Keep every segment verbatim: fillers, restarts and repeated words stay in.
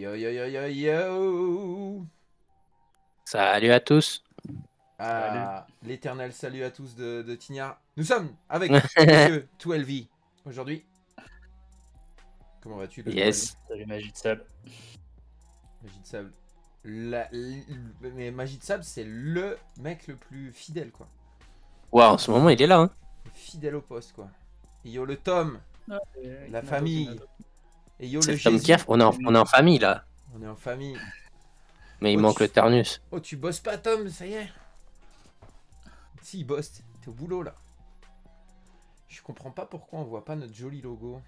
Yo yo yo yo yo. Salut à tous. Ah, l'éternel salut à tous de, de Tignard. Nous sommes avec monsieur douze V aujourd'hui. Comment vas-tu le Yes. Salut Magie de Sable. Magie de Sable. La, l- mais Magie de Sable, c'est le mec le plus fidèle, quoi. Waouh, en ce moment il est là. Hein. Fidèle au poste, quoi. Et yo le Tom, Ah, et- la Nado, famille. Nado. Et yo C'est le le Tom Jésus. Kiaf. On est, en, on est en famille là. On est en famille. Mais il Oh, manque tu- le Ternus. Oh, tu bosses pas, Tom, ça y est. Si, il bosse. T'es au boulot, là. Je comprends pas pourquoi on voit pas notre joli logo.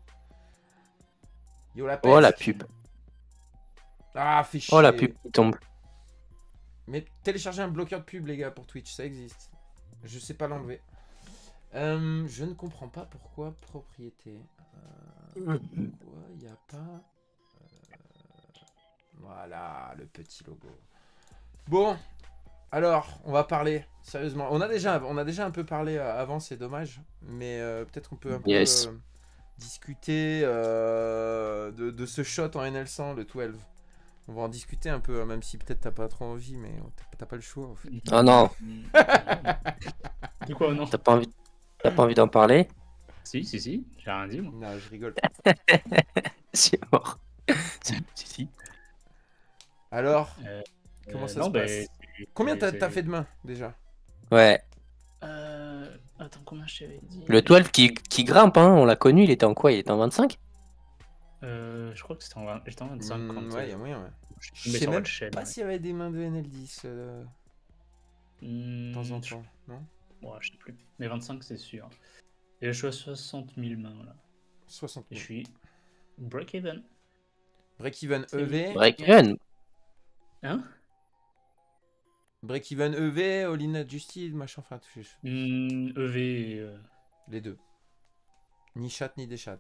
Yo la Oh la pesque. pub. Ah, fais chier. Oh la pub qui tombe. Mais téléchargez un bloqueur de pub, les gars, pour Twitch, ça existe. Je sais pas l'enlever. Euh, je ne comprends pas pourquoi propriété. Euh, pourquoi il n'y a pas. euh, Voilà, le petit logo. Bon, alors, on va parler sérieusement. On a déjà, on a déjà un peu parlé euh, avant, c'est dommage. Mais euh, peut-être qu'on peut un Yes. peu euh, discuter euh, de, de ce shot en N L cent, le douze. On va en discuter un peu, hein, même si peut-être t'as pas trop envie, mais t'as- t'as pas le choix en fait. Oh non, De quoi non? t'as pas envie, t'as pas envie d'en parler? Si, si, si, j'ai rien dit moi. Non, je rigole. C'est mort. si, si. Alors, Euh, comment euh, ça non, se bah, passe c'est- Combien t'as c'est- t'as fait de mains déjà? Ouais. Euh... Attends, combien je t'avais dit? Le douze qui, qui grimpe, hein, on l'a connu, il était en quoi? Il était en vingt-cinq? Euh, je crois que c'était en, vingt- j'étais en vingt-cinq Hmm, quand ouais, euh, il y a moyen, ouais. je suis Je tombé sais sur même votre chaîne. pas ouais. s'il y avait des mains de N L dix euh, Hmm, de temps en je- temps, non? Ouais, je sais plus. Mais vingt-cinq, c'est sûr. Et je suis à soixante mille mains là. soixante Et je mille. suis break-even. Break-even C'est- E V. Break-even. Hein? Break-even E V, all-in adjusted, machin, enfin, tout- Hmm, E V. euh, les deux. Ni chat, ni des chats.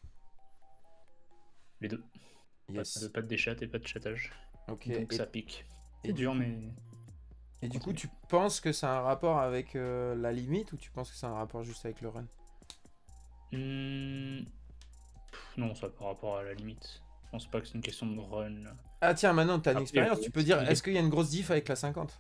Les deux. Yes. Pas, pas de déchat et pas de chattage. Ok. Donc Et, ça pique. et C'est du- dur, mais. et du coup, continue. tu penses que c'est un rapport avec euh, la limite ou tu penses que c'est un rapport juste avec le run? Hmm, pff, Non, ça par rapport à la limite. Je pense pas que c'est une question de run. là. Ah tiens, maintenant t'as une Après, expérience, euh, tu peux dire, c'est- est-ce qu'il y a une grosse diff avec la cinquante?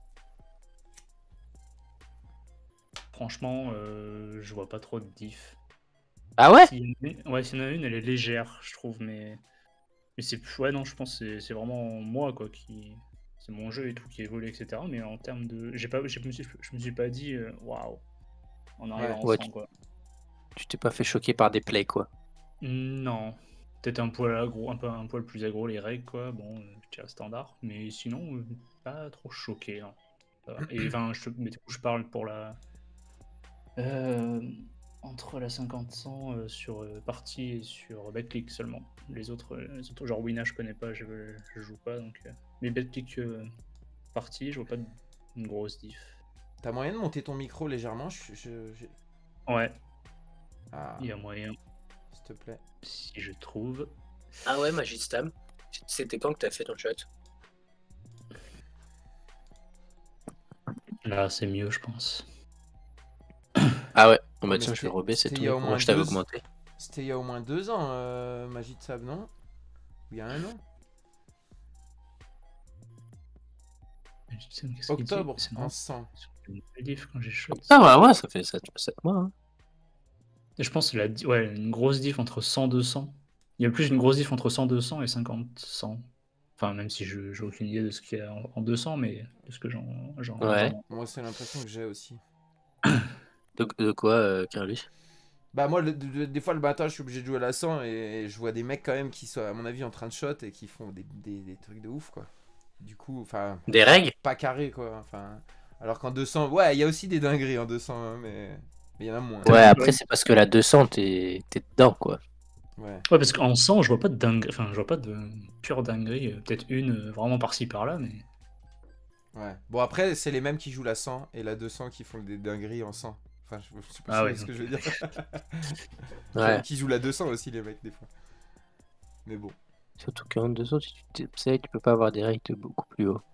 Franchement, euh, je vois pas trop de diff. Ah ouais? S'il y en a une- Ouais, s'il y en a une, elle est légère, je trouve, mais. Mais c'est. Ouais, non, je pense que c'est- c'est vraiment moi, quoi, qui. C'est mon jeu et tout qui évolue, et cetera. Mais en termes de. J'ai pas... Je me suis, je me suis pas dit, euh, waouh, on arrive Ouais. en Ouais, cent, tu- quoi. Tu t'es pas fait choquer par des plays, quoi. Non. Peut-être un poil aggro, un peu un poil plus aggro les règles, quoi. Bon, euh, je dirais standard. Mais sinon, euh, pas trop choqué, non. Ça va. Et enfin, je, mais du coup, je parle pour la. Euh, entre la cinquante cent euh, sur euh, partie et sur Betclic seulement. Les autres, euh, les autres genre Wina, je connais pas, je, je joue pas. Donc, euh, mais Betclic euh, partie, je vois pas de- une grosse diff. T'as moyen de monter ton micro légèrement? je, je- je- Ouais, Ah, il y a moyen, s'il te plaît. si je trouve. Ah ouais, Magistam. C'était quand que t'as fait ton shot? Là, c'est mieux, je pense. Ah ouais. Oh Mais bah tiens, je vais c'était- rebaisser c'était tout. il y a au Moi moins je t'avais deux- augmenté. C'était il y a au moins deux ans, euh, Magie de Sable, non? Ou il y a un an? Qu'est-ce qu'il dit Octobre, C'est en marrant. cent. Une belle diff quand j'ai shot. Ah ouais, ouais, ça fait sept mois. Hein. Et je pense que la, di- ouais, une grosse diff entre cent deux cents. Il y a plus une grosse diff entre cent deux cents et cinquante cent. Enfin, même si je j'ai aucune idée de ce qu'il y a en, en deux cents, mais de ce que j'en j'en Ouais. j'en- Moi, c'est l'impression que j'ai aussi. De, de quoi, euh, Carlus? Bah moi, le- le- des fois le matin, je suis obligé de jouer à la cent et je vois des mecs quand même qui sont, à mon avis, en train de shot et qui font des, des- des trucs de ouf, quoi. Du coup, enfin, Des règles? pas carré, quoi. Enfin, alors qu'en deux cents, ouais, il y a aussi des dingueries en deux cents, hein, mais mais il y en a moins. Ouais, après c'est parce que la deux cents, t'es t'es dedans, quoi. Ouais. Ouais, parce qu'en cent, je vois pas de dingue, enfin, je vois pas de pure dinguerie. euh, Peut-être une euh, vraiment par-ci par-là, mais. Ouais. Bon, après, c'est les mêmes qui jouent la cent et la deux cents qui font des dingueries en cent. Enfin, je, je sais pas Ah si ouais, vous voyez ce que je veux dire. Ouais. Qui jouent la deux cents aussi, les mecs, des fois. Mais bon. Surtout qu'en deux cents, si tu tapes sec, tu peux pas avoir des règles de beaucoup plus haut.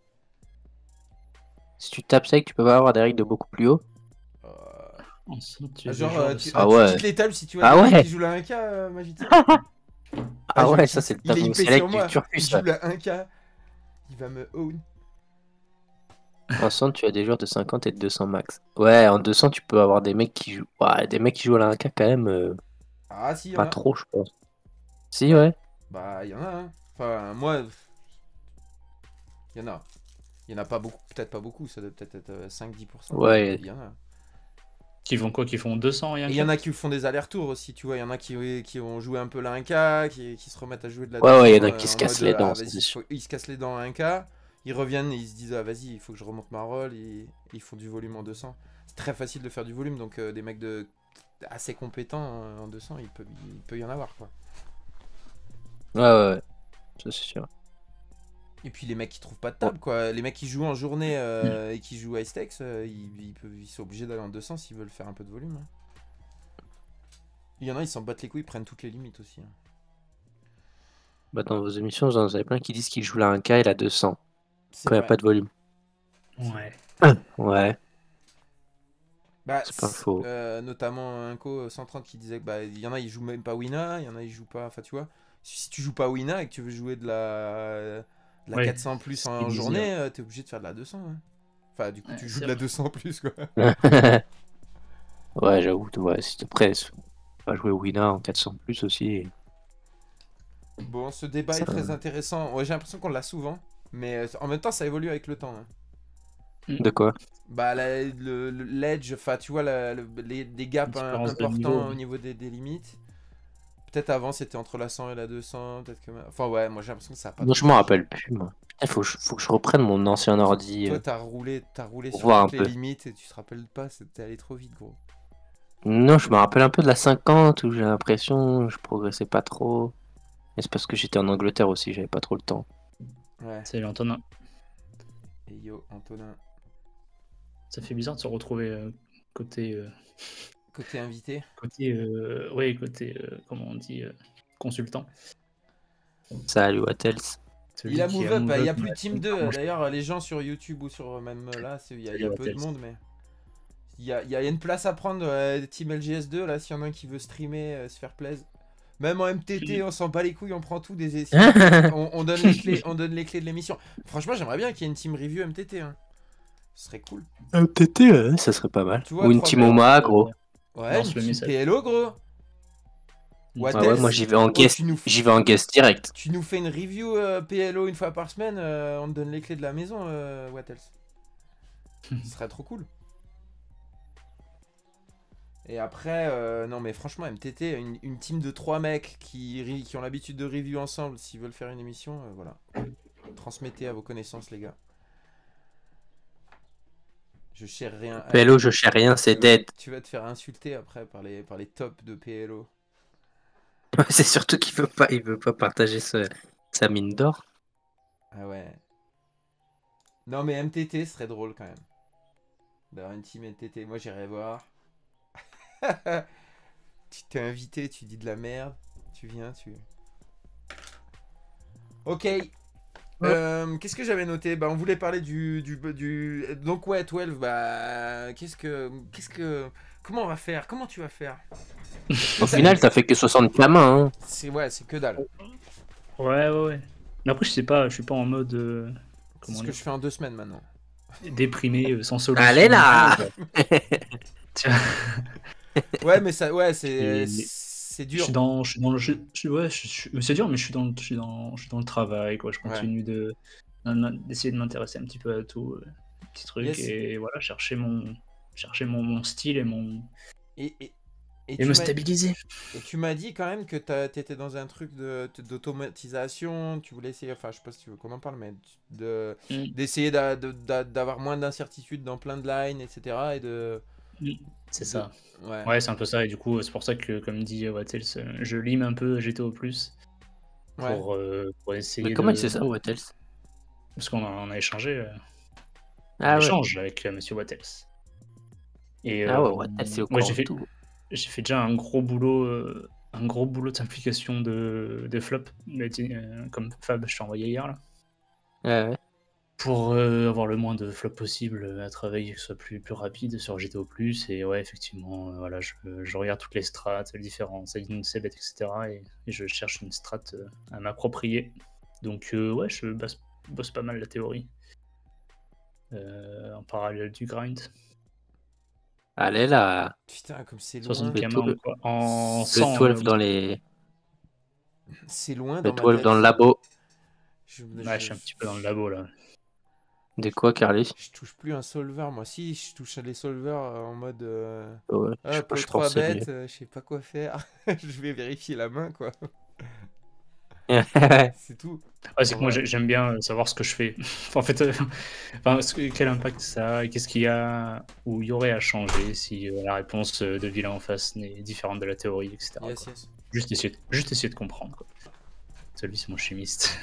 Si tu tapes sec, tu peux pas avoir des règles de beaucoup plus haut. Euh, En cent, tu ah, as des genre, joueurs euh, de tu, cent. ah, Ah tu ouais. quittes les tables si tu vois Ah des mecs ouais. qui jouent la un K, euh, Magie de Sable. Ah je- ouais, ça c'est le il est timing I P sur select moi. du turfu, Il ça. joue la un K. Il va me own. En cent, tu as des joueurs de cinquante et de deux cents max. Ouais, en deux cents, tu peux avoir des mecs qui jouent. Ouais, des mecs qui jouent à la un K quand même. euh, Ah, si, il y en Pas a. trop, je pense. Si, Ouais. ouais. Bah, il y en a, hein. Enfin, moi, il y en a. Il y en a pas beaucoup, peut-être pas beaucoup, ça doit peut-être être cinq à dix pour cent. Ouais. Il y en a. Qui font quoi? Qui font deux cents et un Et il y en a cap? qui font des allers-retours aussi, tu vois. Il y en a qui, qui ont joué un peu la un K, qui, qui se remettent à jouer de la Ouais, ouais, il y en a deux cents, qui euh, se en cassent mode, les euh, dents, ah, ça, vas-y, c'est sûr. faut- ils se cassent les dents à un K. Ils reviennent et ils se disent, ah vas-y, il faut que je remonte ma roll. Et ils font du volume en deux cents. C'est très facile de faire du volume, donc euh, des mecs de assez compétents euh, en deux cents, il peut, il peut y en avoir, quoi. Ouais, ouais, ouais. Ça, c'est sûr. Et puis les mecs qui trouvent pas de table, quoi. Les mecs qui jouent en journée euh, et qui jouent high stakes, euh, ils, ils, peuvent, ils sont obligés d'aller en deux cents s'ils veulent faire un peu de volume. hein. Il y en a, ils s'en battent les couilles, ils prennent toutes les limites aussi. hein. Bah, dans vos émissions, vous en avez plein qui disent qu'ils jouent la un K et la deux cents. C'est Quand il n'y a vrai. pas de volume. Ouais. Ouais, Bah, c'est pas c- faux. euh, notamment un co cent trente qui disait que bah il y en a ils jouent même pas Wina, il y en a ils jouent pas, enfin tu vois, si, si tu joues pas Wina et que tu veux jouer de la, de la Ouais, quatre cents plus c'est en ce qu'il disait, journée, euh, t'es obligé de faire de la deux cents. hein. Enfin du coup Ouais, tu joues c'est de la vrai. deux cents plus quoi. Ouais, j'avoue. Ouais, si t'es prêt, on va jouer Wina en quatre cents plus aussi. Bon, ce débat Ça- est très intéressant. Ouais, j'ai l'impression qu'on l'a souvent, mais euh, en même temps ça évolue avec le temps. hein. De quoi? Bah la- le le- l'edge, enfin tu vois la- le- les, des gaps hein, Différence de importants niveau. au niveau des, des limites. Peut-être avant c'était entre la cent et la deux cents, peut-être que... Enfin ouais, moi j'ai l'impression que ça a pas Moi, trop je m'en changé. rappelle plus, moi. Putain, faut, que je- faut que je reprenne mon ancien ordi. Toi, euh, t'as roulé, t'as roulé pour sur voir toutes un les peu. limites et tu te rappelles pas, c'était allé trop vite, gros. Non, je me rappelle un peu de la cinquante où j'ai l'impression je progressais pas trop. Mais c'est parce que j'étais en Angleterre aussi, j'avais pas trop le temps. Ouais. Salut Antonin. Et yo, Antonin, Ça fait bizarre de se retrouver euh, côté. euh, côté invité. côté. euh, ouais, côté. euh, comment on dit euh, consultant. Salut, what else? Il a Celui qui move up, move il y a up plus dans de Team la- deux. D'ailleurs, les gens sur YouTube ou sur même là, c'est- il y a, il y a Salut, peu de Hotels. monde, mais. Il y a, il y a une place à prendre, euh, Team L G S deux, là, s'il y en a un qui veut streamer, euh, se faire plaisir. Même en M T T, on s'en bat les couilles, on prend tout des essais. on, on donne les clés, on donne les clés de l'émission. Franchement, j'aimerais bien qu'il y ait une team review M T T. Hein. Ce serait cool. M T T, ouais, ça serait pas mal. Tu vois, Ou une trois team mecs. Oma, gros. Ouais, Lance une le team message. P L O, gros. What Ah ouais, else moi j'y vais en Oh, guest, tu nous, f- j'y vais en guest direct. tu nous fais une review euh, P L O une fois par semaine, euh, on te donne les clés de la maison, euh, what else Ce serait trop cool. Et après, euh, non mais franchement, M T T, une, une team de trois mecs qui, ri- qui ont l'habitude de review ensemble, s'ils veulent faire une émission, euh, voilà. Transmettez à vos connaissances, les gars. Je cherche rien. P L O, je sais rien, c'est dead. Tu vas te faire insulter après par les, par les tops de P L O. C'est surtout qu'il veut pas, il veut pas partager ce- sa mine d'or. Ah ouais. Non mais M T T serait drôle quand même. D'avoir une team M T T. Moi j'irais voir. Tu t'es invité, tu dis de la merde. Tu viens, tu... Ok. Euh, qu'est-ce que j'avais noté? Bah on voulait parler du... du, du... Donc ouais, douze, bah... Qu'est-ce que... Qu'est-ce que... Comment on va faire? Comment tu vas faire? Au final, t'as fait que soixante gamins, hein. C'est ouais, c'est que dalle. Ouais, ouais, ouais. Mais après, je sais pas, je suis pas en mode. euh, C'est comment ce que dire, je fais en deux semaines maintenant. déprimé, euh, sans solution. Allez là Tiens, Ouais, mais ça... Ouais, c'est... Et- C'est je dur. suis dans, je suis dans le, je, je- ouais, je, je- mais c'est dur, mais je suis dans, le- je suis dans, je suis dans le travail, quoi. Je Ouais. continue de, d'essayer de m'intéresser un petit peu à tout, euh, petits trucs, Yes. et voilà, chercher mon, chercher mon, mon style et mon, Et, et, et et tu me m'as- stabiliser. Et tu m'as dit quand même que t'as- t'étais dans un truc de- d'automatisation, tu voulais essayer, enfin je sais pas si tu veux qu'on en parle, mais de Mm. d'essayer d'a- de- d'a- d'avoir moins d'incertitudes dans plein de lines, et cetera. Et de... C'est de- ça. Ouais. Ouais, c'est un peu ça, et du coup, c'est pour ça que, comme dit Wattels, je lime un peu G T O plus, Ouais. pour, euh, pour essayer Mais comment de... il sait ça, what else? Parce qu'on a, on a échangé, euh, on Ah ouais. échange avec euh, Monsieur Wattels. Et, Ah euh, ouais, what else, c'est au moi, courant j'ai de fait, tout. j'ai fait déjà un gros boulot, euh, un gros boulot de simplification de, des flops, mais, euh, comme Fab, je t'ai envoyé hier, là. Ouais, ouais. pour euh, avoir le moins de flops possible à travailler, que ce soit plus, plus rapide sur G T O plus. Et ouais, effectivement, euh, voilà, je, je regarde toutes les strats, les différents siding sebet, et cetera. Et, et je cherche une strat euh, à m'approprier. Donc euh, ouais, je bosse, bosse pas mal la théorie. Euh, en parallèle du grind. Allez là, Putain, comme c'est loin. soixante Le K tout- quoi. En le cent. douze euh, dans les, C'est loin le dans ma douze tête. dans le labo. Je, Ouais, je- je suis un petit peu dans le labo là. De quoi, Carly? je touche plus un solver, moi. Si, je touche les solvers euh, en mode. Euh... Ouais, je, Ah, pour je trois pense que c'est bêtes, euh, je sais pas quoi faire. Je vais vérifier la main, quoi. mieux. C'est tout. Ouais, c'est En que moi vrai. j'ai- j'aime bien euh, savoir ce que je fais. en fait, euh, enfin, ce que- quel impact ça a et qu'est-ce qu'il y a ou il y aurait à changer si euh, la réponse euh, de vilain en face n'est différente de la théorie, et cetera Yes, quoi. yes. Juste, essayer de, juste essayer de comprendre. Quoi. Celui, c'est mon chimiste.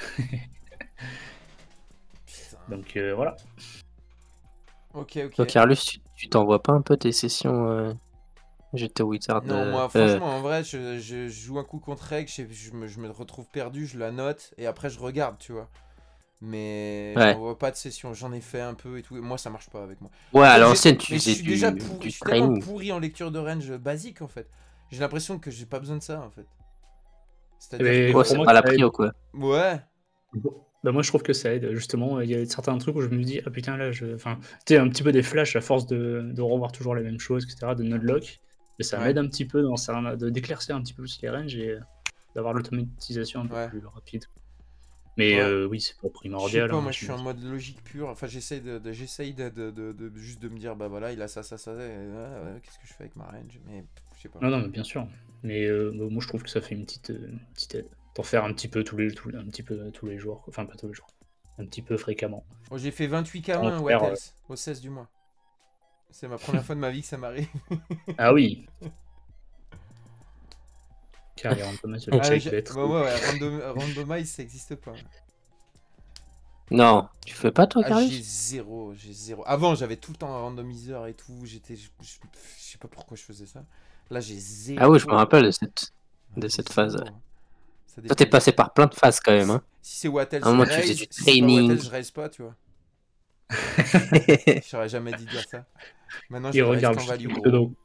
Putain. Donc euh, voilà. Ok, ok. Toi, Carlus, tu tu t'envoies pas un peu tes sessions euh, G T Wizard? Non, euh, moi, euh, franchement, en vrai, je, je joue un coup contre règle, je, je me, je me retrouve perdu, je la note, et après, je regarde, tu vois. Mais Ouais. j'envoie pas de session, j'en ai fait un peu et tout, et moi, ça marche pas avec moi. Ouais, En à fait, l'ancienne, j'ai- tu mais je faisais suis du, déjà pour- je du suis tellement training. pourri en lecture de range basique, en fait. J'ai l'impression que j'ai pas besoin de ça, en fait. C'est-à-dire Mais que... Ouais, pour c'est moi, pas la ça aide. prio, quoi. Ouais, Bah moi je trouve que ça aide, justement, il y a certains trucs où je me dis, ah putain là, je... enfin, tu sais, un petit peu des flashs à force de, de revoir toujours les mêmes choses, et cetera, de nodlock, et ça Ouais. m'aide un petit peu dans ça, de d'éclaircir un petit peu plus les ranges et euh, d'avoir l'automatisation un peu Ouais. plus rapide. Mais Ouais. euh, oui, c'est pas je sais primordial. pas, hein, moi, je je suis en me- mode logique pure, enfin, j'essaye de, de- j'essaye de, de, de- de- juste de me dire, bah voilà, il a ça, ça, ça, et, ouais, ouais, qu'est-ce que je fais avec ma range, mais je sais pas. Non, non, mais bien sûr. Mais euh, bah, moi je trouve que ça fait une petite, euh, une petite aide. Pour faire un petit peu tous les, tous, un petit peu tous les jours, quoi. Enfin pas tous les jours, un petit peu fréquemment. Oh, j'ai fait vingt-huit K Sans un, faire, What euh, else, au seize du mois. C'est ma première fois de ma vie que ça m'arrive. Ah oui. Car les randomize, le Ah, check j'ai- va être. bah ouais, ouais, random, randomize, ça existe pas. Non, tu fais pas, toi, Ah, Carlus? j'ai zéro, j'ai zéro. Avant, j'avais tout le temps un randomiseur et tout. J'étais, je, je- je sais pas pourquoi je faisais ça. Là, j'ai zéro. Ah oui, je me rappelle de cette, de J'ai cette zéro. phase. Ça Toi, t'es dépend. passé par plein de phases, quand même, hein. Si c'est What else, À un je moment, tu faisais raise. du Si c'est pas What training. else, je raise pas, tu vois. J'aurais jamais dit dire ça. Maintenant, je Il vais raise regarde qu'en juste value, le gros. pseudo.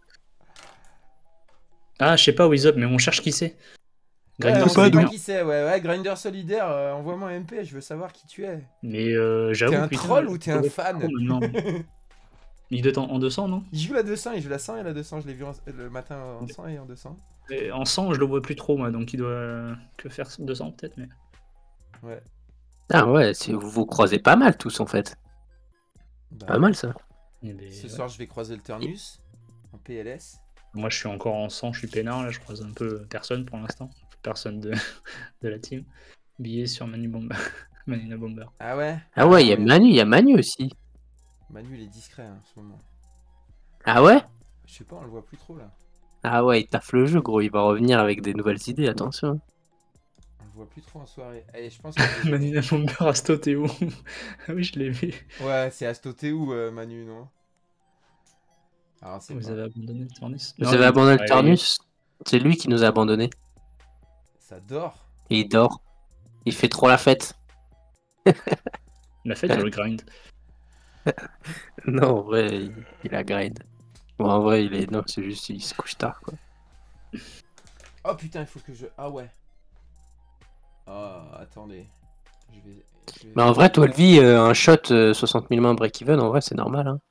Ah, je sais pas, Wizop, mais on cherche qui c'est. Ouais, Grinder on sait solidaire. pas qui c'est, ouais, ouais, Grinder solidaire, euh, envoie-moi un M P, je veux savoir qui tu es. Mais euh, j'avoue, T'es un putain, troll ou t'es un je fan trop maintenant. Il doit être en, en deux cents, non? Il joue la deux cents, il joue la cent et la deux cents, je l'ai vu en- le matin en cent et en deux cents. Et en cent, je le vois plus trop, moi, donc il doit euh, que faire deux cents peut-être, mais. Ouais. Ah ouais, c'est- vous vous croisez pas mal, tous, en fait. Bah, Pas mal, ça. Eh ben, ce ouais. soir, je vais croiser le Turnus en P L S. Moi, je suis encore en cent, je suis peinard, là, je croise un peu personne pour l'instant. Personne de, de la team. Billet sur Manu Bomber. Manina Bomber. Ah ouais Ah ouais, il y a Manu, il y a Manu aussi. Manu, il est discret hein, en ce moment. Ah ouais? Je sais pas, on le voit plus trop là. Ah ouais, il taffe le jeu, gros. Il va revenir avec des nouvelles idées, attention. On le voit plus trop en soirée. Allez, je pense que. Manina Bomber à Stotéo. Ah oui, je l'ai vu. Ouais, c'est Astotéou, euh, Manu, non? Alors, c'est Vous pas. avez abandonné le Turnus? Vous Non, avez il- abandonné le ouais, Turnus? C'est lui qui nous a abandonnés. Ça dort. Et il dort. Il fait trop la fête. La fête ou le grind? Non, en vrai, il, il a grind. Bon, en vrai, il est. Non, c'est juste il se couche tard, quoi. Oh putain, il faut que je. Ah ouais. Oh, attendez. Je vais. je vais- Mais en vrai, twelve V, euh, un shot euh, soixante mille mains break-even, en vrai, c'est normal, hein.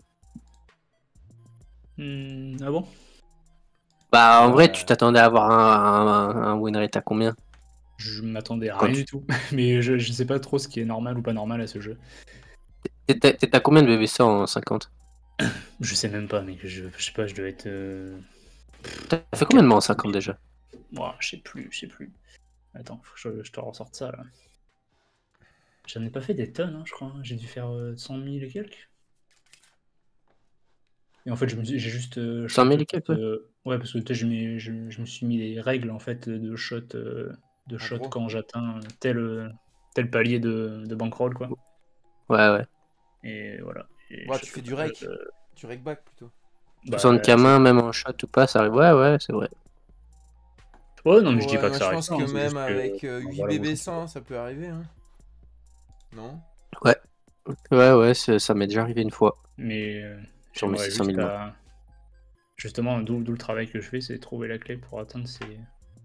Hmm, ah bon? Bah, en Ouais. vrai, tu t'attendais à avoir un, un, un win rate à combien? Je m'attendais à Quand rien tu- du tout. Mais je, je sais pas trop ce qui est normal ou pas normal à ce jeu. T'es t'es à combien de B B C en cinquante? Je sais même pas, mais je, je sais pas, je devais être. Euh... T'as fait combien de mains en cinquante déjà? Ouah, je sais plus, je sais plus. Attends, faut que je, je te ressorte ça là. J'en ai pas fait des tonnes, hein, je crois. J'ai dû faire euh, cent mille et quelques. Et en fait, je me suis- j'ai juste. euh, cent mille shot, et quelques, ouais. euh, ouais, parce que tu sais, je, mets- je, je me suis mis les règles en fait de shot, euh, de En shot gros. quand j'atteins tel, euh, tel palier de, de bankroll, quoi. Ouais, ouais. Et voilà. Et Ouais, je tu fais fais du pas rake. de- Tu rake back plutôt. bah, soixante K main, même en shot ou pas, ça arrive. Ouais, ouais, c'est vrai. Ouais, non, mais je dis Ouais, pas moi, que ça je arrive pense pas, que hein, c'est même juste que, avec euh, enfin, huit voilà, B B vous- cent, ça peut arriver. Hein. Non? Ouais. Ouais, ouais, c'est- ça m'est déjà arrivé une fois. Mais euh, Sur mes j'aimerais six cent mille juste mois. à- Justement, d'où d'où le travail que je fais, c'est trouver la clé pour atteindre ces...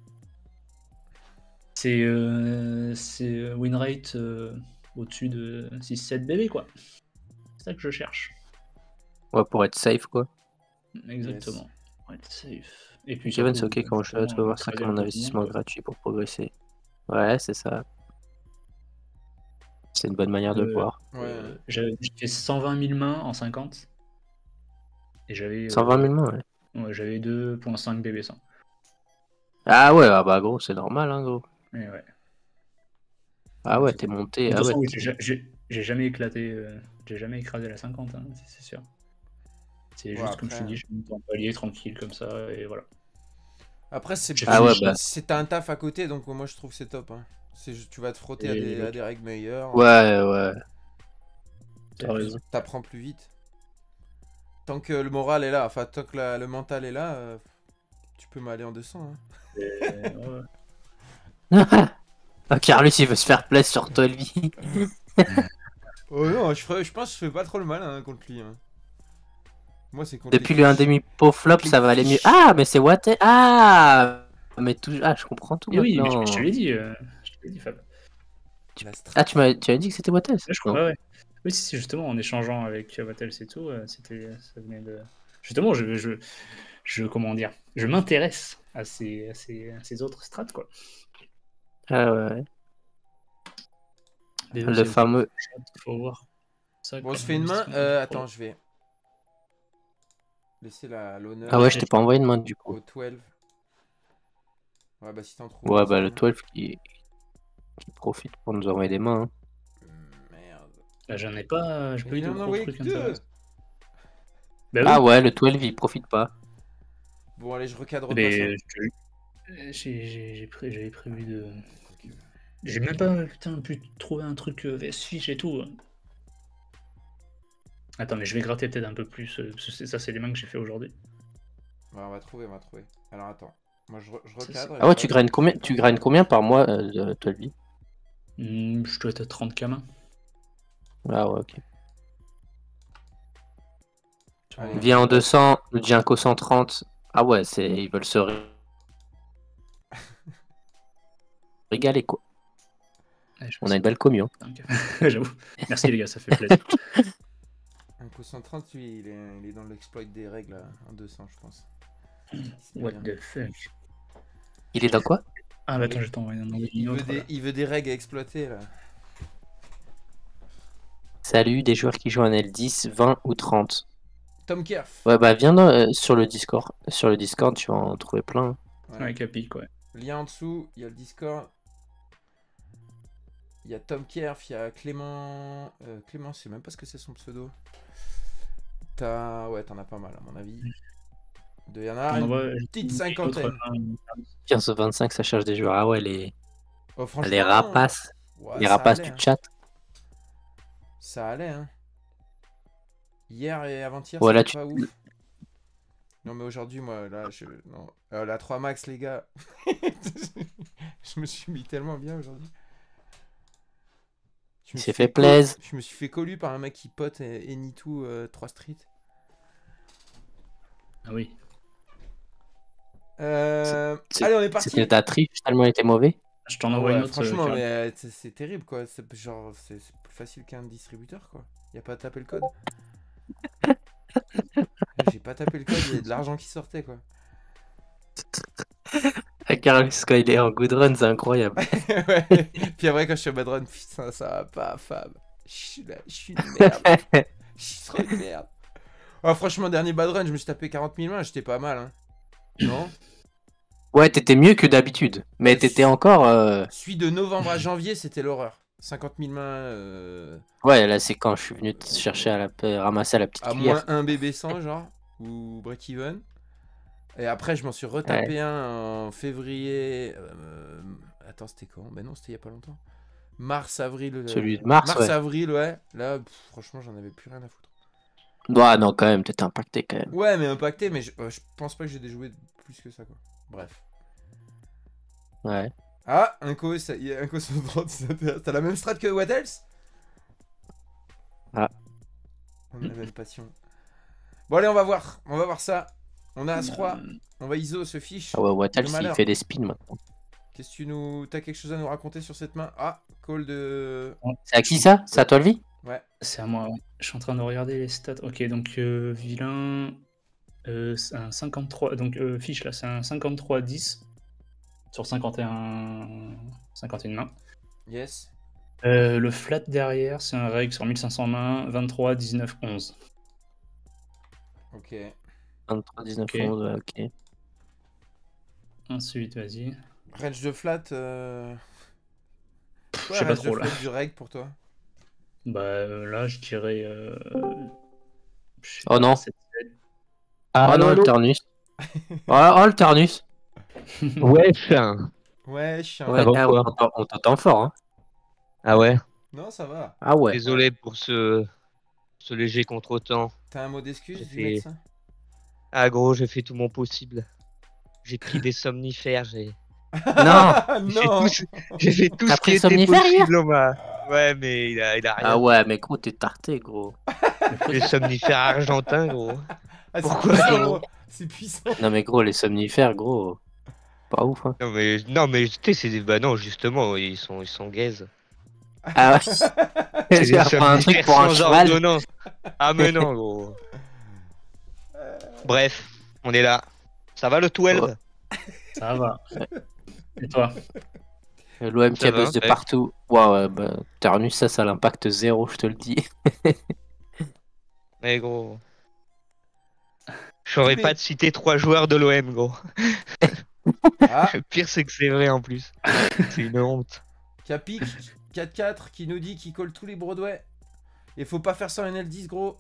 C'est euh, c'est, euh, win rate euh, au-dessus de six sept B B, quoi. C'est ça que je cherche. Ouais, pour être safe, quoi. Exactement. Ouais, safe. Et puis Kevin, c'est surtout, ok quand je justement, tu vas voir ça écraser comme un un peu tout le monde, investissement quoi. gratuit pour progresser. Ouais, c'est ça. C'est une bonne manière de le Euh, voir. Ouais. Euh, J'avais j'ai fait cent vingt mille mains en cinquante. Et j'avais cent vingt euh, mille mains, ouais. ouais, j'avais deux virgule cinq B B cent. Ah ouais, ah bah gros, c'est normal, hein, gros. Et ouais. Ah Donc, ouais, c'est- t'es de monté. toute Ah ouais. façon, oui, t'es- j'ai ja- j'ai j'ai jamais éclaté, euh, j'ai jamais écrasé la cinquante, hein, c'est c'est sûr. C'est Ouais, juste comme je te après- dis, je monte en palier tranquille comme ça et voilà. Après, c'est J'ai Ah fait ouais, une bah. c'est t'as un taf à côté, donc moi je trouve que c'est top. Hein. C'est ju- Tu vas te frotter à Et des, le- à des règles meilleures. Ouais, ouais. T'as Et puis, raison. t'apprends plus vite. Tant que le moral est là, enfin tant que la- le mental est là, euh, tu peux m'aller en deux cents. Hein. Et, ouais. Ah, Carlus, il veut se faire plaisir sur toi, lui. Oh non, je, ferais- je pense que je fais pas trop le mal hein, contre lui. Hein. Moi c'est contre Depuis les le un fiches. demi-pot flop, Les ça va aller mieux. fiches. Ah, mais c'est what? Ah! Mais tout... Ah, je comprends tout Et oui, mais je, maintenant. je te l'ai dit, euh, je te l'ai dit, Fab. La strat. Ah, tu m'as tu m'as dit que c'était Wattles? Ouais, je crois, Non. ouais, ouais. Oui, si, si, justement, en échangeant avec Vatel et tout, euh, c'était, ça venait de. Justement, je, je, je comment dire, je m'intéresse à ces, à ces, à ces autres strates, quoi. Ah ouais. B E, Le c'est fameux. Il faut voir. Ça, Bon, comme je fais une main. investissement Euh, de attends, je vais laisser la- l'honneur Ah ouais, je t'ai pas envoyé de main du au coup. douze. Ouais, bah si t'en trouves. Ouais, une, bah c'est le bien. douze qui... qui profite pour nous envoyer des mains. hein. Merde. Bah, j'en ai pas, j'ai Mais pas eu il de en a gros envoyé trucs que deux. intéressants. Bah Ah oui, ouais, le douze il profite pas. Bon, allez, je recadre pas mais ça. euh, je- j'ai j'ai- j'ai pré- j'avais prévu de. J'ai même pas putain, pu trouver un truc euh, V S Fiche et tout. Attends, mais je vais gratter peut-être un peu plus. euh, parce que c'est- ça, c'est les mains que j'ai fait aujourd'hui. Ouais, on va trouver, on va trouver. Alors attends. Moi je, re- je Ça, recadre. et Ah ouais, après, tu je- graines combien, tu graines combien par mois, euh, douze? Hmm, je dois être à trente K mains. Ah ouais, ok. Allez. Viens en deux cents, le Gianco cent trente. Ah ouais, c'est ils veulent se ré- régaler quoi. Ouais, je On pense a une belle commu. Hein. que- J'avoue. Merci les gars, ça fait plaisir. Un coup cent trente, lui, il est, il est dans l'exploit des règles là, en deux cents, je pense. C'est What bien. the fuck. Il est dans quoi? Ah, bah attends, je t'envoie un Il, il veut des, il veut des règles à exploiter là. Salut, des joueurs qui jouent en L dix, vingt ou trente. Tom Kerf. Ouais, bah viens dans, euh, sur le Discord. Sur le Discord, tu vas en trouver plein. Ouais. Ouais, Capic, ouais. Lien en dessous, il y a le Discord. Il y a Tom Kerf, il y a Clément. Euh, Clément, je sais même pas ce que c'est son pseudo. T'as. Ouais, t'en as pas mal à mon avis. Il y en a On une envoie petite une cinquantaine. autre main. quinze ou vingt-cinq, ça cherche des joueurs. Ah ouais, les, Oh, franchement, les rapaces. ouais, les ça rapaces allait, du hein. chat. Ça allait, hein. Hier et avant-hier, Ouais, là, c'était tu- pas ouf. Non, mais aujourd'hui, moi, là, je. Non. Euh, la trois max, les gars. Je me suis mis tellement bien aujourd'hui. Je me Il suis s'est fait col- plaise. Je me suis fait collu par un mec qui pote et, et Nitou euh, trois Street. Ah oui. Euh... C'est- Allez, on est parti. C'était ta triche tellement il était mauvais. Je t'en Ah envoie ouais, une autre. euh, franchement, Karl. mais euh, c'est c'est terrible quoi. C'est genre, c'est c'est plus facile qu'un distributeur quoi. Y a pas à taper le code. J'ai pas tapé le code, il y a de l'argent qui sortait quoi. Ah, Carlos, quand il est en good run, c'est incroyable. Ouais. Puis après, quand je suis à bad run, putain, ça va pas, Fab. Je suis là, je suis une merde. Je suis trop une merde. Oh, franchement, dernier bad run, je me suis tapé quarante mille mains, j'étais pas mal. Hein. Non? Ouais, t'étais mieux que d'habitude. Mais t'étais encore. euh, Celui de novembre à janvier, c'était l'horreur. cinquante mille mains euh, Ouais, là, c'est quand je suis venu te chercher à la... ramasser à la petite à cuillère. moins un B B cent, genre, ou break-even. Et après, je m'en suis retapé un en février. euh, Attends, c'était quand? Ben non, c'était il y a pas longtemps. Mars, avril. euh, Celui de mars, ouais. avril, ouais. Là, pff, franchement, j'en avais plus rien à foutre. Ouais, non, quand même, t'étais impacté quand même. Ouais, mais impacté, mais je, euh, je pense pas que j'ai déjoué plus que ça, quoi. Bref. Ouais. Ah, un co, ça, y a un co sur trente, ça t'intéresse. T'as la même strat que What Else? Ah. On a la même passion. Bon, allez, on va voir. On va voir ça. On a As-Roi. On va I S O, se fiche. Ah ouais, Watal, de s'il malheur. fait des spins maintenant. Qu'est-ce que tu nous. T'as quelque chose à nous raconter sur cette main? Ah, call de. C'est à qui ça? C'est à toi le vie? Ouais. C'est à moi, ouais. Je suis en train de regarder les stats. Ok, donc euh, vilain, euh, c'est un cinquante-trois. Donc euh, fiche là, c'est un cinquante-trois dix sur cinquante et un, cinquante et un mains. Yes. Euh, le flat derrière, c'est un reg sur mille cinq cents mains, vingt-trois, dix-neuf, onze. Ok. vingt-trois, dix-neuf, Ok. onze, ouais, ok. Ensuite, vas-y. Range de flat. Euh... Je sais pas range trop de là. flat du reg pour toi? Bah euh, là, je dirais. Euh... je sais Oh pas, non. sept, sept. Ah non, le Ternus. Oh, oh, le Ternus. Wesh. hein. Ouais, chien. Ouais, va ah, quoi on t'entend- on t'entend fort, hein. Ah ouais. Non, ça va. Ah ouais. Désolé pour ce, ce léger contretemps. T'as un mot d'excuse J'ai du fait- médecin? Ah gros, j'ai fait tout mon possible. J'ai pris des somnifères, j'ai Non. j'ai Non. tout, j'ai fait tout T'as ce qui pris était somnifère hier possible, on m'a. Ouais, mais il a, il a rien. Ah ouais, mais gros, t'es tarté, gros. Les somnifères argentins, gros. Ah, c'est Pourquoi, puissant, gros gros. C'est puissant. Non mais gros, les somnifères, gros. Pas ouf, hein. Non mais non mais tu sais c'est des bah non justement ils sont ils sont gays. Ah ouais. C'est des C'est un truc somnifères pour un sans cheval. ordonnance. Ah mais non gros. Bref, on est là. Ça va le douze? Ça va. Et toi? L'O M qui Ça a va, buzz de ouais. partout. Ouais, ouais, bah, Ternus, ça, ça a l'impact zéro, je te le dis. Mais gros. Je saurais Mais- pas te citer trois joueurs de l'O M gros. Ah, Le pire c'est que c'est vrai en plus. C'est une honte. Capic quatre quatre qui nous dit qu'il colle tous les Broadway. Et faut pas faire ça en N L dix, gros.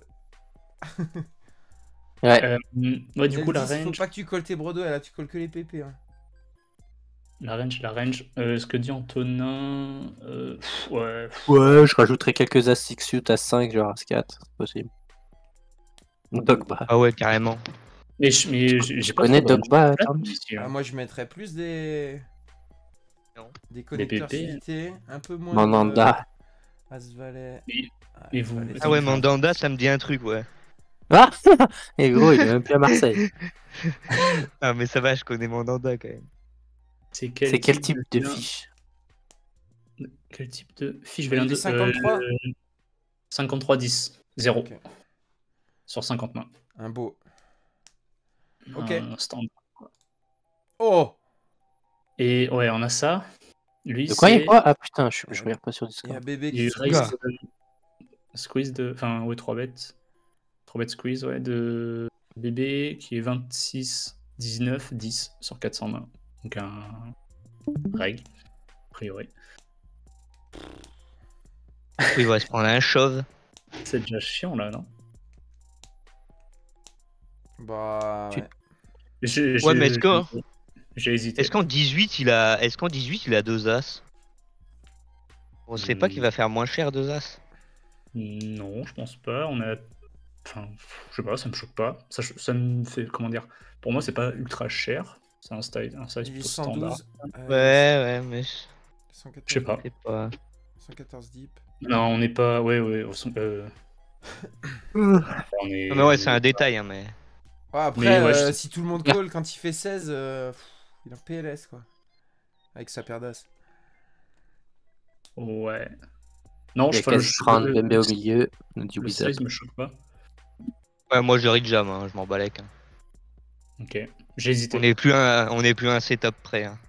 Ouais. Euh, ouais, du N L coup, la dix, faut range, pas que tu colles tes Broadway, là, tu colles que les P P. Hein. la range, la range. Euh, ce que dit Antonin, euh, pff, ouais. pff, Ouais, je rajouterai quelques As six suit à cinq, genre As quatre, c'est possible. Dogba. Ah ouais carrément. Mais je- mais j'ai j'ai pas connais trop de range Dogba, flat, Ternus ici, Ah, hein. moi, je mettrais plus des. Non. Des connecteurs P P. civités, un peu moins. Mandanda. De... As-Valet. Et- Ah, et vous- Valet, Ah ouais c'est- Mandanda ça me dit un truc ouais. Ah. Et gros, il est même plus à Marseille. Ah mais ça va je connais Mandanda quand même. C'est quel type de vilain fiche? Quel type de fiche Il est vilain de cinquante-trois. euh, cinquante-trois dix. zéro. Ok. Sur cinquante mains. Un beau. Ok. Un stand. Oh! Et ouais, on a ça. Lui, De quoi il y c'est- a quoi? Ah putain, je, je regarde pas sur Il y a Discord. bébé Il y a qui eu se Oula. raise, euh, squeeze de. Enfin, ouais, trois bêtes. trois bêtes squeeze, ouais, de bébé qui est vingt-six, dix-neuf, dix sur quatre cents mains. Donc un reg, a priori. Il va se prendre un chauve. C'est déjà chiant là, non? Bah. Tu- Ouais. J'ai- Ouais, j'ai- mais est-ce que- J'ai hésité. Est-ce qu'en dix-huit il a est-ce qu'en dix-huit il a deux as? On sait pas Hmm. qu'il va faire moins cher deux as. Non, je pense pas. On a. Enfin, je sais pas, ça me choque pas. Ça, ça me fait. Comment dire? Pour moi, c'est pas ultra cher. C'est un style, un size Il est plutôt standard. cent douze. euh, Ouais ouais mais cent quatorze, Je sais pas. c'est pas. cent quatorze deep. Non, on n'est pas. Ouais, ouais. au son- euh, on est... Non, mais ouais c'est un détail hein mais. Ah, après, Mais ouais, euh, je- si tout le monde call quand il fait seize, euh, pff, il est en P L S quoi. Avec sa paire d'as. Ouais. Non, Il y je a fais quasi trente Bembe au milieu. nous dit Le Wizard. size me choque pas. Ouais moi je read jam hein, je m'en balèque. Hein. Ok. J'ai hésité. On n'est plus un on n'est plus un setup près. Hein.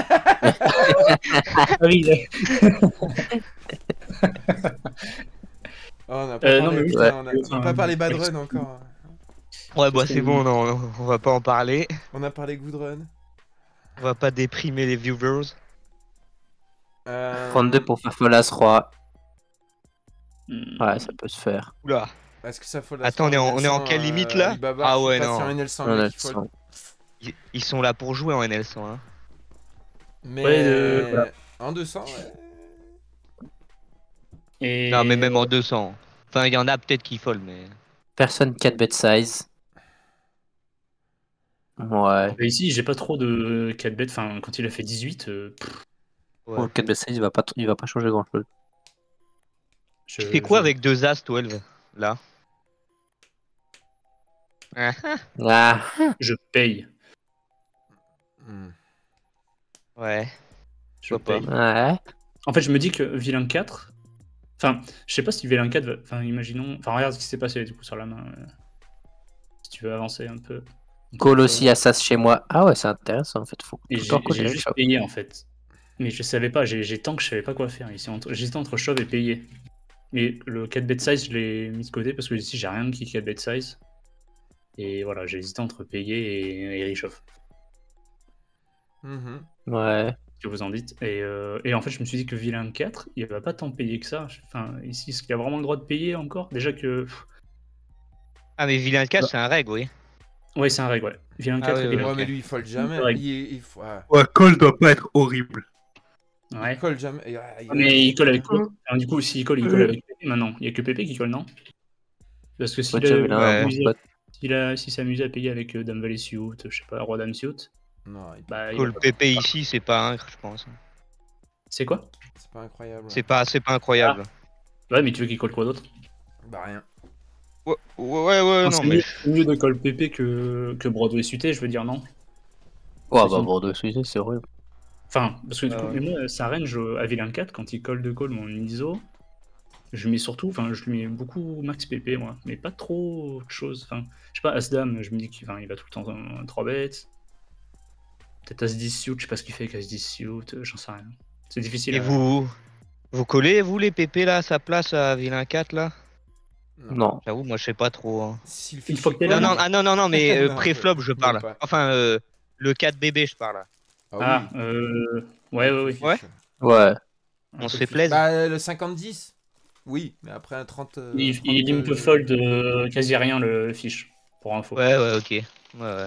Ah oui, là. Oh, on n'a pas, Euh, parlé, non, mais oui, putain, ouais. on a- on a pas parlé bad run encore. Ouais bah Parce c'est que- bon non, non, on va pas en parler. On a parlé good run. On va pas déprimer les viewers. Euh, trente-deux pour faire folle As-Roi. Hmm. Ouais, ça peut se faire. Oula. Est-ce que ça faut la Attends, on est en- N L on est en cent, quelle euh, limite, là Alibaba Ah qui ouais, passe non. sur N L cent, On mec, a il faut- le sang. Ils- Ils sont là pour jouer en N L cent hein. Mais Ouais, de- voilà. en deux cents, ouais. Et... Non mais même en deux cents. Enfin il y en a peut-être qui fold mais. Personne quatre bet size. Ouais. Mais ici, j'ai pas trop de quatre bêtes. Enfin, quand il a fait dix-huit, euh, pff, Ouais. Pour le quatre bet size, il va pas, il va pas changer grand chose. Je, Tu fais quoi je- avec deux As douze là? Ah, ah. Ah, Je paye. Hmm. Ouais. Je Pourquoi paye. ouais. En fait, je me dis que vilain quatre. Enfin, je sais pas si vilain quatre va. Enfin, imaginons. Enfin, regarde ce qui s'est passé du coup sur la main. euh, Si tu veux avancer un peu. Donc, Call euh, aussi Assas chez moi. Ah ouais, c'est intéressant en fait. Faut Et tout le temps j'ai coller j'ai les juste choses. payé en fait. Mais je savais pas, j'ai j'ai tant que je savais pas quoi faire ici. Entre- J'hésitais entre shove et payer. Mais le quatre bet size, je l'ai mis de côté parce que ici j'ai rien qui quatre bet size. Et voilà, j'ai hésité entre payer et, et reshove. Mhm. Ouais. Que vous en dites. Et, euh, et en fait, je me suis dit que vilain quatre, il va pas tant payer que ça. Enfin, ici, est-ce qu'il a vraiment le droit de payer encore? Déjà que. pff, Ah, mais vilain quatre, Bah. c'est un règle, oui. Ouais, c'est un règle, ouais. Vilain Ah quatre oui, et oui, vilain Ouais, ok. mais lui, il fold quatre. jamais. Règle. Il, il, faut- ouais. Ouais, call doit pas être horrible. Ouais. Il colle jamais. et, ouais, il- Ah, mais il colle avec quoi? Mhm. Enfin, du coup, s'il colle, il colle avec P P maintenant. Il y a que P P qui colle, non? Parce que s'il Ouais, j'avais a, là un Ouais. bon s'il spot. s'il a- s'il s'amusait à payer avec euh, Dame Valet Suit, je sais pas, Roi Dame Suit, Non, il- bah il Call va pas- P P ici, c'est pas un, je pense. C'est quoi? c'est pas incroyable. C'est pas, c'est pas incroyable. Ouais, mais tu veux qu'il colle quoi d'autre? Bah, rien. Ouais, ouais, ouais, non, c'est mais. mieux, c'est mieux de call P P que, que Broadway suité, je veux dire, non? Ouais, C'est bah son- Bordeaux Suisse, c'est horrible. Enfin, parce que du Ah coup, ouais. mais moi, sa range euh, à vilain quatre, quand il colle de call mon I S O, je lui mets surtout, enfin, je lui mets beaucoup max P P, moi, mais pas trop autre chose. Enfin, je sais pas, As-Dame, je me dis qu'il enfin, il va tout le temps en trois bêtes. Peut-être As-dix suit, je sais pas ce qu'il fait avec As-dix suit, euh, j'en sais rien. C'est difficile Et à... vous, vous collez, vous, les P P là, à sa place à vilain quatre là? Non. J'avoue, moi, je sais pas trop. hein. Si le Une fois fichier que t'es Non, là, colle- non, ah non, non, non, mais euh, Non, pré-flop, je même parle. pas. Enfin, euh, le quatre B B, je parle. Ah, Ah, oui. euh... ouais, ouais, ouais. Ouais. Ouais. On Un se peu fait plus. plaisir. Bah, le cinquante dix. Oui, mais après un trente. euh, Il, trente, il, il me euh, peut fold euh, quasi rien le fiche, pour info. Ouais, ouais, ok. Ouais, ouais.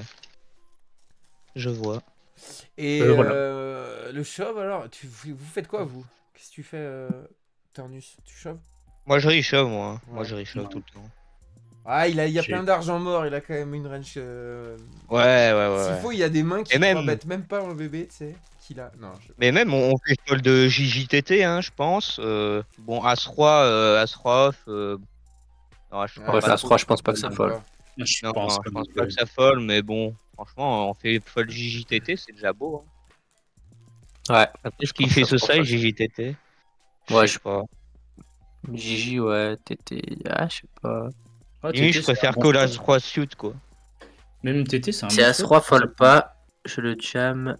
Je vois. Et Euh, voilà. euh, le shove, alors, tu, vous faites quoi, vous? Qu'est-ce que tu fais, euh, Turnus? Tu shoves? Moi, je reshove, moi. hein. Moi, Ouais. je reshove Ouais. tout le temps. Ah, il a, il y a J'ai- plein d'argent mort, il a quand même une range. euh, Ouais, ouais, ouais. S'il ouais. faut, il y a des mains qui Et même- même... bêtent même pas en bébé, tu sais. Qu'il a. Non, je... Mais même, on on fait fold de J J T T, hein, je pense. Euh, bon, As-Roi, euh, As-Roi off. euh, Non, je Ah, crois Ouais, pas ça trop. se croit, je pense pas que ça même folle. pas. Je Non, pense non, pas je pense non pas plus. que ça folle, mais bon, franchement, on fait fold J J T T, c'est déjà beau. Hein. Ouais. Après, ce Je qui pense fait que ça ce se size, folle. J J T T. Ouais, je je- sais pas. Gigi, ouais, Tété. Ah, je sais pas. Ah, Limite, T T, je c'est un préfère bon que spot. l'As-Roi suit, quoi. Même T T, c'est un Si bon As spot. roi folle pas, je le jam.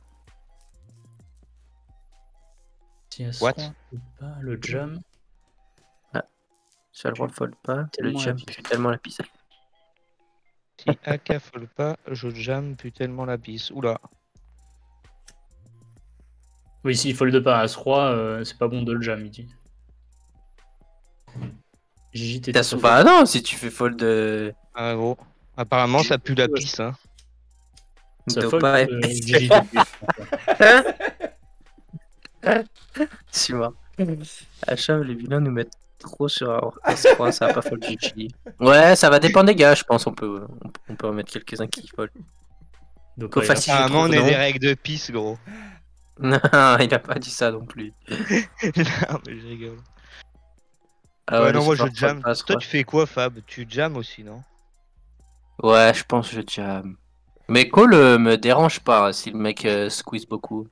Si As What roi fold pas, le jam. Si le roi folle pas, le Tellement jam la pisse. pue tellement la pisse. Si A K fold pas, je jam plus tellement la pisse. Oula. Oui, s'il fold pas As roi, euh, c'est pas bon de le jam, il dit. J J T T. T'as ça bah non, si tu fais fold de. Ah, gros. Apparemment, ça pue la Ouais. pisse, hein. Ça de fold pas euh, J J T T. Tu vois. À chaque les vilains nous mettent trop sur S trois, ça va pas fold G G. Ouais, ça va dépendre des gars, je pense. On peut, on peut- on peut en mettre quelques-uns qui fold. Donc, Qu'au ouais, facile, je Apparemment, on trouve est non. des règles de pisse, gros. Non, il a pas dit ça non plus. non, mais je rigole. Ah ouais, le non, moi je support fold jam. pas, Toi, trois. tu fais quoi, Fab? Tu jam aussi, non? Ouais, je pense que je jam. Mais call euh, me dérange pas si le mec euh, squeeze beaucoup.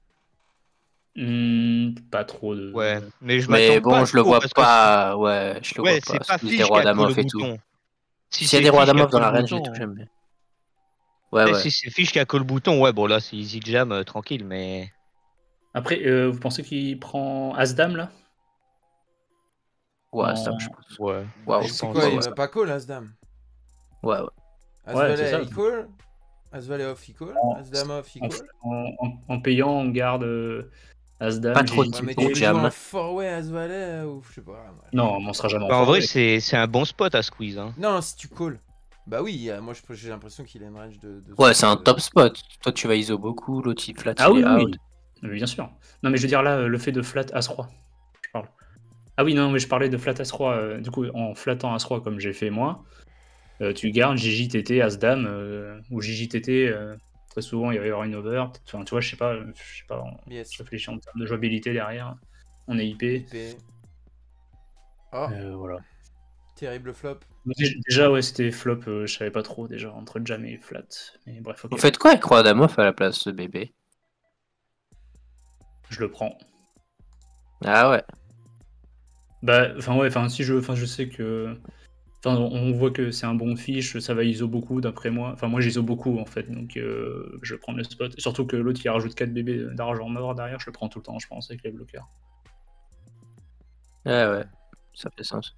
Hmm, pas trop de. Ouais, mais je Mais m'attends bon, pas je le trop, vois parce que pas. Ouais, je si- le Ouais, vois c'est pas. pas Squeeze des Fish qui rois a call d'amof le et tout. bouton. Si S'il y a c'est des rois Fish qui a d'amof dans call la le range et bouton, tout, j'aime bien. Ouais, ouais, ouais. si c'est Fish qui a call le bouton, ouais, bon là, c'est easy jam, euh, tranquille, mais. Après, euh, vous pensez qu'il prend As-Dame là? Ouais, En- ça, je pense. Ouais. Waouh, je C'est pense, quoi, ouais, il ouais. va pas call, As-Dame? Ouais, ouais. Ouais, c'est ça. As-Valet, il call? As-Valet off, il call? En- As-Dame off, il En, call? en- en- en payant, on garde euh, As-Dame. Pas trop J J T T. de Ouais, mais pour tu veux jam. jouer en four-way As-Valet euh, ou je sais pas. moi. Non, on sera jamais en Bah, en vrai, forêt. c'est c'est un bon spot à squeeze, hein. Non, si tu call. Bah oui, euh, moi je- j'ai l'impression qu'il a une range de. de Ouais, c'est un de- top spot. Toi, tu vas I S O beaucoup, l'autre il flat, Ah il oui, est oui, out. oui, bien sûr. Non, mais je veux dire là, euh, le fait de flat As-Roi. Je parle. Ah oui, non, mais je parlais de flat As-Roi. euh, du coup, en flattant As-Roi comme j'ai fait moi, euh, tu gardes J J T T, As-Dame, euh, ou J J T T. euh, très souvent, il va y avoir une over. peut-être- Enfin, tu vois, je sais pas, euh, je sais pas. on- Yes. Je réfléchis en termes de jouabilité derrière. On est I P. I P. Oh, Euh, voilà. terrible flop. Dé- Déjà, ouais, c'était flop, euh, je savais pas trop déjà, entre jam et flat. Mais bref, ok. Vous faites quoi avec Roi Damof à la place de bébé? Je le prends. Ah ouais. Bah, enfin, ouais, enfin, si je, enfin, je sais que. Enfin, on on voit que c'est un bon fiche, ça va I S O beaucoup d'après moi. Enfin, moi, j'I S O beaucoup en fait, donc euh, je vais prendre le spot. Surtout que l'autre, il rajoute quatre bébés d'argent mort derrière, je le prends tout le temps, je pense, avec les bloqueurs. Ouais, ouais. Ça fait sens.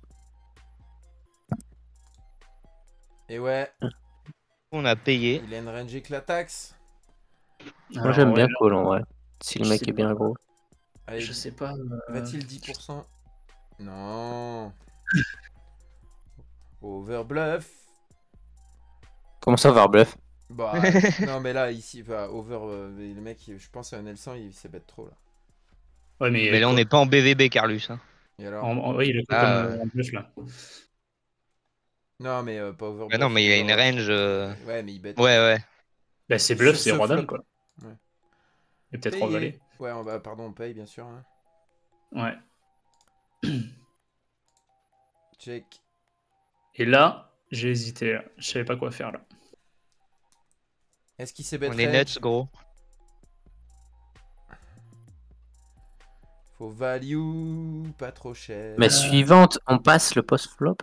Et ouais, On a payé. il a une range avec la taxe. Moi Alors, j'aime ouais, bien là, Call en vrai. Si le je mec sais est bien gros. Allez, je sais pas. euh, va-t-il dix pour cent? Non. Overbluff. Comment ça, Varbluff? Bah, non, mais là, ici, bah, over. euh, le mec, il- je pense à un L cent, il s'est bête trop là. Ouais, mais, Mais là, on n'est pas en B V B, Carlus. Hein. Et alors? En, en- ouais, il est Ah, comme euh. euh, en bluff là. Non, mais euh, pas overbluff. Bah non, mais il a une over- range. euh, Ouais, mais il bête. Ouais, ouais. Bah, c'est bluff, Sur c'est ce roi dame flop. quoi. Ouais. Et peut-être Payé. roi valet. Ouais, on va, pardon, on paye bien sûr. hein. Ouais. Check. Et là, j'ai hésité. Là. Je savais pas quoi faire là. Est-ce qu'il s'est bet On est range? nuts, gros. Faut value, pas trop cher. Mais suivante, on passe le post-flop.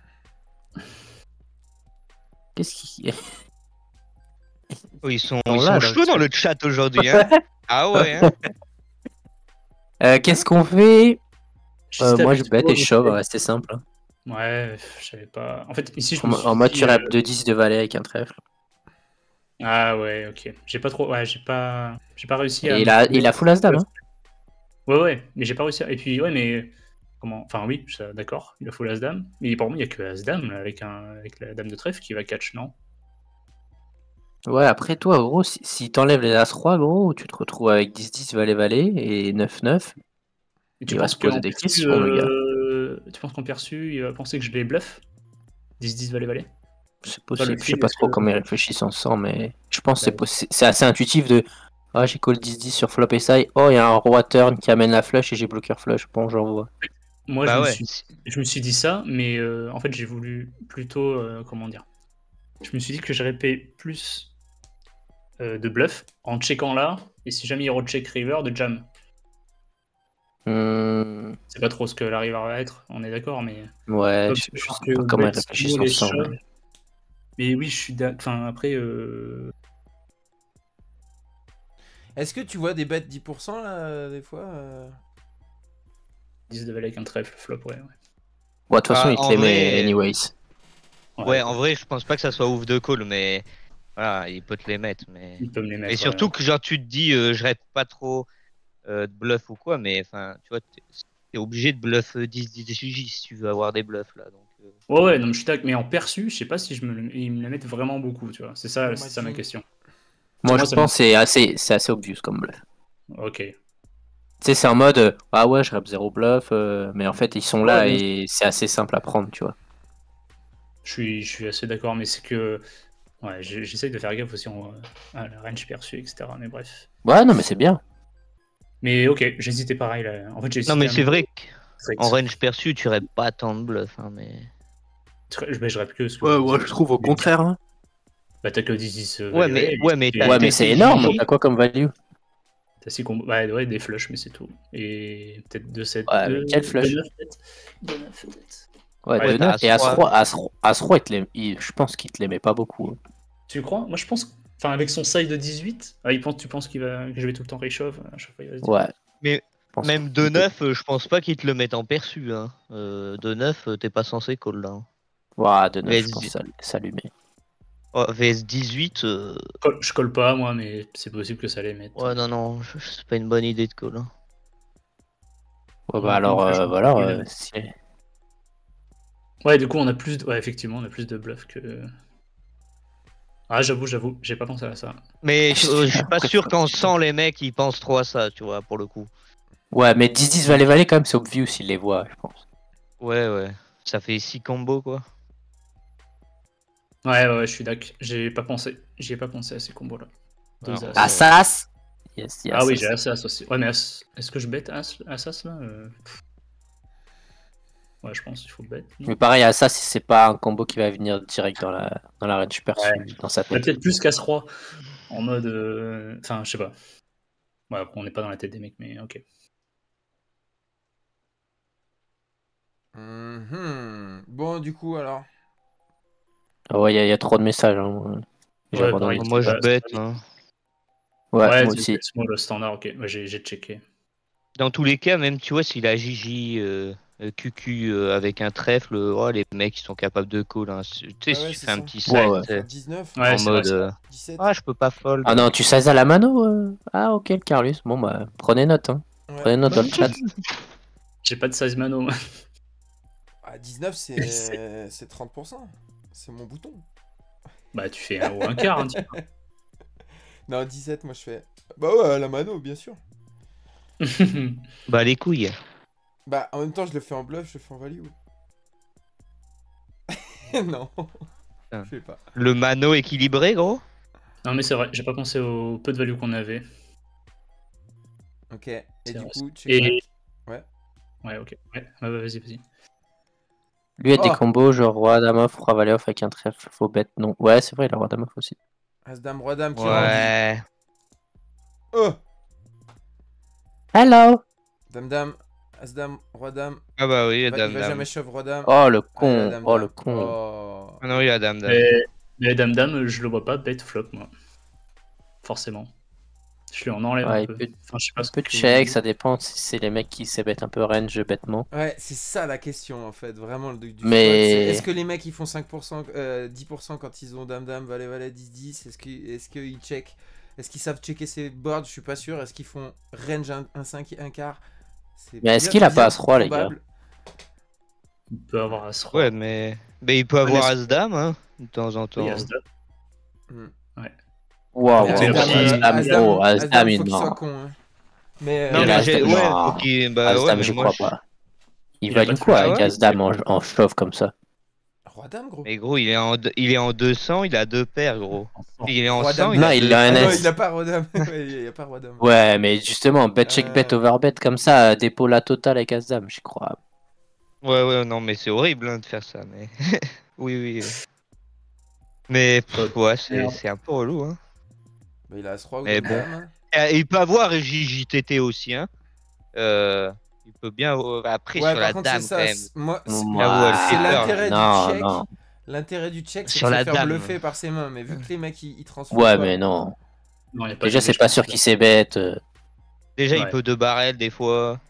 Qu'est-ce qui. Oh, ils sont, Ils sont ils là, sont dans le chauds dans chat. le chat aujourd'hui. Hein. Ah ouais. Hein. Euh, Qu'est-ce qu'on fait? Euh, J'hésitais à moi je mettre bête quoi, et je shove, mais- va rester simple. hein. Ouais, je savais pas. En fait, ici, je En, me en suis mode dit, tu euh, rap de dix de valet avec un trèfle. Ah ouais, ok. J'ai pas trop. Ouais, j'ai pas. J'ai pas réussi à. Et il me a, trouver- il a full as dame. Hein. Ouais, ouais, mais j'ai pas réussi à. Et puis, ouais, mais. Comment. Enfin, oui, ça- d'accord, il a full as dame. Mais pour moi, il y a que as dame là, avec, un... avec la dame de trèfle qui va catch, non? Ouais, après toi, gros, si, si t'enlèves les as roi, gros, tu te retrouves avec dix dix valet valet et neuf neuf. Et tu Il va penses se poser qu'en des perçu, questions, le gars. euh, Tu penses qu'en perçu, il va penser que je les bluffe? dix dix valet valet? C'est Toi, le possible. Je sais fil, pas est-ce trop que- comment ils réfléchissent ensemble, mais je pense que c'est Ouais. possi- c'est assez intuitif de. Ah, j'ai call dix dix sur flop et side. Oh, il y a un roi turn qui amène la flush et j'ai bloqueur flush. Bon, j'envoie. Moi, Bah je, me ouais. suis... je me suis dit ça, mais euh, en fait, j'ai voulu plutôt. euh, comment dire? Je me suis dit que j'aurais payé plus euh, de bluff en checkant là, et si jamais il recheck river, de jam. Hmm, C'est pas trop ce que la river va être, on est d'accord, mais. ouais, Comme je, c'est je parce sais que pas comment ils bet réfléchissent small et ensemble. shove. Mais oui, je suis d'accord. Enfin, après. Euh... Est-ce que tu vois des bêtes dix pour cent là, des fois euh dix de valet avec un trèfle flop, ouais. ouais. Bon, de toute façon, Ah, il te en les met vrai- anyways. Ouais, en vrai, je pense pas que ça soit ouf de call, mais voilà, il peut te les mettre. Mais Il peut me les mettre. et surtout ouais. que genre tu te dis, euh, je rate pas trop euh, de bluff ou quoi, mais enfin, tu vois, t'es t'es obligé de bluff euh, dix dix J J si tu veux avoir des bluffs là. Donc, euh, Ouais, ouais, non, mais je suis d'accord. Mais en perçu, je sais pas si je me le... ils me la mettent vraiment beaucoup, tu vois. C'est ça, Oh, c'est ça ma Mathieu. question. Moi, Moi, je ça pense que c'est assez, c'est assez obvious comme bluff. Ok. Tu sais, c'est en mode euh, ah ouais, je rap zéro bluff, euh, mais en fait, ils sont là Ouais, et c'est assez simple à prendre, tu vois. Je suis, je suis assez d'accord, mais c'est que. Ouais, j'ai- j'essaye de faire gaffe aussi en, à la range perçue, et cetera. Mais bref. Ouais, non, mais c'est bien. Mais ok, j'hésitais pareil là. En fait, j'ai hésité. Non, mais à c'est mettre vrai straight. qu'en range perçu, tu rêves pas tant de bluffs, hein, mais. Je, ben, je rêve que ce que. Ouais, ouais, je trouve au contraire. Hein. Bah, t'as que dix dix. euh, Ouais, valet, mais- valet, ouais, mais tu- t'as- Ouais, mais t'es- c'est t'es énorme. J J. T'as quoi comme value? T'as six combos. Ouais, ouais, des flushs, mais c'est tout. Et peut-être deux sept. Ouais, mais quel flush? deux neuf peut-être. deux neuf peut-être. Ouais, Ouais, de t'as neuf. Et As-Roi. As-Roi, As-Roi, As-Roi, il te l'aime- il- je pense qu'il te l'aimait pas beaucoup. hein. Tu crois? Moi, je pense. Enfin, avec son side de dix-huit, ah, il pense, tu penses qu'il va... que je vais tout le temps réchauffe à chaque fois il va se dire. Ouais. Mais je pense même que- de neuf, euh, je pense pas qu'ils te le mettent en perçu. Hein. Euh, de neuf, euh, t'es pas censé call là. hein. Ouais, de neuf, je Vas-y. pense que ça, ça lui met. Oh, V S dix-huit, euh... Je colle- Je colle pas, moi, mais c'est possible que ça les mette. ouais, non, non, je- c'est pas une bonne idée de call. hein. Ouais, Ouais, bah alors, comment euh, faire, voilà. je- euh, si- Ouais, du coup, on a plus de... Ouais, effectivement, on a plus de bluff que... Ah, j'avoue, j'avoue, j'ai pas pensé à ça. Mais je, euh, je suis pas Après, sûr faut- qu'en cent, les mecs, ils pensent trop à ça, tu vois, pour le coup. Ouais, mais dix dix valet valet, quand même, c'est obvious s'il les voit, je pense. Ouais, ouais. Ça fait six combos, quoi. Ouais, ouais, ouais, je suis d'accord. J'ai pas pensé. J'y ai pas pensé à ces combos-là. Deux Alors, As. Ah, Assas Yes, yes. Ah oui, yes. j'ai As As aussi. Ouais, mais As... est-ce que je bête As, As, As là euh, pff. Ouais, je pense qu'il faut bet. non Mais pareil, à ça, si c'est pas un combo qui va venir direct dans la, dans la range perçue, dans sa Ouais, tête. peut-être plus qu'As-Roi. En mode. euh, Enfin, je sais pas. Ouais, après, on n'est pas dans la tête des mecs, mais ok. Mhm. Bon, du coup, alors. Ah ouais, il y, a- y a trop de messages. Hein. J'ai Ouais, abandonné. pareil. Moi, je Ouais, bête. c'est- Hein. Ouais, Ouais, moi c'est aussi. c'est le standard, ok. Ouais, j'ai j'ai checké. Dans tous les cas, même, tu vois, s'il a Gigi, euh, euh, Q Q euh, avec un trèfle, oh, les mecs, ils sont capables de call. Hein. Tu sais, Ah si ouais, tu c'est fais un ça. petit Ouais, size ouais. euh, Enfin, dix-neuf, Ouais, en c'est mode, vrai, c'est euh, dix-sept. ah, je peux pas fold. Ah non, tu sais à la mano euh Ah ok, le Carlus. Bon bah, prenez note. Hein. Ouais. Prenez note dans le chat. J'ai pas de size mano. moi. Ah, dix-neuf, c'est c'est trente pour cent. C'est mon bouton. Bah, tu fais un ou un quart. Hein, tu Non, dix-sept, moi je fais. Bah ouais, à la mano, bien sûr. vois. Bah, les couilles. Bah, en même temps, je le fais en bluff, je le fais en value. Non, Ah. je sais pas. Le mano équilibré, gros. Non, mais c'est vrai, j'ai pas pensé au peu de value qu'on avait. Ok, et C'est du vrai. coup, check Et. Ouais. Ouais, ok. Ouais, ouais, ouais, vas-y, vas-y. Lui a des Oh. combos genre roi, dame off, roi, valet off avec un trèfle, faux bête. Non. Ouais, c'est vrai, il a roi, dame off aussi. As-Dame, Roi-Dame qui rendit. Ouais. Oh. Hello. Dame-Dame, As-Dame, Roi-Dame. Ah bah oui, Il va, il dame, va dame. jamais shove Roi-Dame. Oh le Allez, la con. dame, Oh dame. le con. Oh. Ah non, oui, la dame, dame. Mais, mais Dame Dame, je le vois pas bet flop, moi. Forcément. Je lui en enlève Ouais, un il peu. peut, Enfin, je sais pas il ce peut que vous check, dites. ça dépend si c'est les mecs qui s'ébêtent un peu range bêtement. Ouais, c'est ça la question en fait, vraiment le du du Mais- spot, c'est est-ce que les mecs ils font cinq pour cent, euh, dix pour cent quand ils ont dame dame, valet valet, dix dix, est-ce qu'ils est-ce qu'ils check, est-ce qu'ils savent checker ces boards, je suis pas sûr, est-ce qu'ils font range un, un cinq et un quart. C'est Mais est-ce bien- qu'il a bien pas As-Roi, les gars probable. Il peut avoir As-Roi. Ouais, mais... mais il peut Ouais, avoir mais- As-Dame, hein, de temps en temps. Oui, As-Dame. Hmm. Waouh, Mais Après, il a As-Dame, pas- euh, As-Dame, As-Dame, gros, As-Dame, As-Dame, faut qu'il non. soit con. Hein. Mais Non, Il euh, a mais As-Dame, j'ai... Ouais, non. faut qu'il... Bah ouais, As-Dame, mais j'y moi, crois je- pas. Il, Il a value pas de quoi flush. avec Ah ouais As-Dame en, en shove comme ça? Roi-Dame gros. Mais gros, il est en, deux- il est en deux cents, il a deux paires, gros. Il est en Roi-Dame. cent, il Non, a il deux a un Ah non, S. il a pas Roi-Dame. Ouais, il y a pas Roi-Dame. Ouais, mais justement, bet check bet Euh. overbet comme ça, dépôt la totale avec As-Dame, j'y crois. Ouais, ouais, non, mais c'est horrible hein, de faire ça, mais... oui, oui. oui. Mais, pff, ouais, c'est Merde. c'est un peu relou, hein. Bah, il a As-Roi ou Mais Dame-Dame. bon. hein. Et il peut avoir J J T T aussi, hein. Euh... Il peut bien... euh, Après, Ouais, sur par la contre, c'est dame, quand ça. même. c'est- Moi, c'est- J'avoue, elle fait c'est peur, l'intérêt du non, check. non. L'intérêt du check, c'est Sur de la se faire dame. bluffer par ses mains. Mais vu que les mecs ils, ils transforment Ouais, pas. mais non. Non, il y a pas Déjà, de c'est pas engagement, sûr là. qu'il s'ébête. euh. Déjà, Ouais. il peut deux barrels, des fois.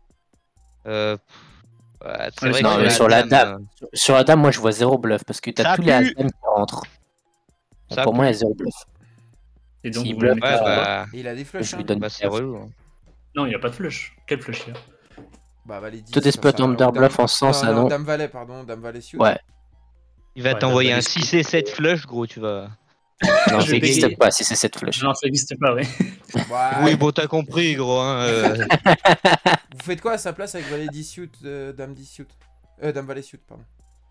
Euh... pff, ouais, c'est Ouais, vrai non, que mais sur sur la la dame... dame, Sur la dame, moi, je vois zéro bluff parce que t'as Ça tous les pue. As-Dame qui rentrent. Ça Pour moi, il y pue. a zéro bluff. Et donc, S'il vous le bluffe, mettez Ouais, sur quoi bah... Et il a des je flushs. lui Hein. donne bah une c'est bluff. relou. hein. Non, il n'y a pas de flush. Quel flush il y a Bah, valet dix. Tous des ça spots sert à- under ou dame- bluff en sens, non, ça non, non. Dame valet, pardon. Dame valet suit. Ouais, Il va Ouais, t'envoyer dame un valet six suit. et sept flush, gros, tu vas... non, Je ça vais n'existe bégayer. pas si c'est cette flush. Non, ça n'existe pas, oui. Ouais. Oui, bon, t'as compris, gros, hein. euh, Vous faites quoi à sa place avec valet dix suit, euh, Dame dix suit Euh, Dame valet suit, pardon.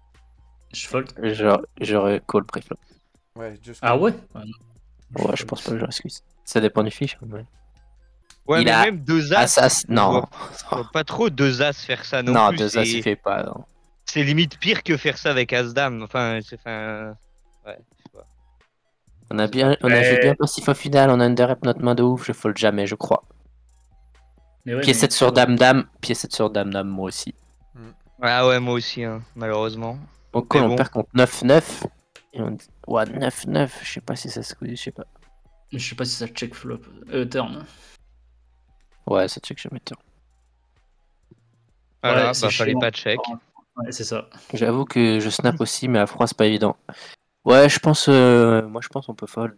Je fold. Genre, j'aurais call préflop. Ouais, just Ah call. ouais Ah non. Ouais, je pense pas que j'aurais squeeze. Ça dépend du fiche. Ouais. Ouais, Il mais a même deux as... As-As, on non. voit- on voit pas trop deux as faire ça non, Non, plus. deux As, c'est- il fait pas. non. C'est limite pire que faire ça avec As-Dame. Enfin, c'est... Enfin... Ouais, je sais pas. On a bien, on a Mais- fait bien passif au final, on a underrep notre main de ouf, je fold jamais, je crois. Mais ouais, Pied mais- sept sur dame-dame, pied sept sur dame-dame, moi aussi. Ah ouais, moi aussi, hein, malheureusement. Donc quand Mais on bon. perd contre neuf neuf, et on dit, ouais, neuf neuf, je sais pas si ça squeeze, je sais pas. Je sais pas si ça check flop. Euh, turn. Ouais, ça check jamais turn. Voilà, Ouais, c'est bah fallait chiant. pas check. Ouais, c'est ça. J'avoue que je snap aussi, mais à froid, c'est pas évident. Ouais, je pense, euh, moi je pense on peut fold.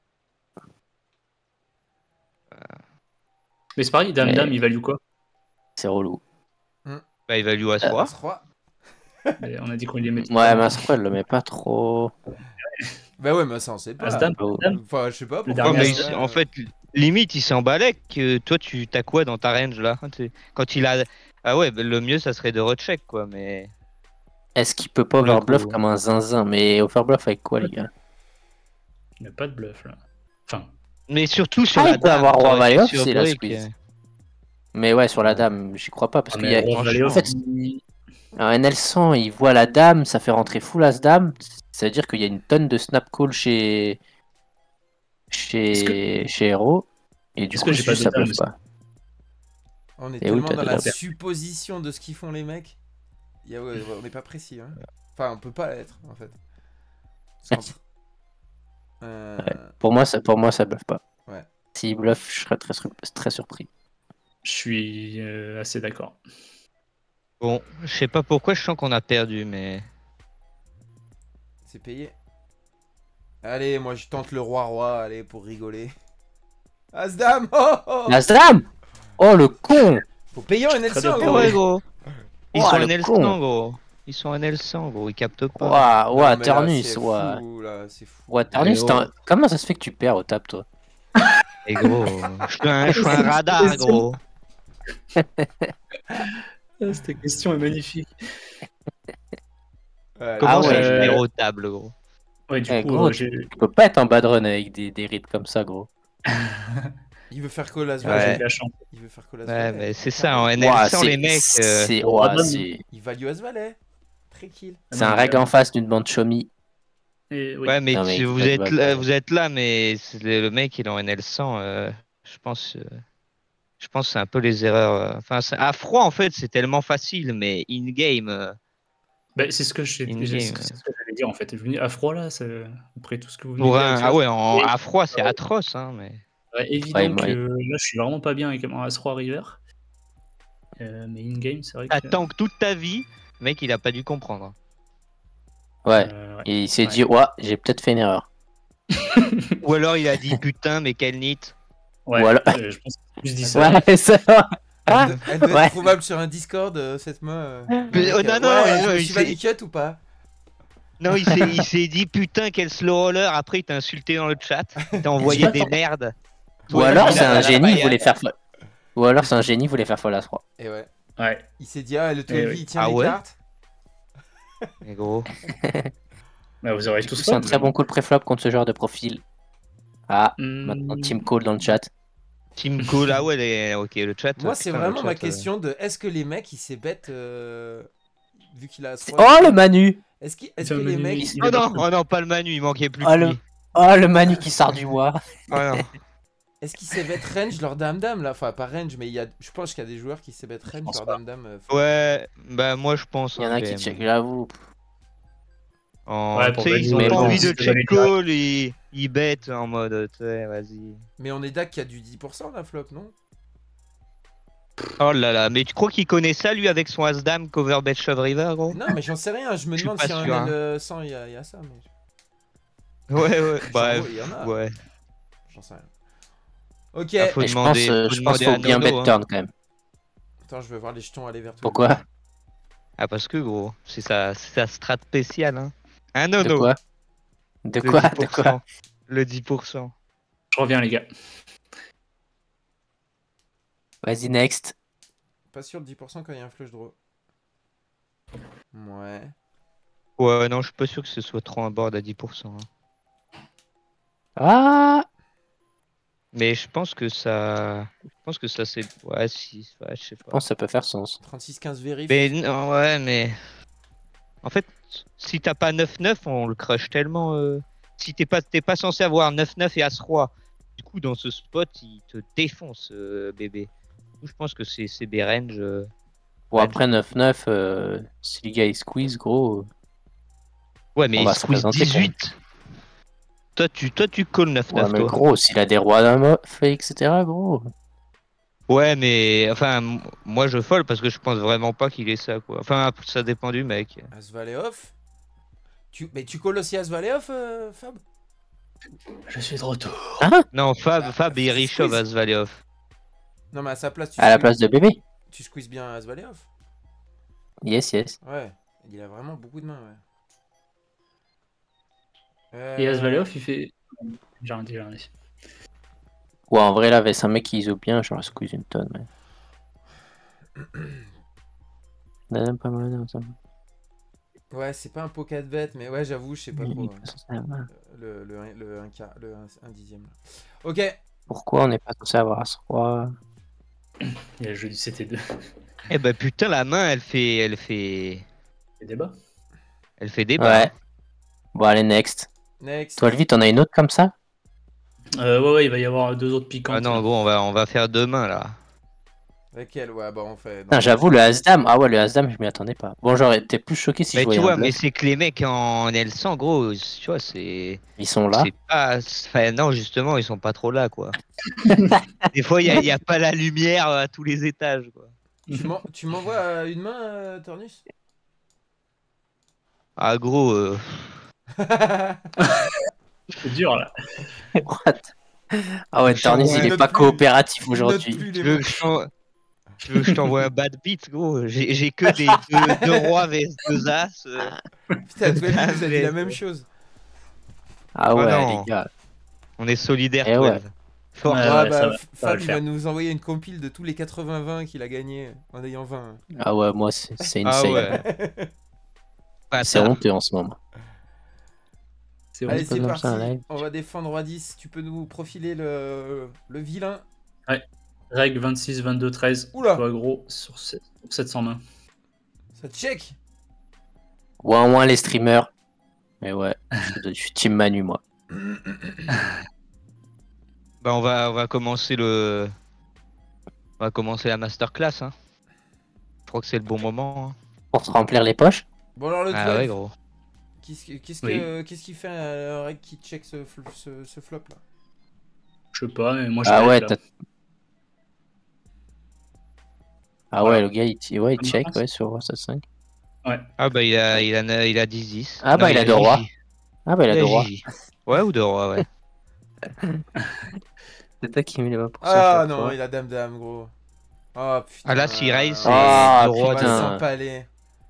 Mais c'est pareil, dame Mais- dame, il value quoi C'est relou. Bah, il value à Euh, soi. As-Roi. Mais on a dit qu'on les mettait. Ouais, mais à ce point, elle le met pas trop. Bah ouais, mais ça on sait pas. As-Dame, Oh. As-Dame. Enfin, je sais pas. Le pourquoi, Ouais, dernier mais ouais, il- ouais. en fait, limite, il s'emballait que toi, tu t'as quoi dans ta range là t'sais, quand il a. Ah ouais, bah, le mieux, ça serait de recheck quoi, mais. Est-ce qu'il peut pas Le overbluff coup. comme un zinzin? Mais overbluff avec quoi, les gars? Il n'y a pas de bluff là. Enfin, Mais surtout sur Ah, la il peut dame. avoir roi t'aurais valet été off, sur c'est la brick, squeeze. euh. Mais ouais, sur la dame, j'y crois pas parce ah, qu'il mais y a. Roi Valet En off, fait, il- Un N L cent, il voit la dame, ça fait rentrer full as dame. Ça veut dire qu'il y a une tonne de snap call chez chez Est-ce chez Hero. Et du Est-ce coup, que j'ai pas juste, de ça dame bluffe aussi pas. On est Et où tellement t'as dans de la la- supposition de ce qu'ils font les mecs. Il y a- ouais, ouais, on n'est pas précis. Hein. Enfin, on peut pas l'être en fait. Parce qu'entre- Euh, Pour moi, ça pour moi, ça bluffe pas. Ouais. S'il bluffe, je serais très, sur- très surpris. Je suis euh, assez d'accord. Bon, je sais pas pourquoi je sens qu'on a perdu, mais. C'est payé. Allez, moi je tente le roi-roi, allez, pour rigoler. As-dame. Oh, oh. As dame. Oh le con. Faut payer en N L Très cent, bien. gros. Ouais, gros. Ils Ouah, sont le en L con. cent, gros. Ils sont en L cent, gros. Ils captent pas. Ouah, Non, ouah, mais là, Ternus, c'est ouah. fou, là, c'est fou. Ouah, Ternus, Allez, t'as un- oh. comment ça se fait que tu perds au tap, toi? Et gros, je suis un, je suis un radar, gros. Cette question est magnifique. Ouais, Comment Ah ça, ouais. je Euh, perds au table, gros? Ouais, du Eh, coup, gros, euh, j'ai Tu peux pas être en bad run avec des, des rips comme ça, gros. Il veut faire colas ouais, j'ai Ouais. eu de la chance. Il veut faire colas Ouais, mais c'est ça, en N Ouah, L cent, c'est- les mecs. euh, C'est Oh, ouah, Adam. c'est- Il value As Valet. Tranquille. Ah c'est non, un mais règle là- en face d'une bande chomi. Et, oui. Ouais, mais Non, mais tu- il vous, va- êtes va- là, va- vous êtes là, mais c'est le le mec, il est en N L cent. euh, je pense. euh, Je pense que c'est un peu les erreurs. euh, Enfin, c'est- à froid, en fait, c'est tellement facile, mais in-game. euh, Bah, c'est ce que je In-game, c'est ce que ouais. c'est ce que j'allais dire en fait. Je me dis, à froid là, c'est- après tout ce que vous venez Pour de dire, un... et Ah cetera, ouais, en... Et- à froid, c'est atroce, hein, mais. ouais, évident Ouais, moi, que là, je suis vraiment pas bien avec un As trois River. Euh, mais in-game, c'est vrai que. T'attends que toute ta vie, le mec, il a pas dû comprendre. Ouais. euh, ouais. Et il s'est Ouais. dit, ouah, j'ai peut-être fait une erreur. Ou alors il a dit putain, mais quel nit. Ouais, Voilà. euh, je pense que je dis ça. Ouais, ça va. Ah, Elle, elle doit ouais. être trouvable sur un Discord, euh, cette main. euh, Mais- oh, avec, euh, non, non, ouais, non, je me il suis s'est- value cut ou pas? Non, il s'est il s'est dit putain, quel slow roller. Après, il t'a insulté dans le chat. Il t'a envoyé J'ai pas des tant- merdes. Ou Toi, alors il c'est a un la génie, il paillade. voulait faire. fo- Ou alors c'est un génie, il voulait faire folle à trois. Et ouais. Ouais. Il s'est dit, ah, le Eh Twelve, oui. il tient Ah les ouais cartes. Mais gros. Bah, vous aurez Du tous coup, C'est un fun, très mais- bon coup de préflop contre ce genre de profil. Ah, Hmm, maintenant Team Call dans le chat. Team Cool, ah ouais, les... ok, le chat. Moi, euh, c'est putain, le vraiment chat, ma euh, question de est-ce que les mecs, ils s'est bête euh, vu qu'il a. Oh le Manu. Est-ce qu'il- est-ce Tiens, que les Manu, mecs. il- Oh non, oh non, pas le Manu, il manquait plus Oh que le, lui. oh, le Manu qui sort du bois. Oh non. Est-ce qu'ils s'est bête range leur dame-dame là? Enfin, pas range, mais il y a... je pense qu'il y a des joueurs qui s'est bête range pense leur pas. dame-dame. euh, faut- Ouais, bah moi je pense. Il y en hein, a quand qui même. check, j'avoue. En- Ouais, tu pour sais, ils valider, ont mais pas bon, envie de c'est check validé. call et ils bêtent en mode, tu sais, vas-y. Mais on est d'accord qu'il y a du dix pour cent la flop, non? Oh là là, mais tu crois qu'il connaît ça lui avec son As-Dame cover bet shove river, gros? Non, mais j'en sais rien, je me Je suis demande pas si un sûr, hein. L cent il y, a- il y a ça. Mais... Ouais, ouais, bah, Genre, il y en a. ouais. J'en sais rien. Ok, Ah, faut Et je pense, demander, euh, faut je pense demander qu'il à faut bien Nono, bet hein. turn quand même. attends, je vais voir les jetons aller vers toi. Pourquoi? Ah, parce que gros, c'est sa, c'est sa strat spéciale, hein. Un De nono. quoi? De Le quoi? dix De pour quoi? cent. Le dix pour cent. Je reviens, les gars. Vas-y, next. Pas sûr de dix pour cent quand il y a un flush draw. Ouais. Ouais, non, je suis pas sûr que ce soit trop un board à dix pour cent. hein. Ah! Mais je pense que ça. Je pense que ça c'est. Ouais, si. Ouais, je sais Je pas. pense que ça peut faire sens. trente-six quinze vérif. Mais non, ouais, mais. En fait, si t'as pas neuf neuf, on le crush tellement. euh, Si t'es pas, t'es pas censé avoir neuf neuf et As-Roi. Du coup, dans ce spot, il te défonce, euh, bébé. Du coup, je pense que c'est c'est des ranges. euh, Bon, après neuf neuf, euh, si les gars ils squeeze, gros. euh, Ouais, mais On il va se squeeze présenter pour- dix-huit. Toi, tu, toi, tu calls neuf Ouais, neuf, mais toi. gros, s'il a des rois d'un fait, et cetera, gros. Ouais, mais enfin, m- moi je fold parce que je pense vraiment pas qu'il ait ça, quoi. Enfin, ça dépend du mec. As Valet off. Tu... Mais tu calls aussi As Valet off, euh, Fab? Je suis de retour. Non, Fab, Fab il tu reshove squeezes. As Valet off. Non, mais à sa place, tu, À la squeezes- place de bébé. tu squeezes bien As Valet off. Yes, yes. Ouais, il a vraiment beaucoup de mains, ouais. Euh, Et As-Valet-Off, il fait. J'ai rien dit, j'ai rien dit. Ouais, en vrai, là, avec un mec qui iso bien, j'aurais squeeze une tonne, mais. On a même pas mal dans ça. Ouais, c'est pas un pocket bet, mais ouais, j'avoue, je sais pas trop. Il- ouais. il- Le, le, un- le, un quart- le un- un dixième. Là. Ok, Pourquoi on n'est pas censé avoir As roi? Il y a le jeu du C T deux. Eh bah putain, la main, elle fait, elle fait, Les débats. elle fait débat. Ouais. hein. Bon, allez, next. Next. Toi, Levi, t'en as une autre comme ça? Euh, ouais, ouais, il va y avoir deux autres piquantes. Ah non, là. bon, on va, on va faire deux mains là. Laquelle? Ouais, bah on fait. Putain, j'avoue, le As-Dame. Ah ouais, le As-Dame, je m'y attendais pas. Bon, j'aurais été plus choqué si je Mais tu voyais vois, un mais bluff. c'est que les mecs en L cent, gros, tu vois, c'est. Ils sont là. C'est pas. Enfin, non, justement, ils sont pas trop là, quoi. Des fois, il n'y a, y a pas la lumière à tous les étages, quoi. Tu m'en- tu m'envoies euh, une main, euh, Tornus? Ah, gros, euh, C'est dur là. What? Ah ouais, Je Tornis, t'envoie il un est autre pas plus. coopératif Note aujourd'hui. plus les tu veux mots. que je t'en- tu veux que je t'envoie un bad beat, gros? J'ai j'ai que des deux, deux rois vs deux as. euh. Putain, toi, il nous a dit la Ah, même mais- chose. Ah Oh ouais, non. les gars. On est solidaires, Eh ouais. douze. Fort. Ouais, Ouais, ouais, bah, ça va, F- ça va Fab, le il faire. va nous envoyer une compile de tous les quatre-vingts vingt qu'il a gagné en ayant vingt. Ah ouais, moi, c'est c'est Ah insane. ouais. Pas C'est ça. honteux en ce moment. C'est Allez, pas c'est comme parti. ça, un live. On va défendre roi dix. Tu peux nous profiler le, le vilain. Règle vingt-six, vingt-deux, treize. Oula. Toi, gros, sur sept- sur sept cents mains. Ça check. Ouin ouin les streamers. Mais ouais, je je suis team Manu, moi. Bah, on va, on va commencer le. On va commencer la masterclass, hein. Je crois que c'est le bon moment. hein. Pour se remplir les poches. Bon, alors le Ah twelve. ouais, gros. Qu'est-ce que- qu'est-ce Oui. que- qu'est-ce qu'il fait euh, le règle qui check ce, fl- ce, ce flop là? Je sais pas, mais moi je Ah bet, ouais, là. t'as... Ah Voilà. ouais, le gars, il, t- ouais, il Comme check France. ouais, sur sept cinq. Ah bah, il a, il a, il a dix dix. Ah bah, il a deux rois. J J. Ah bah, il a Il deux rois. J J. Ouais, ou deux rois, ouais. C'est toi qui mets les vingt pour cent. Ah chaque non, fois. il a dame dame gros. Oh putain. Ah là, s'il raise, c'est Ah, deux rois. On va putain. s'empaler.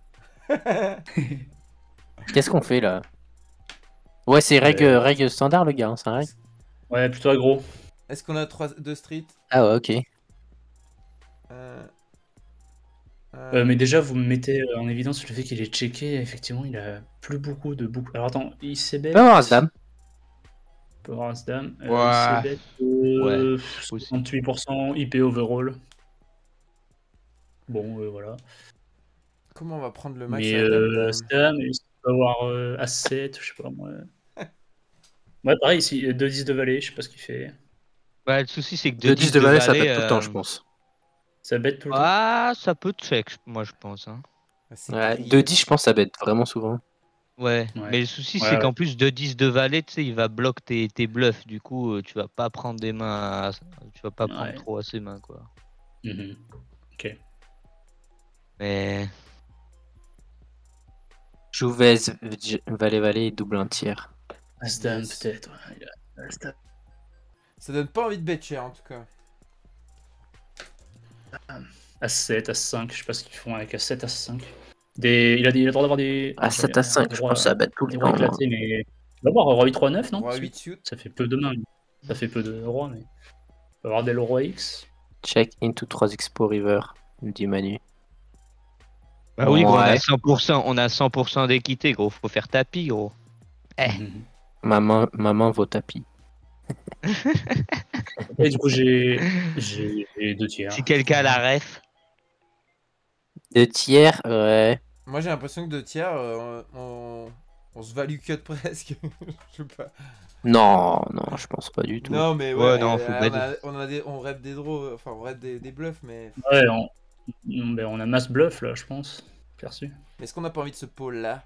Qu'est-ce qu'on fait là? Ouais, c'est règle, Euh, règle standard, le gars, hein, c'est un règle. Ouais, plutôt aggro. Est-ce qu'on a trois deux street? Ah ouais, ok. Euh, Euh, mais déjà, vous me mettez euh, en évidence le fait qu'il est checké. Effectivement, il a plus beaucoup de beaucoup. Alors attends, il s'est bet. Peut avoir As-Dame. peut avoir As-Dame. Euh, Ouais. Il s'est bet euh, aussi. soixante-huit pour cent I P overall. Bon, euh, voilà. Comment on va prendre le max Mais à la dame euh, dame? As-Dame, il peut avoir euh, As sept, je sais pas moi. Ouais, pareil, ici, deux dix de valet, je sais pas ce qu'il fait. Bah, le souci, c'est que deux deux dix dix de valet, ça valet, pète tout le temps, euh, je pense. Ça bête tout le temps. Ah, ça peut check, moi, je pense. Hein. Ah, c'est Ouais, grillé. deux dix, je pense, ça bête vraiment souvent. Ouais. Ouais. mais le souci, Ouais, c'est ouais. qu'en plus, deux dix de valet, tu sais, il va bloquer tes, tes bluffs. Du coup, euh, tu vas pas prendre des mains. à- Tu vas pas prendre Ouais. trop à ses mains, quoi. Mhm. Ok. Mais. Jouvez, valet, valet, double un tiers. As-Dame, Yes. peut-être. Ouais, il a As-Dame. Ça donne pas envie de bet cher en tout cas. As sept, As cinq, je sais pas ce qu'ils font avec As sept, As cinq. Des... Il, a des... il a le droit d'avoir des. Ah, sept à cinq, je pense que ça bête tout le Des rois temps. moi. éclatés, mais. Il va avoir roi huit, roi neuf, non Roi huit suit. Ça fait peu de mains. Ça fait peu de rois, mais. Il va avoir des roi X. Check into trois Expo River, me dit Manu. Bah oui, gros, on a Ouais. cent pour cent, on a cent pour cent d'équité, gros. Faut faire tapis, gros. Eh. Mhm. Maman, maman vaut tapis. Et du coup, j'ai. J'ai j'ai deux tiers. Si quelqu'un a la ref. Deux tiers, ouais. Moi j'ai l'impression que deux tiers, euh, on... on se value cut presque. Je sais pas. Non, non, je pense pas du tout. Non mais ouais, Ouais, non, euh, faut on, bet. a, on a des, on rêve des draws, enfin on rêve des, des bluffs, mais Ouais, on... on- ben, on a masse bluff là, je pense. Perçu. est-ce qu'on n'a pas envie de ce pôle là?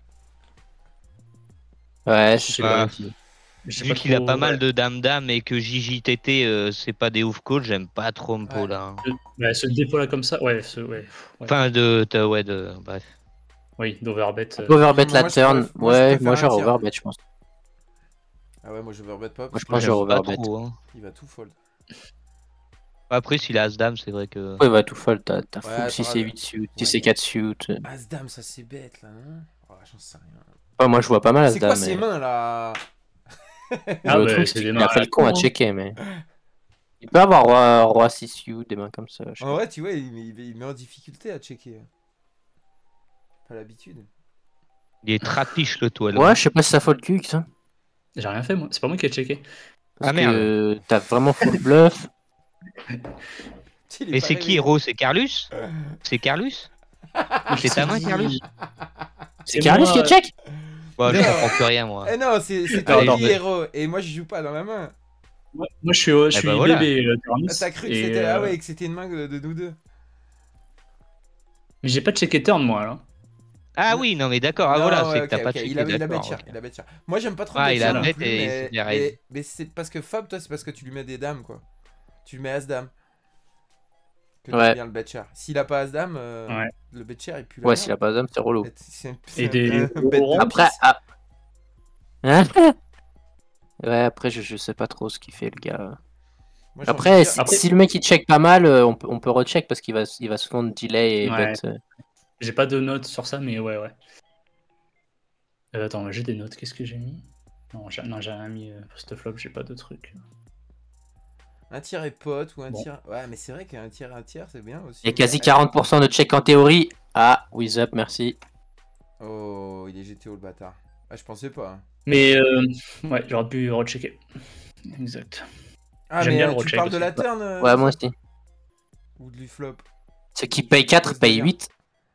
Ouais, Je je sais sais pas. pas. Je sais Vu pas qu'il a trop, pas mal ouais. de dame-dame et que J J T T, euh, c'est pas des ouf coach, j'aime pas trop Mpo Ouais. là. hein. Ouais, ce dépôt là comme ça, ouais, ce... ouais. ouais. Enfin, de. de- ouais, de. Bref. Oui, d'overbet. euh, Overbet Moi, la je turn, préfère- moi, je ouais, préfère moi un j'aurais tiers. overbet, je pense. Ah ouais, moi je overbet pas Moi parce je pense que J'aime j'aurais pas overbet. trop. Hein. qu'il va tout fold. Après, s'il a As-Dame, c'est vrai que. Ouais, bah tout fold, t'as t'as Ouais, full six t'auras et le- huit suit, Ouais. six et quatre suit. euh. As-Dame, ça c'est bête là, non? Oh, j'en sais rien. Ouais, moi je vois pas mal C'est quoi As-Dame. ces mais... mains là? Ah, le bah, truc, c'est c'est des qu'il mains a fait à le con à la con, hein. checker, mais. Il peut avoir roi, roi six suit, des mains comme ça. je sais En vrai, tu vois, il, il- il met en difficulté à checker. Pas l'habitude. Il est trapiche le toile. pas. Ouais, je sais pas si ça fold cul, ça. J'ai rien fait, moi. C'est pas moi qui ai checké. Parce Ah, merde. que t'as vraiment full bluff. Il est Mais pas c'est qui, réveillé. héros? C'est Carlus? C'est Carlus? C'est ta main, Carlus? C'est Carlos moi, qui check. Bah, je Non. comprends plus rien, moi. Eh non, c'est c'est Allez, toi je qui vais- héros. Et moi, je joue pas dans la main. Moi, moi, je suis, je Eh suis bah, voilà. bébé euh, Ah, Tyrannus, t'as cru que et, c'était ah euh, ouais, que c'était une main de, de nous deux. Mais j'ai pas checké turn, moi, là. Ah oui, non, mais d'accord. Ah Non, voilà, ouais, c'est que ok, t'as pas ok, checké, il a, il a d'accord, bet cher, ok. il a bet cher. Moi j'aime pas trop Ah, bet il a cher non bet plus, et mais, c'est des raids. mais, mais c'est parce que Fab, toi, c'est parce que tu lui mets des dames, quoi. Tu lui mets As-Dame. Que Ouais. t'aimes bien le bet cher. S'il a pas As-Dame, euh, Ouais. le bet cher, il pue la Ouais, merde. s'il a pas d'homme, c'est relou. C'est un- Et c'est des un- un bet de oranges. Après, pisse. ah. Hein ouais, après, je, je sais pas trop ce qu'il fait, le gars. Moi, j'ai envie de Après, dire- si, Après- si le mec il check pas mal, euh, on peut, on peut recheck parce qu'il va, il va souvent delay et Ouais. bet. euh. J'ai pas de notes sur ça, mais ouais, ouais. Euh, attends, j'ai des notes, qu'est-ce que j'ai mis? Non, j'ai non, j'ai rien mis euh, post-flop, j'ai pas de truc. Un tiers est pote ou un Bon. tiers. Ouais, mais c'est vrai qu'un tiers, un tiers, c'est bien aussi. Il y a quasi quarante pour cent de check en théorie. Ah, with up, merci. Oh, il est G T O le bâtard. Ah, je pensais pas. hein. Mais euh, ouais, j'aurais pu rechecker. Exact. Ah, J'aime mais bien euh, le tu recheck parles de aussi. la turn euh, Ouais, moi aussi. ou du flop. Ceux qui payent quatre C'est payent bien. huit.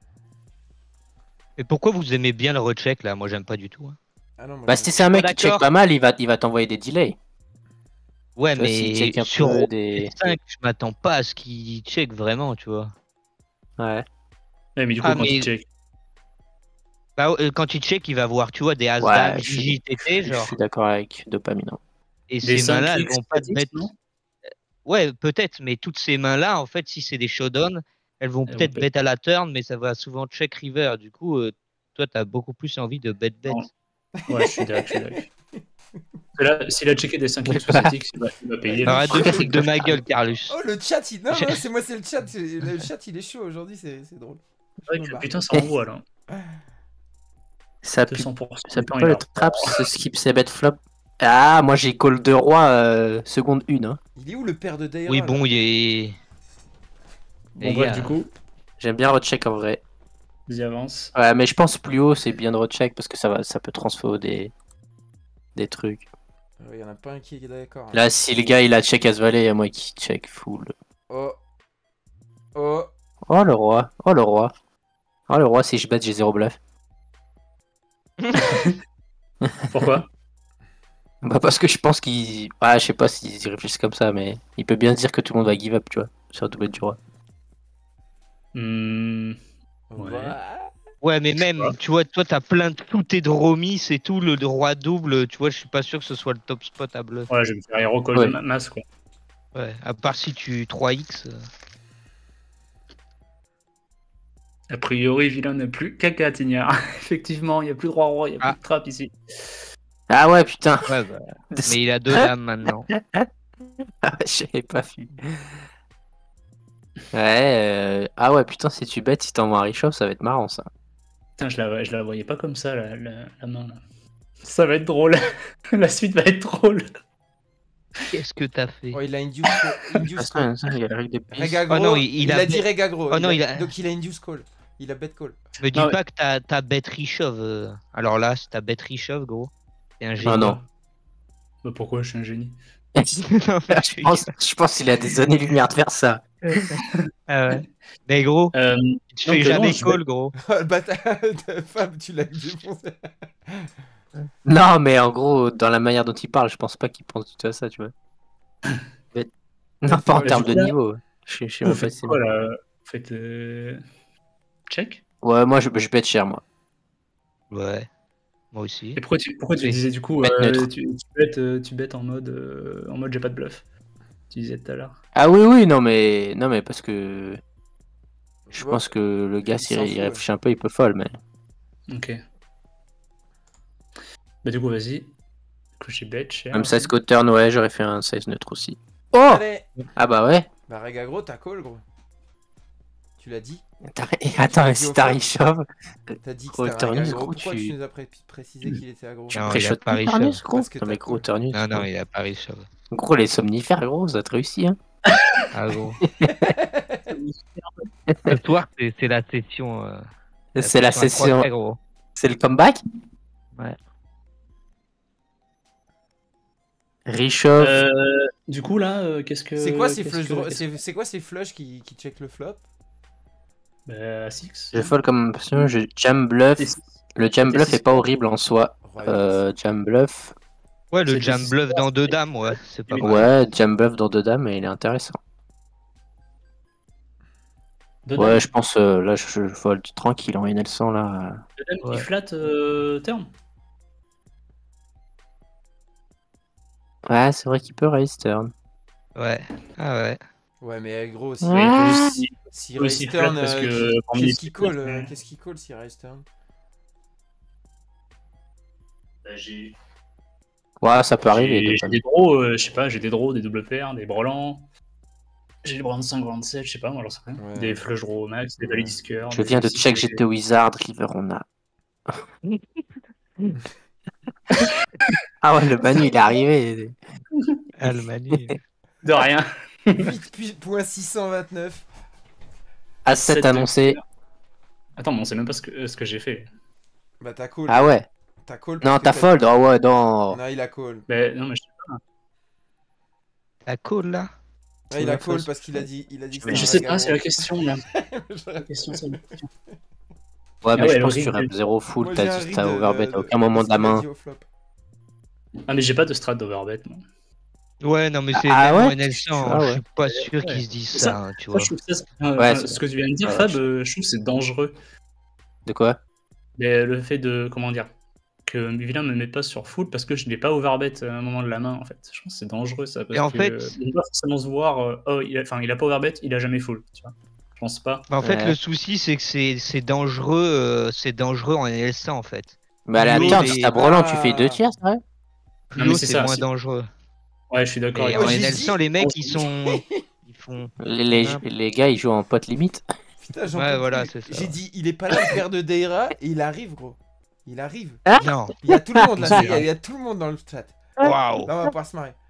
Et pourquoi vous aimez bien le recheck là? Moi, j'aime pas du tout. hein. Ah non, moi, Bah, j'aime si c'est un mec Bon, qui check d'accord. pas mal, il va, il va t'envoyer des delays. Ouais, Tu vois, s'il mais check un sur peu des- cinq, je m'attends pas à ce qu'il check vraiment, tu vois. Ouais. Ouais, mais du coup, Ah, quand mais- tu check. Bah, euh, quand il check, il va voir, tu vois, des as Ouais, dames, je suis- J T T, Je genre. suis d'accord avec Dopamine. Et Des ces mains-là, cinq elles X vont pas te mettre. non Ouais, peut-être, mais toutes ces mains-là, en fait, si c'est des showdown, elles vont Elles peut-être vont bet à la turn, mais ça va souvent check river. Du coup, euh, toi, t'as beaucoup plus envie de bet bet. Non. Ouais, je suis d'accord, je suis d'accord. Là, s'il a checké des cinq X ou Bah. sept X, il va, il va payer. Arrête de foutre de ma gueule, Carlus. Oh, le chat, il... non, non, c'est moi, c'est le chat. c'est- Le chat, il est chaud aujourd'hui, c'est c'est drôle. C'est vrai que, putain, ça envoie là. Ça pue, deux cents pour cent ça du peut temps, pas il le a- trap, ce skip ses bet flop. Ah, moi j'ai call de roi euh, seconde une. Hein. Il est où le père de Daira Oui, là bon, il est. Bon, Les bref, gars. du coup, J'aime bien recheck en vrai. vas-y, avance. Ouais, mais je pense plus haut, c'est bien de recheck parce que ça, va, ça peut transfo des, des trucs. Il y en a pas un qui est d'accord. hein. Là, si le gars il a check as valet, il y a moi qui check full. Oh. Oh. Oh le roi, oh le roi. Oh le roi, si je bet, j'ai zéro bluff. Pourquoi? Bah parce que je pense qu'il... Ah, je sais pas s'ils y réfléchissent comme ça, mais il peut bien se dire que tout le monde va give up, tu vois, sur double du roi. Hmm, Ouais. Ouais. Ouais, mais Je sais même, pas. tu vois, toi, t'as plein de. Tout tes dromis, c'est tout, le roi double. Tu vois, je suis pas sûr que ce soit le top spot à bluff. Ouais, je vais me faire hero call Ouais. de ma masse, quoi. Ouais, à part si tu trois X. euh. A priori, vilain n'a plus caca, Tignard. Effectivement, il n'y a plus de roi-roi, il n'y a Ah. plus de trap ici. Ah ouais, putain. Ouais, bah, mais il a deux dames maintenant. J'avais pas vu. Ouais, euh... ah ouais, putain, si tu bêtes, si t'envoies un Richov, ça va être marrant ça. Putain, je la, je la voyais pas comme ça, la, la, la main, là. Ça va être drôle. La suite va être drôle. Qu'est-ce que t'as fait? Oh, il a induce, induce call. Attends, il y a le règle de plus. Rega Oh gros, non, il, il- il a, a dit bet- Rega gros. Oh non, a- il a- Donc il a induce call. Il a bet call. Me dis Non, pas que t'as t'as bet Richov. euh. Alors là, si t'as bet Richov, gros. T'es un génie. Ah non. Bah pourquoi je suis un génie? Non, mais je pense, je pense qu'il a des années-lumière de faire ça. Ah ouais. Mais gros, Euh, tu donc, fais euh, jamais non, je call, gros. Oh, le bâtard de Fab, tu l'as défoncé. Non, mais en gros, dans la manière dont il parle, je pense pas qu'il pense du tout à ça, tu vois. Mais- Non, pas en Mais termes du de coup, là- niveau. Je, je sais vous même pas faites si c'est quoi, là? Vous faites... euh, Check? Ouais, moi je, je bet cher, moi. Ouais. Moi aussi. Et pourquoi tu, pourquoi tu Oui. disais du coup, Bet euh, neutre. tu, tu, bêtes, euh, tu bêtes en mode, euh, en mode j'ai pas de bluff? Tu disais tout à l'heure. Ah oui, oui, non, mais non, mais parce que je Bon, pense que le gars, il s'il s'en il fout, réfléchit un peu, il peut fold, mais Ok. Bah du coup, vas-y. Que j'ai bet cher. même aussi. size qu'au turn, ouais, j'aurais fait un size neutre aussi. Oh Allez. Ah bah ouais. Bah Rega gros, t'as call gros. Tu l'as dit. T'as- et Attends, mais dit si au t'as fond. Richov, T'as dit que Gros, c'était un Turnus, Rega gros. gros, Pourquoi tu- tu nous as pré- précisé qu'il était à gros? tu Non, il a pré-shot pas Richov. Turnus, gros. Parce que Non, mais t'as gros, cool. Turnus. Non, non, gros. il a pas Richov. Gros, les somnifères, gros, ça te réussit, hein. Ah, gros. Ce soir, c'est c'est la session. euh, C'est la à trois session, traits, gros. c'est le comeback. Ouais. Richov, Euh, Du coup, là, euh, qu'est-ce que. C'est quoi ces qu'est-ce flush que- draw- qu'est-ce c'est c'est quoi ces flushs qui, qui check le flop? Bah, six. Je fold comme option, je jam bluff. C'est- Le jam c'est bluff six. est pas horrible en soi. Royal. Euh, jam bluff. Ouais, le C'était jam six. bluff dans deux dames, ouais, c'est pas Ouais. mal. Ouais, jam bluff dans deux dames, et il est intéressant. Deux Ouais, dames. je pense euh, là je, je fold tranquille en N L cent là. Deux dames Ouais. qui flatte euh, turn. Ouais, c'est vrai qu'il peut raise turn. Ouais. Ah ouais. Ouais, mais gros, si, Ouais. Si- si aussi raise flat turn, parce euh, que parmi qu'est-ce les qui six call places, euh, mais- Qu'est-ce qui call si raise turn? Bah, j'ai Ouais, ça peut arriver. j'ai- deux j'ai dames. des draws, euh, je sais pas, j'ai des draws, des double paires, des brelans. J'ai des brelans de cinq, brelans de sept, je sais pas, moi j'en sais rien. Ouais. Des flush draws au max, des Ouais. valets disqueurs. Je viens de check G T Wizard, River on a. Ah ouais, le Manu il est arrivé. Allemagne. De rien. huit point six cent vingt-neuf. A sept sept de annoncé. cœur. Attends, mais on sait même pas ce que, euh, ce que j'ai fait. Bah t'as call. Ah ouais. T'as call. Non, parce que t'as fold. Oh ouais, non. Non, il a call. Mais non, mais je sais pas. La call là. Ouais, il a la call fausse. parce qu'il a dit, il a dit que Mais c'était je un sais pas, c'est la vagabond. question là. La question, c'est la question. Ouais, mais Ah ouais, je le pense que tu read- rap zéro full, Moi, j'ai un t'as read t'as de- overbet de- à aucun moment de la ce qu'il a main. dit au flop. Ah, mais j'ai pas de strat d'overbet, moi. Ouais, non, mais c'est Ah même ouais, en N L cent, ah ouais. je suis pas sûr Ouais. qu'ils se disent C'est ça, ça. hein, tu Moi, vois. je trouve que ça, c'est- euh, Ouais, enfin, c'est- ce que tu viens de dire, ouais, Fab, je- euh, je trouve que c'est dangereux. De quoi? Mais le fait de, comment dire, que mes vilains me mettent pas sur full parce que je n'ai pas overbet à un moment de la main, en fait. Je pense que c'est dangereux ça. Parce Et en que, fait- euh, on peut pas forcément se voir, euh, oh, il a, enfin, il a pas overbet, il a jamais full, tu vois. Je pense pas. Bah, en fait, Ouais. le souci, c'est que c'est c'est dangereux, euh, c'est dangereux en N L cent, en fait. Bah, à la Plus turn, haut si les- t'as Brelan, tu Ah. fais deux tiers, c'est vrai? Plus Non, mais haut, c'est c'est ça, moins c'est- dangereux. Ouais, je suis d'accord Mais avec en Oh, toi. j'ai N L dit- cent, les mecs, Oh, ils j'ai sont... Ils font... Les, les, Nimp. les gars, ils jouent en pote limite. Putain, j'en Ouais, peux voilà, plus. c'est ça, J'ai ouais. dit, il est pas là, le père de Deira, et il arrive, gros. Il arrive. Non. Il y a tout le monde là, Ah. il y a, il y a tout le monde dans le chat. Waouh. Là, on va pouvoir se marrer.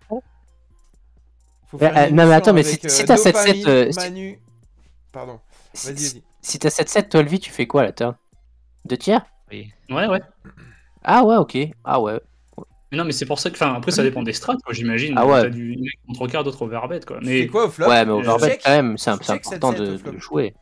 Faut Ouais, faire euh, une non, mais émission attends, mais avec, si- euh, si t'as sept sept, Dopamine, euh, si- Manu. Pardon, Si, vas-y, si- vas-y. si t'as sept sept, twelve, tu fais quoi la turn? Deux tiers? Ouais, ouais. Ah ouais, ok. Ah ouais. Mais non, mais c'est pour ça que, enfin, après, ça dépend des strats, quoi, j'imagine. Ah ouais. T'as du mec contre quart, d'autres overbet, quoi. Tu Mais fais quoi au flop? Ouais, mais euh, overbet, check. quand même, c'est un- Tu c'est check important sept sept de, au flop. de jouer.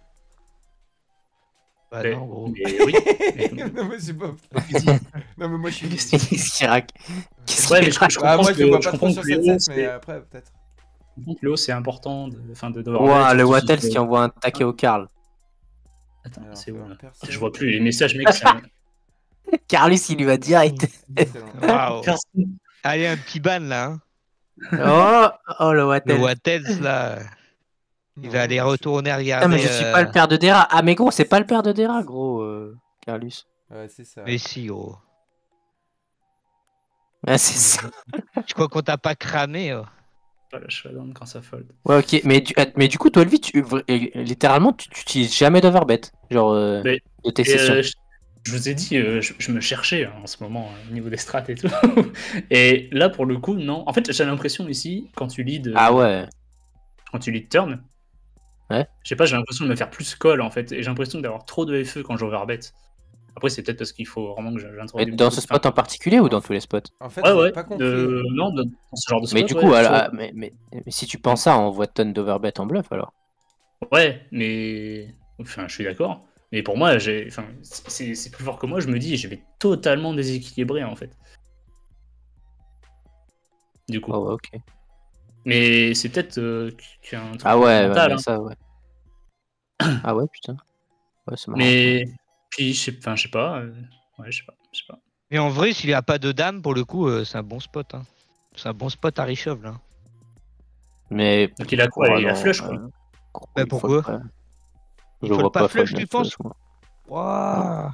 Bah mais- non, gros. mais oui. Mais- Non, moi, c'est pas. Non, mais moi, je suis. Qu'est-ce qu'il raconte? Qu'est-ce Ouais, qu'il mais je, je raconte? Ah, comprends moi, que, je le vois je pas comprends trop sur que le sept haut, sept, mais c'est- après, peut-être. je comprends que le haut, c'est important de, enfin, de, d'overbet, Ouah, le surtout Wattels si- qui envoie un taquet au Carl. Attends, Alors, c'est où faire là personne. Je vois plus les messages, mec. Ça... Carlus, il lui va direct. Excellent. Waouh. Personne- Allez, un petit ban, là. Hein. Oh, oh le Le Wattels. Wattels, là, il Non, va aller je- retourner regarder... Putain, mais je suis euh, pas le père de Dera. Ah, mais gros, c'est pas le père de Dera, gros, euh, Carlus. Ouais, c'est ça. Mais si, gros. Ah, c'est ça. Je crois qu'on t'a pas cramé. oh. Pas la showdown quand ça fold. Ouais, ok. Mais du, ah, mais du coup, toi, Elvi, tu, vra- euh, littéralement, tu tu utilises jamais d'overbet. Genre, euh, Mais- de tes Et, sessions. euh, je, je vous ai dit, euh, je, je me cherchais hein, en ce moment euh, au niveau des strats et tout. Et là, pour le coup, non. En fait, j'ai l'impression ici, quand tu lead, Ah ouais. quand tu lead turn, Ouais. je sais pas, j'ai l'impression de me faire plus call en fait. Et j'ai l'impression d'avoir trop de F E quand j'overbet. Après, c'est peut-être parce qu'il faut vraiment que Mais j'introduise. dans ce spot en particulier ou dans tous les spots? En fait, Ouais, j'ai ouais. pas compris. de- Non, dans dans ce genre de spot. Mais du ouais, coup, faut- alors, ah, mais, mais, mais si tu penses ça, on voit tonne d'overbet en bluff alors. Ouais, mais. Enfin, je suis d'accord. Mais pour moi, j'ai. Enfin, c'est c'est plus fort que moi, je me dis, je vais totalement déséquilibrer en fait. Du coup. Oh, ouais, ok. Mais c'est peut-être euh, qu'un truc Ah ouais, ouais, mental, mais hein. ça, ouais. Ah ouais, putain. Ouais, c'est marrant. Mais. Puis, je sais enfin, je sais pas. euh, Ouais, je sais pas. Je sais pas. Mais en vrai, s'il a pas de dame, pour le coup, euh, c'est un bon spot. Hein. C'est un bon spot à reshove, là. Mais. Donc, il a quoi? Oh, Il a non, flush, quoi. euh, gros, Bah, il pourquoi fold pas. Il Je fold vois pas pas flush, fold tu neuf penses flush, moi. Waouh.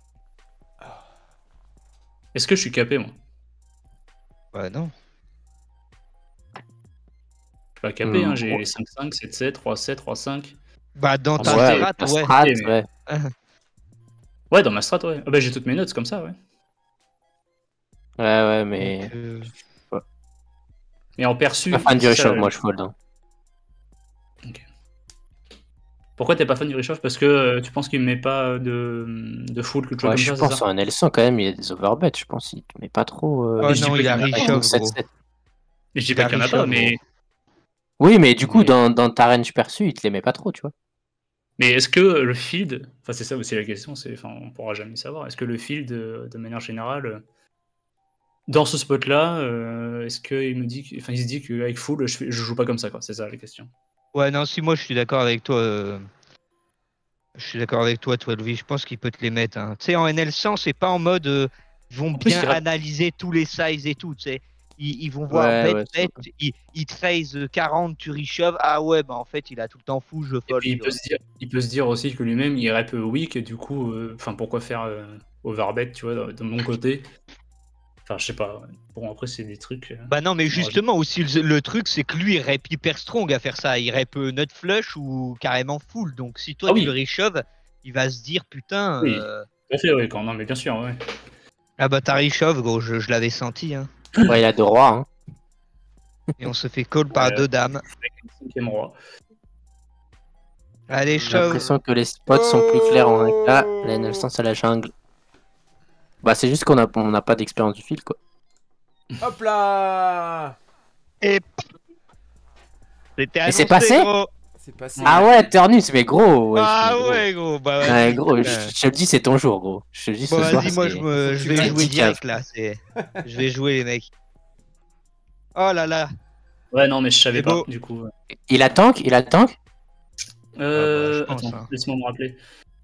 Est-ce que je suis capé, moi? Bah non. Je suis pas capé, Hmm, hein. J'ai ouais. cinq cinq, sept sept, trois sept, trois cinq. Bah dans Ah, ta ouais, strat, ta ouais. strat, mais- ouais. Ouais, dans ma strat, ouais. Ah bah, j'ai toutes mes notes comme ça, ouais. Ouais, ouais, mais. Donc, euh, Mais en perçu. Pas fan du c'est ça, reshove, le- moi je fold. Hein. Pourquoi t'es pas fan du reshove? Parce que euh, tu penses qu'il me met pas de, de full, quelque chose Ouais, comme je ça, pense c'est ça? en N L cent quand même, il y a des overbets, je pense. Il te met pas trop. Euh... Oh Mais je dis non, pas il a qu'il y en a pas, reshove, sept gros. sept. Je dis Il pas a qu'il y en a pas, reshove, mais gros. Oui, mais du coup, Mais- dans, dans ta range perçue, il te les met pas trop, tu vois. Mais est-ce que le field, enfin c'est ça aussi la question, c'est, enfin on pourra jamais savoir. Est-ce que le field, euh, de manière générale, euh, dans ce spot-là, euh, est-ce qu'il me dit, que- enfin il se dit qu'avec full, je, fais, je joue pas comme ça, quoi. C'est ça la question. Ouais, non, si moi je suis d'accord avec toi. euh, Je suis d'accord avec toi, toi, Louis. Je pense qu'il peut te les mettre. hein. Tu sais, en N L cent, c'est pas en mode euh, ils vont En plus, bien il ra- analyser tous les sizes et tout. Tu sais, ils, ils vont voir Ouais, bet, ouais, bet, ils, ils trace euh, quarante, tu reshove. Ah ouais, bah en fait, il a tout le temps fou, je Et fold. puis il tu peut, vois. se dire, il peut se dire aussi que lui-même il rep weak et du coup, euh, enfin pourquoi faire euh, overbet, tu vois, de, de mon côté. Enfin je sais pas. ouais. Bon après c'est des trucs. euh, Bah non, mais Ouais, justement, aussi, le, le truc, c'est que lui, il rep hyper strong à faire ça. Il rep euh, nut flush ou carrément full. Donc, si toi, Ah tu oui. le reshove, il va se dire, putain, Oui. euh, Tout à fait, oui, quand non mais bien sûr, ouais. ah bah t'as reshove, gros, je, je l'avais senti. Hein. Ouais, il a deux rois. Hein. Et on se fait call par Ouais. deux dames. Avec le cinquième roi. Allez, J'ai shove. l'impression que les spots sont plus clairs en un cas. La N L cent, c'est la jungle. Bah, c'est juste qu'on a, on n'a pas d'expérience du fil, quoi. Hop là. Et c'était Et c'est annoncé, passé gros. C'est passé. Ah ouais, Turnus, mais gros. Ouais, Ah mais gros. ouais, gros. Bah vas-y. Ouais, gros, je, putain. je te le dis, c'est ton jour, gros. Je te le dis Bon, ce soir. vas-y, moi je, c'est- me, Faut je que vais tu jouer fasses. direct là. c'est- Je vais jouer les mecs. Oh là là. Ouais non mais je savais C'est pas beau. du coup. Il a tank, il a tank. Euh, Ah bah, je pense, attends, hein. laisse-moi me rappeler.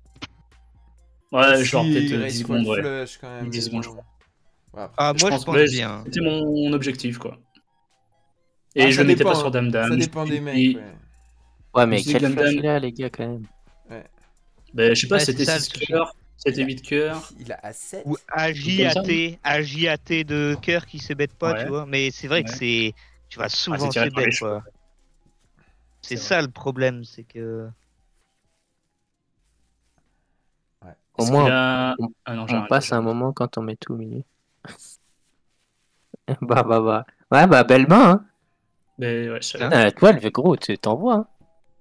Ouais, genre Si, peut-être euh, raise dix call secondes, ouais. flush quand même. dix mais secondes, je bon. crois. Ouais, après. Ah, moi je pense ouais, bien. C'était mon objectif quoi. Et Ah, je ça le mettais dépend, pas sur Dame Dame. Ça je dépend me des suis mecs. dit- Ouais. Ouais, mais C'est quel Gundam. flash il a, les gars, quand même. Bah, je sais pas, Ouais, c'est c'était ça, le six souci. cœurs, c'était Il a- huit cœurs. Il a A sept. Ou Comme ça, A J A T de cœur qui se bête pas, Ouais. tu vois. Mais c'est vrai que Ouais. c'est. Tu vas souvent c'est tiré se par les bête, cheveux, quoi. ouais. C'est C'est ça le problème, c'est que. Au Est-ce moins, qu'il a- on, Ah non, j'ai on rien, passe j'ai un rien. moment quand on met tout au milieu. bah, bah, bah. Ouais, bah, belle main, hein. Mais ouais, je savais Hein pas. Ah, toi, le gros, tu t'envoies, hein.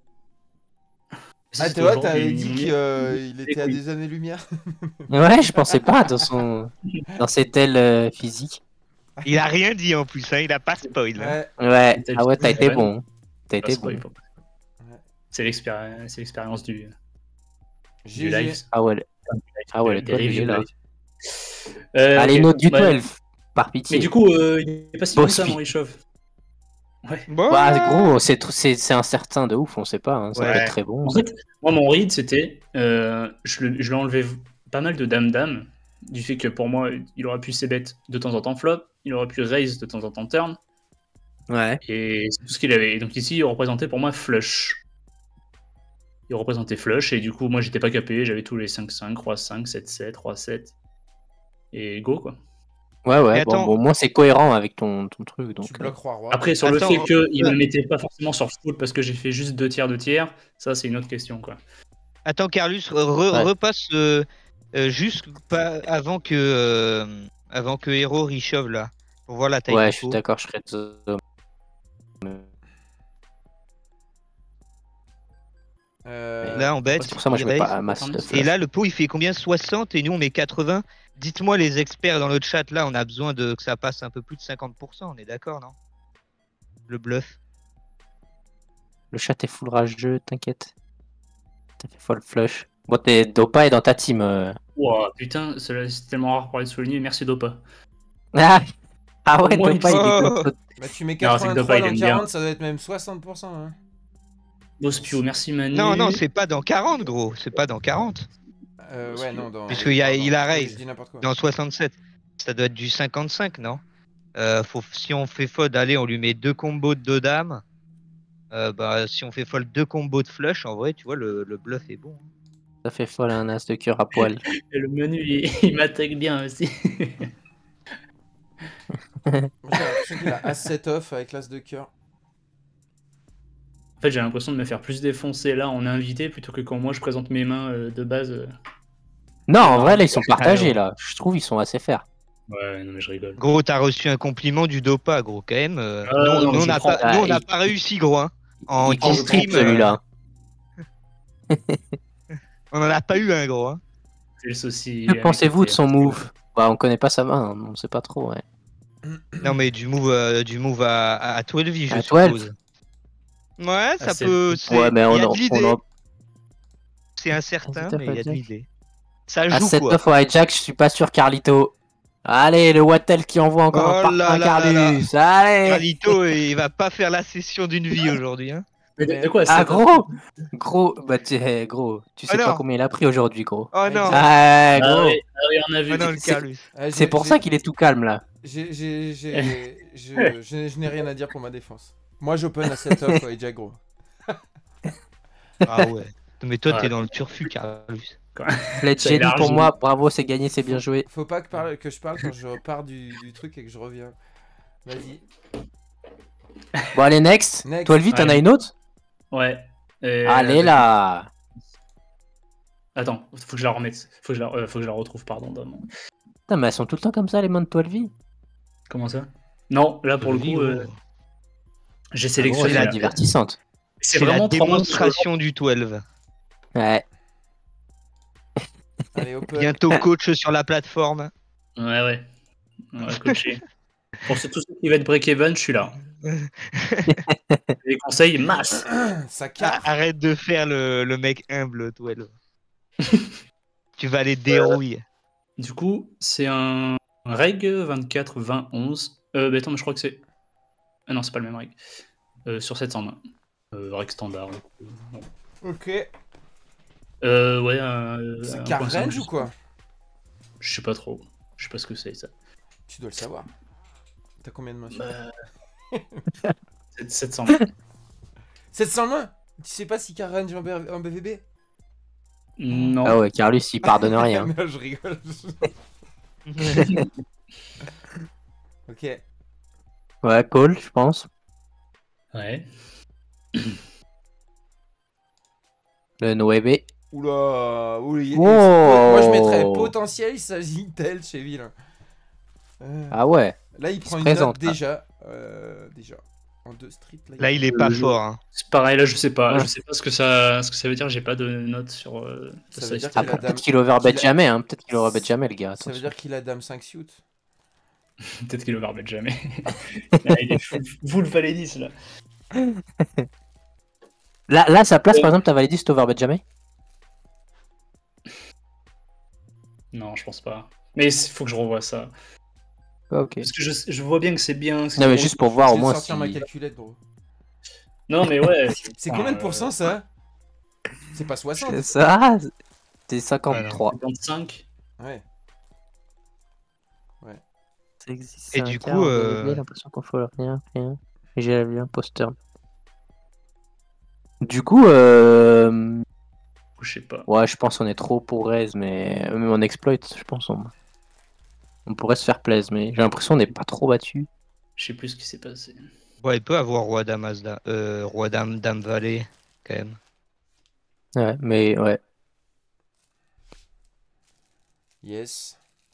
Ah, C'est tu vois, aujourd'hui, t'avais ils dit m'ont qu'il mis- euh, il les était à couilles. des années-lumière. Ouais, je pensais pas dans son, dans ses tels euh, physiques. Il a rien dit en plus, hein. Il a pas spoil. hein. Ouais. Ouais, Tel ah ouais, t'as physique, été ouais, bon. T'as Pas été spoil, bon. pas- C'est l'expéri- c'est l'expérience du, du G G. live. Ah ouais, le- ah ouais, le Des twelve, il est reviews là. live. Euh, Allez, ok. note du Ouais. douze, par pitié. Mais du coup, euh, il est pas si bon Boss que ça, fi- mon Richov. Ouais. Bon. Ouais, gros, c'est tr- c'est c'est incertain de ouf, on sait pas. Hein. Ça Ouais. peut être très bon. En fait, moi, mon read, c'était. Euh, je le- je l'ai enlevé pas mal de dame-dame. Du fait que pour moi, il aurait pu c-bet de temps en temps flop. Il aurait pu raise de temps en temps turn. Ouais. Et c'est tout ce qu'il avait. Et donc ici, il représentait pour moi flush. Il représentait flush. Et du coup, moi, j'étais pas capé. J'avais tous les cinq cinq, roi cinq, sept sept, roi sept. Et go, quoi. Ouais, ouais, Mais bon, attends. bon, au moins c'est cohérent avec ton, ton truc. Donc, Tu euh, bloques roi-roi. Après, sur Attends, le fait qu'il euh, me mettait pas forcément sur full parce que j'ai fait juste deux tiers, deux tiers, ça, c'est une autre question, quoi. Attends, Carlus, re- re- Ouais. repasse euh, euh, juste pas avant que euh, avant que Hero reshove là. Pour voir la taille ouais, du je suis pot. d'accord, je serais de- Euh, Là, on bête. C'est pour ça, moi, je il mets raise. pas un masse de Et flash. là, le pot il fait combien? soixante et nous on met quatre-vingts. Dites-moi, les experts dans le chat, là, on a besoin de que ça passe un peu plus de cinquante pour cent, on est d'accord, non? Le bluff. Le chat est full rageux, t'inquiète. T'as fait folle flush. Bon, t'es Dopa est dans ta team. euh. Ouah, putain, cela- c'est tellement rare pour être souligné, merci Dopa. Ah, ah ouais, Au moins, Dopa, il- il est Oh. contre- Bah, tu mets Non, c'est que quatre-vingt-trois Dopa, il dans aime bien. quarante, ça doit être même soixante pour cent. Hein. Bospio, merci Manu. Non, non, c'est pas dans quarante, gros. C'est pas dans quarante. Euh, ouais, non, dans. Puisqu'il y a- pardon. il a Oui, raise. Je dis n'importe quoi. Dans soixante-sept. Ça doit être du cinquante-cinq, non? Euh, faut, si on fait fold, allez, on lui met deux combos de deux dames. Euh, bah, si on fait fold deux combos de flush, en vrai, tu vois, le, le bluff est bon. Ça fait folle un as de cœur à poil. Et le Manu, il, il m'attaque bien aussi. Moi, j'ai l'impression qu'il a A sept off avec l'as de cœur. En fait, j'ai l'impression de me faire plus défoncer là en invité plutôt que quand moi je présente mes mains euh, de base. euh. Non, en vrai, là, ils sont partagés, Alors. là. Je trouve ils sont assez fair. Ouais, non mais je rigole. Gros, t'as reçu un compliment du Dopa, gros, quand même. euh. Ah, nous, non, nous, on je n'a prends. pas, nous, on n'a Ah, pas réussi, gros. Hein. En il compte dix streams, triple, celui-là. on en a pas eu un, gros. Hein. C'est le souci. Que pensez-vous de amitié. son move? Bah, on connaît pas sa main, on sait pas trop, ouais. Non, mais du move, euh, du move à, à douze, je À suppose. douze. Ouais, ça c'est- peut. c'est- Ouais, mais il on y a en- de l'idée. on en- C'est incertain, Tout à mais il y a fait, de Jack. l'idée. Ça À joue cette quoi. off au hijack, je suis pas sûr, Carlito. Allez, le Wattel qui envoie encore Oh un parfum, là là là Carlus. Allez. Carlito, il va pas faire la session d'une vie aujourd'hui. Hein. Mais de, de quoi Ah, c'est- gros Gros, bah, tu sais, gros, tu sais Ah pas non. combien il a pris aujourd'hui, gros. Oh non. Ah, Ah gros. oui, ah oui, on a vu. Oh non, le c'est- Carlus. Ah, j'ai- C'est pour j'ai- ça qu'il est tout calme, là. j'ai- j'ai- j'ai- Je je- je n'ai rien à dire pour ma défense. Moi, j'open à cette off au hijack, gros. Ah ouais. Mais toi, Ouais. t'es dans le turfu, Carlus. Let's Ça Jenny pour élargit. moi, bravo, c'est gagné, c'est bien joué. Faut pas que, parle- que je parle quand je repars du, du truc et que je reviens. Vas-y. Bon, allez, next. Next. Toi, Elvie, t'en Ouais. as une autre Ouais. Et, Allez, euh, là. Attends, faut que je la remette. Faut que je la, euh, faut que je la retrouve, pardon. dans mon- Putain, mais elles sont tout le temps comme ça, les mains de toi, Elvie. Comment ça? Non, là pour le coup, euh, j'ai Ah, gros, sélectionné. elle la- est divertissante. C'est C'est la vraiment trois mois sur le- démonstration du douze. Ouais. Allez, open. Bientôt coach sur la plateforme. Ouais, ouais. On va coacher. Pour ce- tout ce qui va être break-even, je suis là. Les conseils, masse. Ça Ah, carte. arrête de faire le, le mec humble, douze. Tu vas les dérouiller. Du coup, c'est un un reg vingt-quatre vingt onze. Euh, bah attends, mais je crois que c'est. Ah non, c'est pas le même reg. Euh, sur sept cent vingt. Euh, reg standard. Bon. Ok. Euh, ouais. Euh, C'est un car point cinq, range je ou sais quoi pas. Je sais pas trop. Je sais pas ce que c'est ça. Tu dois le savoir. T'as combien de mains Bah... c'est sept cents. sept cents mains. Tu sais pas si car range en, B- en B V B? Non. Ah ouais, Carlus, il pardonne rien. Non, je rigole. Ok. Ouais, call, je pense. Ouais. Le Noé. Oula, oula, il- il- Oh. moi je mettrais potentiel, il s'agit tel chez Ville. Euh, Ah ouais. là il il prend se une présente, note déjà. Euh, déjà. En deux streets. Là, Là, il est pas Euh, fort. Hein. C'est pareil, là, je sais pas. Ouais. Je sais pas ce que ça, ce que ça veut dire. J'ai pas de note sur. Euh, Ça ça veut dire style. qu'il a Après, dame- peut-être qu'il overbet qu'il a- jamais, hein. Peut-être qu'il overbet jamais, le gars. Ça veut attention. dire qu'il a dame cinq suit. Peut-être qu'il overbet jamais. Là, il est full, full valet dix là. Là, là, sa place, par exemple, t'as validé si t'overbet jamais. Non, je pense pas. Mais il faut que je revoie ça. Ah, ok. Parce que je, je vois bien que c'est bien. Non, mais juste pour voir Je au vais moins sortir si. ma calculette, bro. Non, mais ouais. C'est Enfin, combien de euh, pourcents ça? C'est pas soixante. C'est ça, c'est cinquante-trois. cinquante-cinq. Ouais. Ça existe, Et c'est du un coup, quart, on euh, avait l'impression qu'on fait rien, rien. Et j'ai vu imposteur. Du coup, euh... Je sais pas. ouais, je pense qu'on est trop pour Rez, mais même en exploit, je pense on, on pourrait se faire plaisir, mais j'ai l'impression qu'on n'est pas trop battu. Je sais plus ce qui s'est passé. Ouais, il peut avoir roi dame Asda, euh, roi dame dame valet quand même. Ouais, mais ouais. Yes.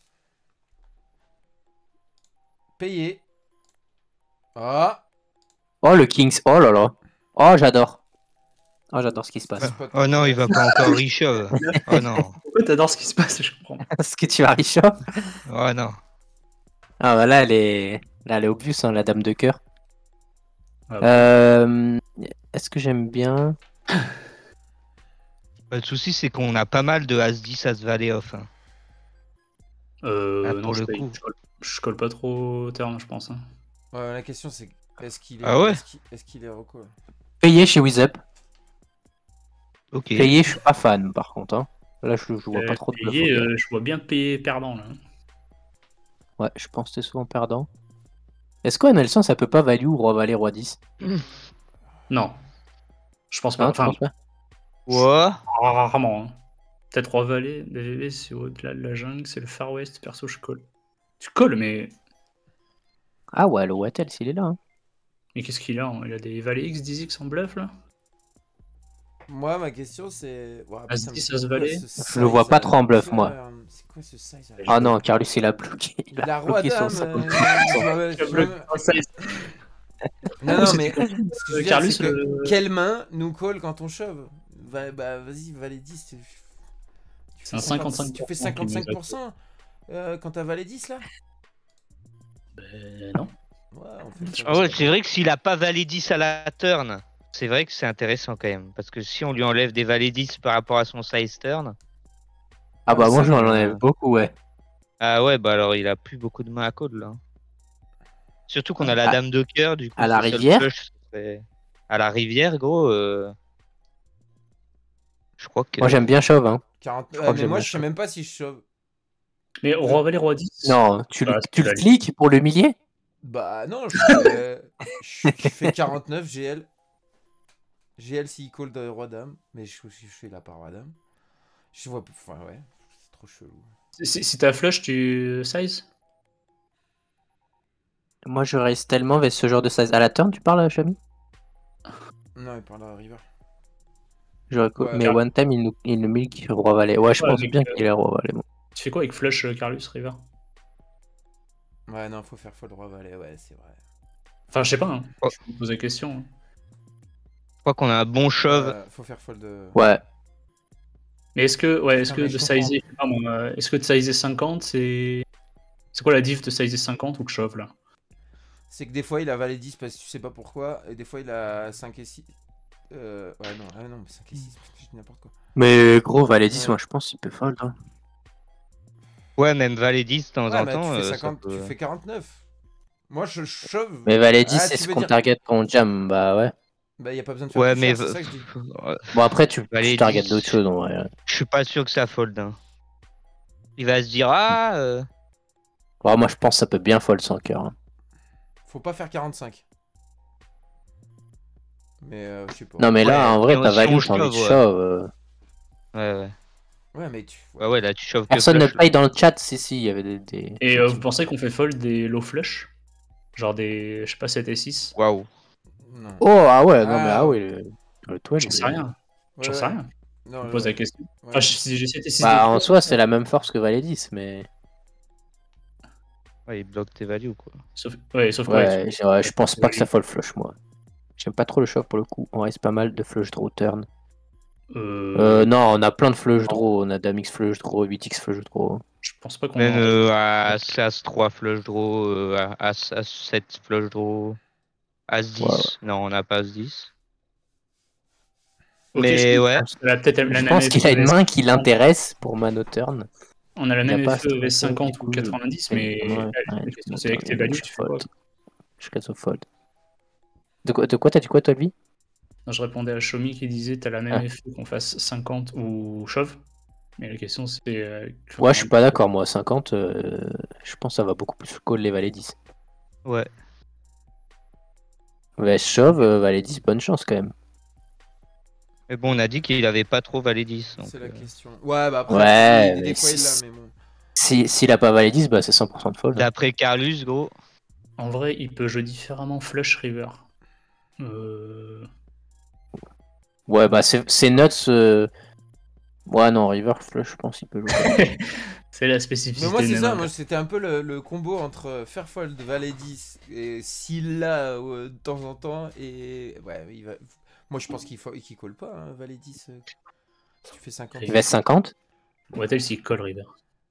Payé. Ah. Oh le Kings, oh là là. Oh j'adore. Oh j'adore ce qui se passe. Spot. Oh non, il va pas encore Richov. Oh non. Pourquoi t'adores ce qui se passe? Je comprends. Est-ce que tu vas Richard? Oh non. Ah bah là elle est, là elle est obvious, hein, la dame de cœur. Ah ouais. Euh... Est-ce que j'aime bien? Bah, le souci, c'est qu'on a pas mal de As dix, As valet off. Hein. Euh, Ah, non, pour je, le paye. coup. Je, colle, je colle pas trop au turn, je pense. Hein. Ouais, la question c'est est-ce qu'il est, Ah ouais est-ce qu'il est, qu'il est reco? Payé chez WizUp. Ok. Payé, je suis pas fan par contre. Hein. Là je, je vois Euh, pas trop de bluff. payer, au gars. euh, je vois bien payer perdant là. Ouais, je pense que c'est souvent perdant. Est-ce qu'en Nelson ça peut pas value roi valet roi dix? Non. Je pense pas. Non, tu Enfin, penses pas? Ouais. rarement. Hein. Peut-être roi valet, B V V, c'est au-delà de la jungle, c'est le Far West, perso, je colle. Tu colles, mais. Ah ouais, le Wattel s'il est là. Hein. Mais qu'est-ce qu'il a? Hein? Il a des valets X, dix X en bluff là? Moi ma question c'est. Ouais, As putain, mais dix, c'est As quoi valet. ce Je le vois size pas à trop en bluff, la moi. fleur? C'est quoi ce size à la Ah fleur? non, Carlus il a bloqué. Il a La roi bloqué dame. son euh, cinquante. je vois- je vois- Non, non, mais ce que je veux dire, Carlus, c'est que le- quelle main nous colle quand on shove? Va- Bah vas-y, valet dix. tu- tu C'est fais un cinquante- cinquante-cinq Tu fais pour cent qui nous cinquante-cinq pour cent euh, quand t'as valet dix là? Ben non. Ouais, on fait ça. Ah ouais, c'est vrai que s'il a pas valet dix à la turn, C'est vrai que c'est intéressant quand même. Parce que si on lui enlève des valets dix par rapport à son size turn. Ah bah ça, moi je mais, m'en euh, enlève beaucoup, ouais. Ah ouais, bah alors il a plus beaucoup de mains à call là. Surtout qu'on a la À- dame de cœur, du coup. à la ce seul rivière flush, ce serait- À la rivière, gros. euh, Je crois que. Moi j'aime bien shove, hein. quarante... Je Ouais, crois que mais j'aime moi, bien je sais shove. même pas si je shove. Mais roi valet roi dix. Non, tu le, Bah, tu tu le l'as- cliques pour l'humilier? Bah non, je fais, je je fais quarante-neuf G L. G L s'il call de roi dame, mais je, je fais la par roi dame. Je vois, enfin ouais, c'est trop chelou. Si, si t'as flush, tu size. Moi je reste tellement vers ce genre de size. À la turn tu parles, Chami? Non, il parle de la river. J'aurais co- Ouais. Mais Car- one time il nous, il nous milk roi valet. Ouais, je Ouais, pense avec, bien euh, qu'il est roi valet. Bon. Tu fais quoi avec flush euh, Carlus River? Ouais, non, faut faire fold roi valet, ouais, c'est vrai. Enfin, je sais pas, hein. Oh. Je me pose la question. hein. Je crois qu'on a un bon shove. Ouais, faut faire fold de... Ouais. Mais est-ce que, ouais, est-ce Putain, que mais de je sizer, je sais pas, moi, euh, est-ce que de sizer cinquante, c'est. C'est quoi la diff de sizer cinquante ou de shove là? C'est que des fois il a valet dix parce que tu sais pas pourquoi, et des fois il a cinq et six. Euh, ouais, non, ah non, mais cinq et six, je dis n'importe quoi. Mais gros, valet dix, Ouais. moi je pense qu'il peut fold. Hein. Ouais, même valet dix de temps Ouais, en mais temps. tu fais, euh, ça cinquante, peut- tu fais quarante-neuf. Moi je shove. Mais valet dix, Ah, c'est tu ce veux qu'on dire- target ton jam, bah ouais. Bah y a pas besoin de faire Ouais, plus mais. cher, c'est ça que je dis. Bon après tu, Valet tu target dix. d'autres choses en vrai. Je suis pas sûr que ça fold. Hein. Il va se dire ah. euh, Ouais, moi je pense que ça peut bien fold sans cœur. Hein. Faut pas faire quarante-cinq. Mais euh, je sais pas. Non mais là Ouais, en vrai si on- t'as si value, on t'as envie de shove, ouais. shove. euh. Ouais, ouais. Ouais, mais tu. Ouais, ouais, là tu chauffes que Personne ne flush, là. paye dans le chat, si si, il y avait des... des... Et euh, vous pensez qu'on fait fold des low flush? Genre des, je sais pas, sept et six? Waouh. Non. Oh ah ouais, non mais Ah, ah ouais. oui, le, le twelve, J'en il sais est- rien. Ouais, J'en ouais. sais rien. Non, Je me ouais, pose ouais. la question. Ouais. Enfin, si j'ai sept et six Bah de en trop, soi c'est la même force que valet dix, mais... Ouais, il bloque tes values, quoi. Sauf, ouais, sauf que Ouais, ouais, je, ouais, je pense pas que ça fold flush moi. J'aime pas trop le shove pour le coup, on reste pas mal de flush draw turn. euh, Euh, non, on a plein de flush non. draw, on a dame x flush draw, huit x flush draw. je pense pas qu'on Même en- euh, à As trois flush draw, euh, à As, As sept flush draw, As dix. Ouais, ouais. Non, on n'a pas As dix. Ok, Mais je ouais. pense que la- peut-être la Je même pense qu'il a une F E main qui l'intéresse pour Mano Turn. On a la Il a même pas F E avec Strato, cinquante du ou coup, je- quatre-vingt-dix, Ouais, mais ouais, la ouais, question je- c'est avec tes je values, tu fais quoi? fold. Je casse au fold. De quoi, de quoi t'as dit quoi toi, lui? Non, je répondais à Shomi qui disait t'as la même Ah. F E qu'on fasse cinquante ou shove. Mais la question c'est. euh, Ouais, je suis pas d'accord, moi. cinquante, euh, je pense que ça va beaucoup plus call les valets dix. Ouais. Ouais, shove, euh, valet dix, bonne chance quand même. Mais bon, on a dit qu'il avait pas trop valet dix. donc, C'est la euh, question. Ouais, bah après, Ouais, il- mais des fois il l'a, c'est- mais bon. Si, s'il a pas valet dix, bah c'est cent pour cent de fold. D'après Carlus, gros. En vrai, il peut jouer différemment flush river. Euh... Ouais, bah c'est c'est nuts. euh, Ouais, non, river flush, je pense qu'il peut jouer. c'est la Mais spécificité. moi, c'est de ça, Nemo. moi c'était un peu le, le combo entre faire fold valet dix et s'il l'a euh, de temps en temps. Et ouais, il va. Moi, je pense qu'il faut qu'il colle pas, hein, valet dix. euh, Si tu fais cinquante. Il va cinquante. What else il colle river.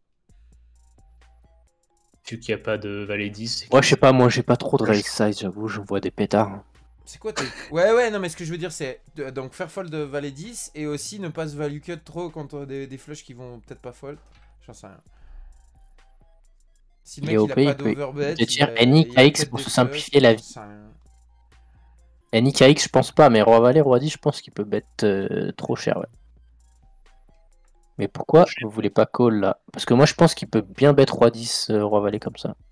Vu qu'il n'y a pas de valet dix. c'est Moi, que- je sais pas, moi j'ai pas trop de raise size, j'avoue, j'en vois des pétards. C'est quoi tes... Ouais, ouais, non, mais ce que je veux dire, c'est de- donc faire fold de valet dix et aussi ne pas se value cut trop contre des, des flushs qui vont peut-être pas fold. J'en sais rien. Si le Il mec est il O a P, pas il peut- d'overbet. il peut dire il a- N I il y a K X peut-être pour des se flushs, simplifier la j'en vie. sais rien. N I K X, je pense pas, mais roi valet, roi dix, je pense qu'il peut bet euh, trop cher, ouais. Mais pourquoi vous voulez pas call là? Parce que moi je pense qu'il peut bien bet roi dix, euh, roi valet comme ça.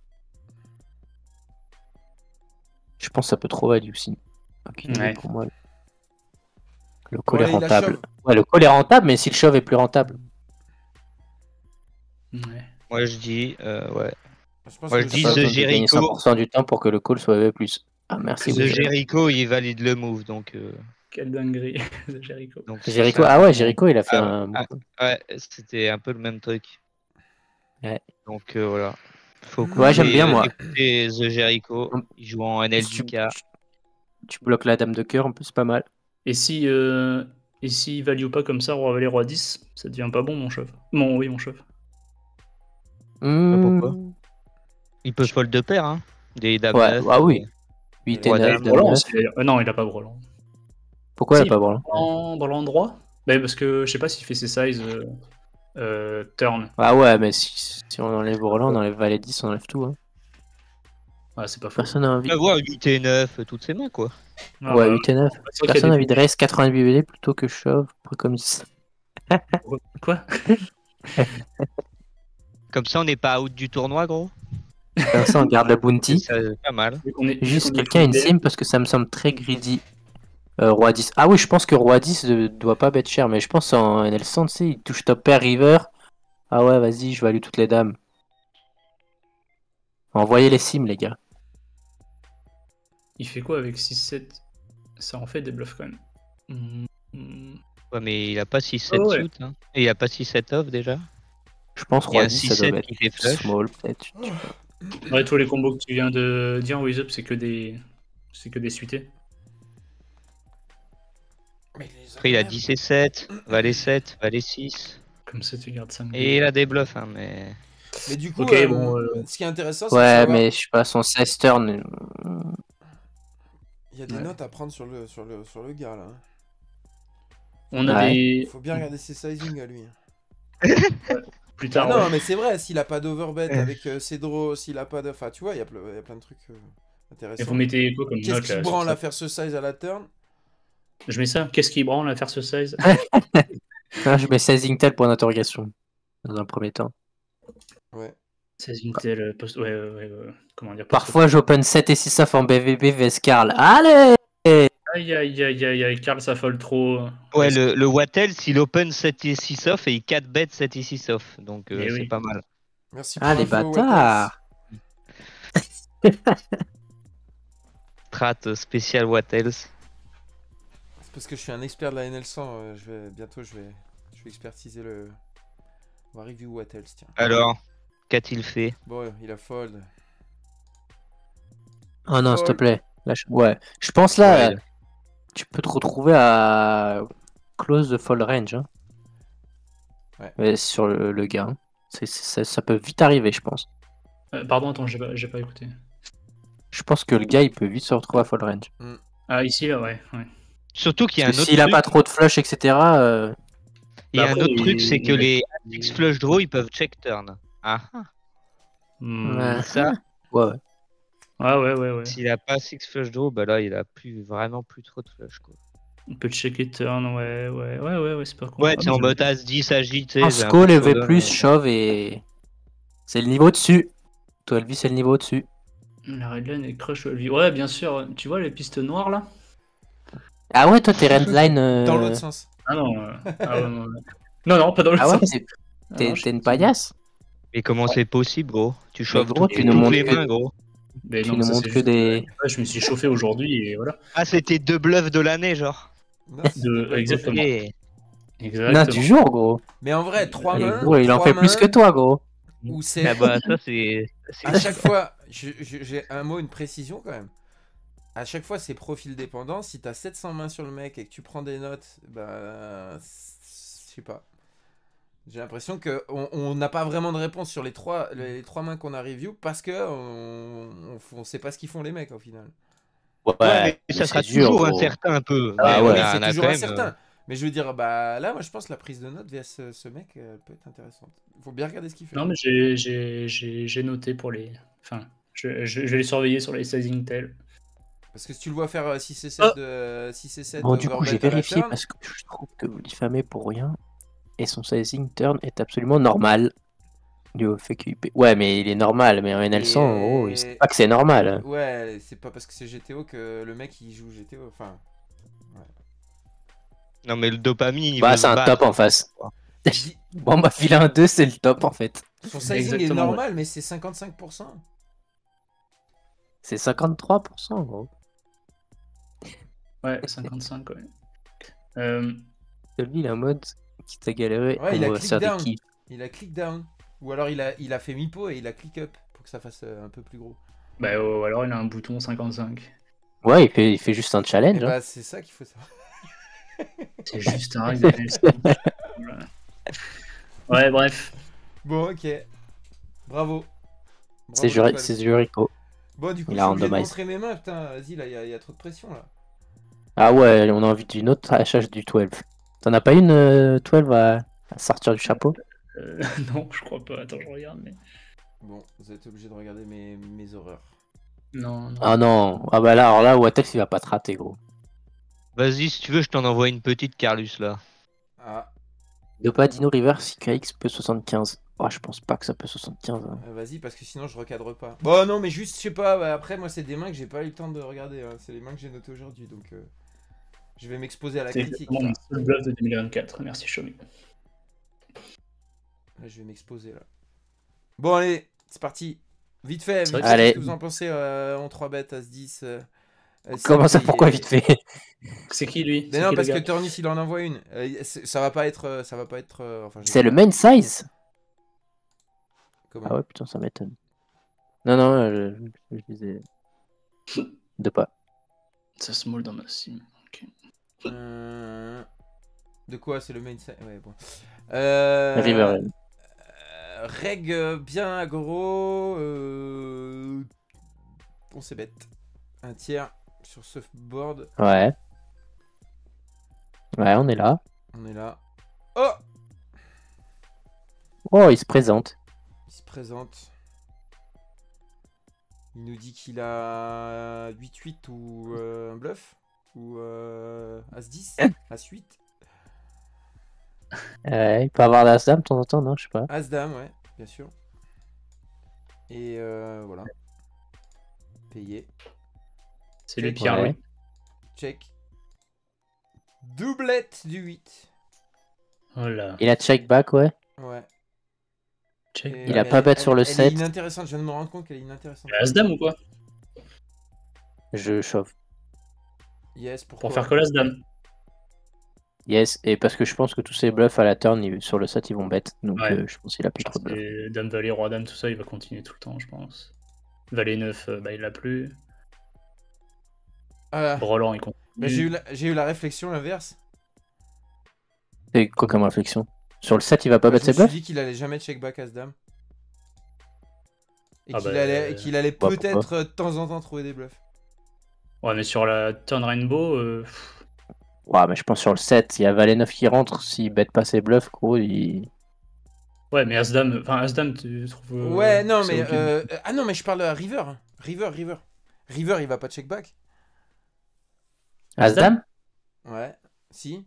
Je pense que ça peut trop value aussi. Ok, Ouais. pour moi. Le call Bon, est allez, la rentable. shove. Ouais, le call est rentable, mais si le shove est plus rentable. Ouais. Moi, je dis, euh, ouais. Je pense Moi, que je le dis Pas shove- The besoin de gagner Jericho. cent pour cent du temps pour que le call soit V plus. Ah merci. The Wizard. Jericho, il valide le move, donc. euh, Quelle dinguerie, de Jericho. donc Jericho, c'est ah ouais, un- Jericho il a fait Ah, un. ah, ouais, c'était un peu le même truc. Ouais. Donc euh, voilà. Faut Ouais, j'aime écouter, bien, euh, moi. écouter The Jericho. Il joue en N L Tu, D K. tu bloques la dame de cœur, en plus c'est pas mal. Et si, euh, et si il value pas comme ça, roi valet roi dix, ça devient pas bon mon chef. Bon, oui, mon chef. Hmm. pourquoi Il peut fold de paire, hein. Des dames Ouais, neuf, ah oui. euh, huit et Roi neuf, dame, dame Brelan, neuf. c'est- euh, non, il a pas Brelan. Pourquoi il Si, a pas Borland? Dans, dans l'endroit bah, parce que je sais pas s'il fait ses sizes euh, euh, turn. Ah ouais, mais si, si on enlève Borland, on enlève Valet dix, on enlève tout. Hein. Ouais, c'est pas faux. Personne n'a envie. On va voir huit et neuf, toutes ses mains, quoi. Ah, Ouais, bah, huit et neuf. c'est vrai qu'il y a Personne n'a des- envie de reste quatre-vingt-huit B D plutôt que shove, comme ça. Quoi? Comme ça, on n'est pas out du tournoi, gros. Comme ça, on garde le bounty. C'est pas mal. Vu qu'on est- vu Juste qu'on est quelqu'un a une full sim parce que ça me semble très greedy. Euh, Roi dix. Ah oui, je pense que Roi dix ne doit pas bet cher, mais je pense en N L cent, tu sais, il touche top pair river. Ah ouais, vas-y, je value toutes les dames. Envoyez les sims, les gars. Il fait quoi avec six sept? Ça en fait des bluffs quand même. Hmm, hmm. Ouais, mais il a pas six sept Oh, ouais. suit. Hein. Et il a pas six sept off déjà. Je pense Il y a Roi un dix, six ça doit sept être qui fait flush. small, peut-être. Ouais, tous les combos que tu viens de dire, Wise Up, c'est que des. C'est que des suités. Mais les Après, il a armes, dix et sept, Valet sept, Valet six. Comme ça, tu gardes cinq. Et il a des bluffs, hein, mais. Mais du coup, Ok, euh, bon, euh, ce qui est intéressant, c'est de Ouais, savoir- mais je sais pas, son seize turn. euh, il y a des Ouais. notes à prendre sur le, sur le, sur le gars là. On a Ouais. Il des. faut bien regarder ses sizing à lui. Plus Ah tard. non, ouais. mais c'est vrai, s'il a pas d'overbet avec euh, ses draws, s'il a pas de. Enfin, tu vois, il y, a ple- il y a plein de trucs euh, Et intéressants. vous mettez quoi comme Qu'est-ce note qui là, branle sur à ça faire ce size à la turn? Je mets ça. Qu'est-ce qui branle à faire ce size? Ah, je mets seize Intel pour l'interrogation. Dans un premier temps. Ouais. seize Intel euh, post. Ouais, ouais, ouais, ouais. Comment dire? post- Parfois, j'open sept et six off en B V B V S Carl. Allez! Aïe aïe aïe aïe aïe, Karl s'affole trop. Ouais, le, le Wattel, s'il open sept et six off et il quatre bet sept et six off. Donc, euh, Mais c'est oui. pas mal. Merci pour Ah, les l'info, bâtards! Strat euh, spécial Wattels. C'est parce que je suis un expert de la N L cent. euh, je vais... Bientôt, je vais... je vais expertiser le. On va review Wattels, tiens. Alors, qu'a-t-il fait? Bon, il a fold. Oh non, s'il te Fold. plaît. Lâche- Ouais. Je pense là, Ouais. tu peux te retrouver à close de fold range. Hein. Ouais. Ouais, sur le, le gars. hein. C'est- c'est- ça, ça peut vite arriver, je pense. Euh, pardon, attends, j'ai pas, j'ai pas écouté. Je pense que le gars, il peut vite se retrouver à fold range. Ah, ici, là, ouais. ouais. Surtout qu'il y a un Parce que autre s'il a truc. pas trop de flush, et cetera. euh, Il y a Bah, un après, autre truc, il- c'est que il- les six flush draw, ils peuvent check turn. Ah, ah. Hmm. Ouais. Ça, Ouais, ouais. Ouais, ouais, ouais, ouais. s'il a pas six flush draw, bah là, il a plus vraiment plus trop de flush, quoi. On peut checker turn, ouais, ouais, ouais, ouais, ouais, c'est pas con. Ouais, Ah, c'est en mais mode as dix agité. En Skull, E V plus, shove et. C'est le niveau dessus. douze V, c'est le niveau dessus. La redline est crush lui. Ouais, bien sûr. Tu vois les pistes noires là? Ah ouais, toi, t'es redline. euh, Dans l'autre sens. Ah non. euh, ah ouais, non, non. non, non, pas dans le Ah ouais, sens. t'es Ah t'es- non, je- t'es une paillasse. Mais comment c'est possible, gros? Tu chauffes gros, toutes, tu nous toutes montres les que- mains, gros. Mais Tu non, nous ça, montres c'est que juste, des. euh, ouais, je me suis chauffé aujourd'hui et voilà. Ah, c'était deux bluffs de l'année, genre. Non, c'est De- pas exactement. Ok. Exactement. Non, du jour, gros. Mais en vrai, trois Et mains. gros, il en trois fait plus mains que toi, gros. Où c'est. Ah bah, ça, c'est. c'est- À chaque fois, je- je- j'ai un mot, une précision quand même. À chaque fois, c'est profil dépendant. Si t'as sept cents mains sur le mec et que tu prends des notes, bah. c'est- Je sais pas. J'ai l'impression qu'on on n'a pas vraiment de réponse sur les trois, les, les trois mains qu'on a review parce que on, on, on sait pas ce qu'ils font les mecs au final. Ouais, Ouais, mais mais ça sera c'est dur, toujours gros. incertain un peu. Ah Mais ouais, on a- c'est on a toujours quand même, incertain. euh, Mais je veux dire, bah là, moi je pense que la prise de notes via ce, ce mec euh, peut être intéressante. Faut bien regarder ce qu'il fait. Non, mais j'ai- j'ai j'ai- j'ai noté pour les. Enfin, je, je- je vais les surveiller sur les sizing tail. Parce que si tu le vois faire euh, six et sept, Ah. de, six et sept Bon, du coup, overbet j'ai à la vérifié turn, parce que je trouve que vous diffamez pour rien. Et son sizing turn est absolument normal. Du fait qu'il paie- Ouais, mais il est normal. Mais en N L cent, en gros, il sait pas que c'est normal. Ouais, c'est pas parce que c'est G T O que le mec il joue G T O. Enfin, Non, mais le dopamine, il Bah, veut c'est se un battre. top en face. dis- Bon, bah, vilain deux, c'est le top en fait. son sizing est Exactement, normal, mais c'est cinquante-cinq pour cent. C'est cinquante-trois pour cent, gros. Ouais, cinquante-cinq, ouais. Euh, Lui, il est en mode qui t'a galéré. Ouais, il on a va click faire des down. kiffs. Il a click down. Ou alors il a, il a fait mi-pot et il a click up pour que ça fasse euh, un peu plus gros. bah, ou alors il a un bouton cinquante-cinq. Ouais, il fait, il fait juste un Et challenge. hein. bah c'est ça qu'il faut savoir. C'est juste un règle de N L cent. Voilà. Ouais, bref. Bon, ok. Bravo. C'est Bravo, Juri- Nicole. c'est Jurico. Bon, du coup, Il je a suis obligé de randomize. montrer mes mains. Putain, vas-y, là, il y, a- y a trop de pression là. Ah ouais, on a envie d'une autre H H du douze. T'en as pas une euh, douze à... à sortir du chapeau? Euh, non, je crois pas. Attends, je regarde, mais. Bon, vous êtes obligé de regarder mes, mes horreurs. Non, non. Ah non, ah bah là, alors là, Wattex il va pas te rater, gros. Vas-y, si tu veux, je t'en envoie une petite, Carlus, là. Ah, Dopa Dino River, si K X peut soixante-quinze. Oh, je pense pas que ça peut soixante-quinze. Hein. euh, vas-y, parce que sinon je recadre pas. Bon, non, mais juste, je sais pas, bah, après, moi, c'est des mains que j'ai pas eu le temps de regarder. Hein. C'est les mains que j'ai notées aujourd'hui, donc euh, je vais m'exposer à la C'est critique. exactement Là. mon seul bluff de deux mille vingt-quatre. Merci, Xiaomi. Là, je vais m'exposer, là. Bon, allez, c'est parti. Vite fait, C'est vite vrai fait, que- qu'est-ce que vous en pensez euh, en trois bêtes, As dix euh, euh, Comment ça, cinq, pourquoi et- vite fait? C'est qui lui Mais C'est non, qui, parce le que gars Turnus, il en envoie une. Euh, c'est- ça va pas être... euh, Ça va pas être... euh, enfin, je- C'est le main size? Comment Ah ouais, putain, ça m'étonne. Non, non, euh, je, je disais. De pas. Ça small dans ma sim. Ok. Euh, De quoi? C'est le main site. Ouais, bon. Euh... River. euh, Reg euh, bien aggro. Euh... On s'est bête. Un tiers sur ce board. Ouais. Ouais, on est là. On est là. Oh! Oh, il se présente. Il se présente. Il nous dit qu'il a huit huit ou euh, un bluff. Ou euh, As dix. As huit. Ouais, il peut avoir la dame de temps en temps, non? Je sais pas. As dame, ouais, bien sûr. Et euh, voilà. Payé. C'est lui, Check. Pierre. Ouais. Oui. Check. Doublette du huit. Oh là. Il a check back, ouais. Ouais. Check. Et- Il a mais pas elle- bet elle- sur le elle est sept. inintéressante, je viens de me rendre compte qu'elle est inintéressante. As-Dame ou quoi Je chauffe. Yes, pourquoi? Pour faire que l'As-Dame. Yes, et parce que je pense que tous ces bluffs à la turn ils- sur le sept ils vont bet. Donc Ouais. euh, je pense qu'il a plus trop de bluffs. Et Dame, Valet, Roi, Dame, tout ça, il va continuer tout le temps, je pense. Valet neuf, euh, bah il l'a plus. Ah, Brelan, il continue. bah, j'ai eu, la... j'ai eu la réflexion inverse. C'est quoi comme réflexion? Sur le sept il va pas Moi, bet je me ses suis bluffs? dit qu'il allait jamais check back as dame. Et Ah qu'il bah, allait, et qu'il allait bah, peut-être euh, de temps en temps trouver des bluffs. Ouais, mais sur la Turn Rainbow, euh, pff, Ouais, mais je pense sur le sept, il y a Valet neuf qui rentre, s'il bet pas ses bluffs, gros, il. ouais, mais As-Dame, enfin As-Dame, tu trouves. euh, Ouais, non, c'est mais. ok. euh, euh, Ah non, mais je parle à River. River, River. River, il va pas check back. As-Dame? Ouais. Si.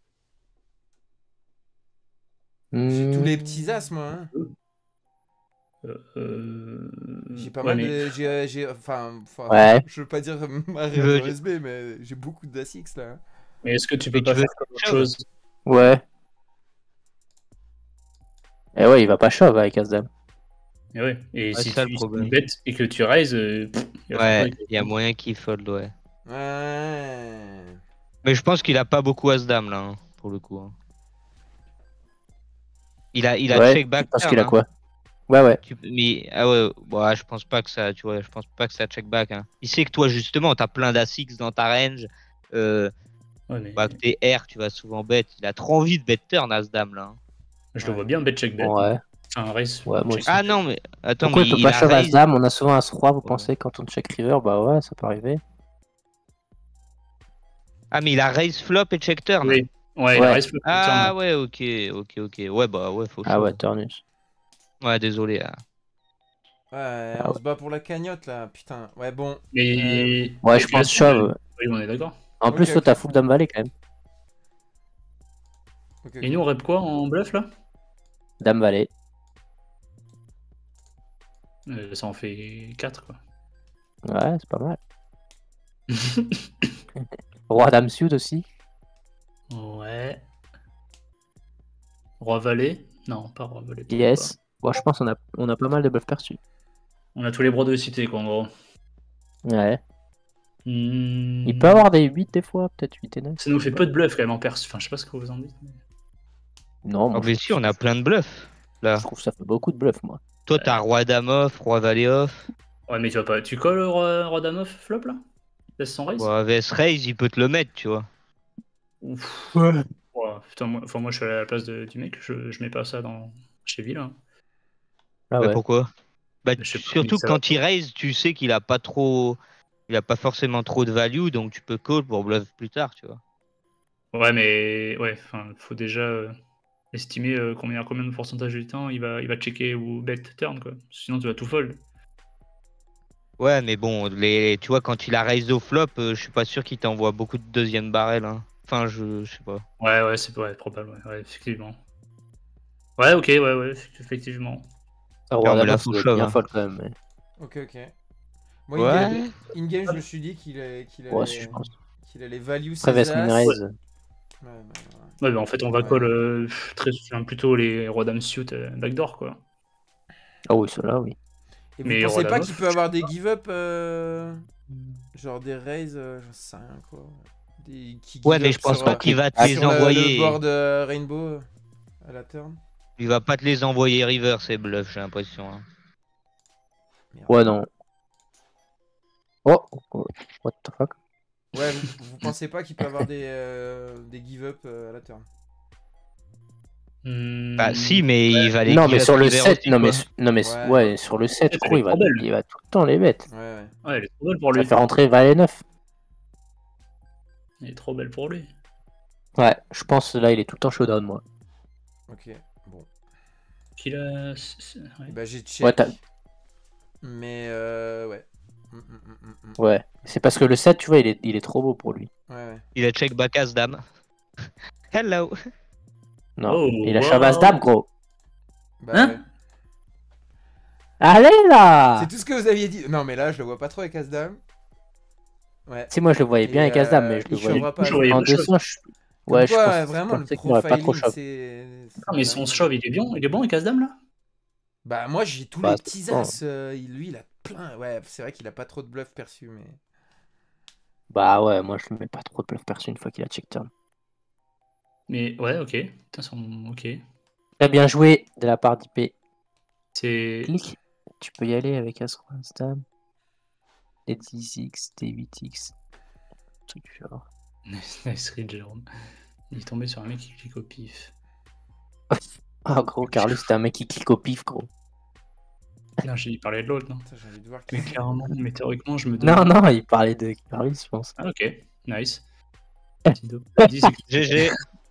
Hmm. J'ai tous les petits as, moi. Hein. Euh, euh, J'ai pas ouais, mal mais- de. J'ai, j'ai- enfin, enfin, Ouais. je veux pas dire ma Tu veux- réaction S B, mais j'ai beaucoup d'As X là. Mais est-ce que tu peux Mais pas tu veux faire quelque shove chose Ouais. Et ouais, il va pas shove avec As-Dame. Et ouais. Et Ouais, si c'est ça, tu le problème. bet et que tu raises, euh, pff, il va faire Ouais, quoi, il y a moyen qu'il fold, ouais. Ouais. Mais je pense qu'il a pas beaucoup As-Dame, là, hein, pour le coup. hein. Il a, il a Ouais, check back tu penses turn, qu'il a hein. quoi? Ouais, ouais. Tu- Mais ah ouais, ouais, je pense pas que ça, tu vois, je pense pas que ça check back. Hein. Il sait que toi justement, t'as plein d'As X dans ta range, euh, Ouais, mais bah, que t'es R, tu vas souvent bet. Il a trop envie de bet turn As-Dame là. hein. je le vois bien bet check bet. Ouais. Enfin, raise. Ouais, moi check. aussi. Ah non, mais attends, Pourquoi mais il peut il pas a shove raise. As-Dame? On a souvent As-Roi, vous Ouais. pensez, quand on check River? Bah ouais, ça peut arriver. Ah mais il a raise flop et check turn. Oui. Ouais, il Ouais. raise flop, Ah turn. ouais, ok, ok, ok. Ouais, bah ouais, faut Ah shove. ouais, Turnus. Ouais, désolé. hein. Ouais, Ah on se bat pour la cagnotte là, putain. Ouais, bon. Mais. Ouais, mais je tu pense as- shove. Oui, on est d'accord. En Ok, plus, toi, ok. t'as full Dame Valet quand même. Ok, ok. Et nous, on rep quoi en bluff là Dame Valet. Euh, Ça en fait quatre quoi. Ouais, c'est pas mal. Roi Dame Sud aussi. Ouais. Roi Valet Non, pas Roi Valet. pourquoi Yes. Bon, je pense qu'on a, on a pas mal de bluffs perçus. pas. On a tous les bras de cité quoi en gros. Ouais. Hmm. Il peut avoir des huit des fois, peut-être huit et neuf. Ça nous fait peu de bluff quand même en perçu. Enfin, je sais pas ce que vous en dites. mais- Non, Ah moi, mais je, si, on a plein de bluffs. Là. je trouve que ça fait beaucoup de bluffs, moi. Toi, t'as roi dame off, roi valet off. Ouais, mais tu vas pas. Tu colles le roi, roi dame off flop là Laisse son raise Bon, V S raise, il peut te le mettre, tu vois. Ouf. Ouais, putain, moi, enfin, moi je suis à la place de- du mec, je, je mets pas ça dans chez Ville. Hein. Ah Bah, ouais. pourquoi bah, Je sais tu- pas, surtout mais ça quand va il raise, tu sais qu'il a pas trop. il a pas forcément trop de value, donc tu peux call pour bluff plus tard, tu vois. Ouais, mais ouais, enfin, faut déjà euh, estimer euh, combien, combien de pourcentage du temps il va, il va checker ou bet turn, quoi. Sinon, tu vas tout fold. Ouais, mais bon, les, tu vois, quand il a raise au flop, euh, je suis pas sûr qu'il t'envoie beaucoup de deuxième barrel. Hein. Enfin, je, je sais pas. Ouais, ouais, c'est ouais, probable, ouais, ouais, effectivement. Ouais, ok, ouais, ouais, effectivement. Ah, Non, roi mais là, d'abord, ça faut doit être shove, bien hein. folle quand même. Mais... Ok, ok. Moi, Ouais. in-game, in-game, je me suis dit qu'il allait, qu'il Ouais, allait, si, je pense. qu'il allait value Après, ses Vest as. Raise. Ouais, bah, ouais. Ouais, mais en fait, on va Ouais. call euh, très, enfin, plutôt les rois dames suit euh, backdoor, quoi. Ah oui, cela, oui. Et vous Mais pensez roi pas dame qu'il off, peut avoir des give-up euh, genre des raises, euh, j'en sais rien quoi. Des, qui Ouais, give mais up je pense sur, pas euh, qu'il va te Ah, les sur le- le, envoyer. board euh, Rainbow euh, à la turn. Il va pas te les envoyer river, ces bluffs, j'ai l'impression. Hein. Merde. Ouais, non. Oh, what the fuck? Ouais, vous, vous pensez pas qu'il peut avoir des, euh, des give-up euh, à la turn? Hmm, Bah, si, mais il va les Non, give mais up sur le river sept, aussi, non, mais, quoi. non, mais Ouais. ouais, sur le sept, Elle gros, est il va, trop belle. il va tout le temps les bêtes. Ouais, ouais. Ouais, elle est trop belle pour Ça lui. fait rentrer valet neuf. Elle est trop belle pour lui. Ouais, je pense là, il est tout le temps showdown, moi. Ok, bon. Qu'il a. c'est- c'est- ouais. Et bah j'ai check. Ouais, t'as- mais euh, ouais. Mm, mm, mm, mm, mm. Ouais, c'est parce que le sept, tu vois, il est, il est trop beau pour lui. Ouais, ouais. Il a check back as dame. Hello. Non, Oh, il a wow. Chavas dame, gros. Bah Hein ouais. Allez là! C'est tout ce que vous aviez dit. Non mais là je le vois pas trop avec As-Dame. Ouais. Si, moi, je le voyais Et, bien avec As-Dame, mais euh, je le il voyais showera pas je As-Dame. voyais en pas shove. deux cents. Je... Comme Ouais, quoi, je pense, vraiment, je le pensais qu'il aurait pas trop profiling, shove. c'est... c'est Non, mais dingue. son shove, il est bien, il est bon avec As-Dame là. Bah, moi, j'ai tous Bah, les ça petits dépend. as. euh, il- lui, il a plein. Ouais, c'est vrai qu'il a pas trop de bluff perçu, mais... Bah ouais, moi, je le mets pas trop de bluff perçu une fois qu'il a check turn. Mais ouais, ok. Putain, son... ok. Très bien joué de la part d'I P. C'est. Clic. Tu peux y aller avec As-Roi, As-Dame. Les dix X, T huit X. Truc du genre. Nice, nice read, Jérôme. Il est tombé sur un mec qui clique au pif. Ah, gros, Carlos, c'était un mec qui clique au pif, gros. Non, j'ai parlé de l'autre, non. Putain, j'ai envie de voir qui Mais c'est. clairement, mais théoriquement, je me Non, demande. non, il parlait de Carlos, je pense. Ah, ok, nice. Eh. Petit do- dix X. G G.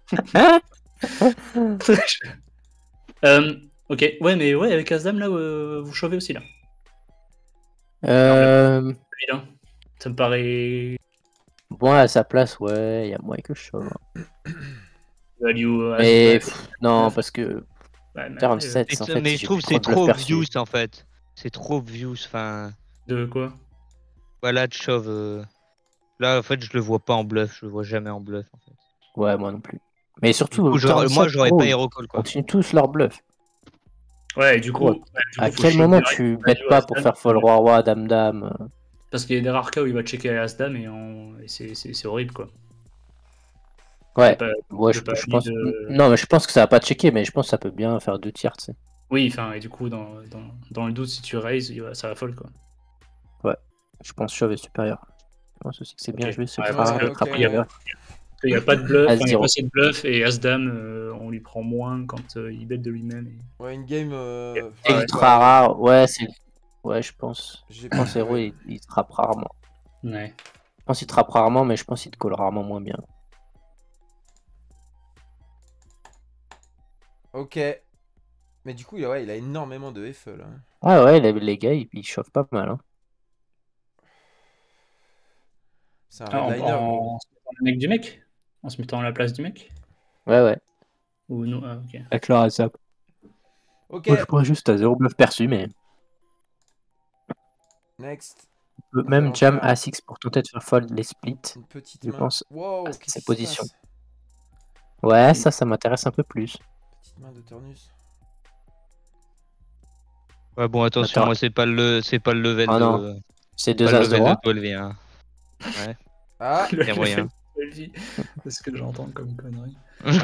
Euh, ok, ouais, mais ouais, avec As-Dame là, euh, vous chovez aussi là. Euh... Évident. Ça me paraît. Bon, à sa place, ouais, il y a moins que je sauve. Value. euh, Mais As- pff, non, parce que Ouais, mais turn après, euh, sept, Mais, en fait, mais si je j'ai trouve plus que c'est de bluff trop perçu. views en fait. C'est trop views. Enfin, De quoi? voilà, de shove. euh, Là, en fait, je le vois pas en bluff. Je le vois jamais en bluff. En fait. Ouais, moi non plus. Mais Du surtout, coup, j'aurais- turn moi, sept, j'aurais gros, pas ils hero call quoi. continuent tous leur bluff. Ouais, et du coup, Ouais. ouais, du coup, À faut quel shove moment direct tu value bêtes pas pour As-Dame, faire folle roi roi, dame dame? euh, Parce qu'il y a des rares cas où il va checker As-Dame et, on... et c'est- c'est c'est horrible quoi. Ouais, Pas- ouais, j'ai je, pas je envie pense. de- Non, mais je pense que ça va pas checker, mais je pense que ça peut bien faire deux tiers, tu sais. Oui, enfin, et du coup, dans, dans, dans le doute, si tu raises, il va- ça va folle quoi. Je pense que shove est supérieur. Je pense aussi que c'est bien Ok. joué ce Ouais, Kra- parce que- Kra- ok. River. Il n'y a pas de bluff, As enfin, il n'y a zéro. pas assez de bluff et As-Dame, euh, on lui prend moins quand euh, il bête de lui-même. et- Ouais, une game. Euh... C'est Ouais, ultra rare, ouais, c'est. Ouais, je pense. J'ai Je pense héros, ouais. il, il te frappe rarement. Ouais. Je pense qu'il te frappe rarement, mais je pense qu'il te colle rarement moins bien. Ok. Mais du coup, il a, ouais, il a énormément de F E là. Ah ouais, les, les gars, ils, ils chauffent pas mal. Hein. C'est un Ah, en, redliner, gros. en, en se mettant le mec du mec En se mettant à la place du mec Ouais, ouais. Ou non ah, ok. Avec leur A S A P. Ok, Moi, je pourrais juste à zéro bluff perçu, mais. next. peut Nous même allons jam faire A six pour tenter de faire fold les splits. Une petite Je main. pense Wow, à qu'est-ce ces qui se positions. passe? Ouais, ça, ça m'intéresse un peu plus. Petite main de Turnus. Ouais, bon, attention, Attends. moi, c'est pas le, c'est pas le level Ah de. non. C'est Pas deux le as de level de roi. douze, hein. Ouais. Ah, Le- Y a moyen. le- C'est ce que j'entends comme connerie.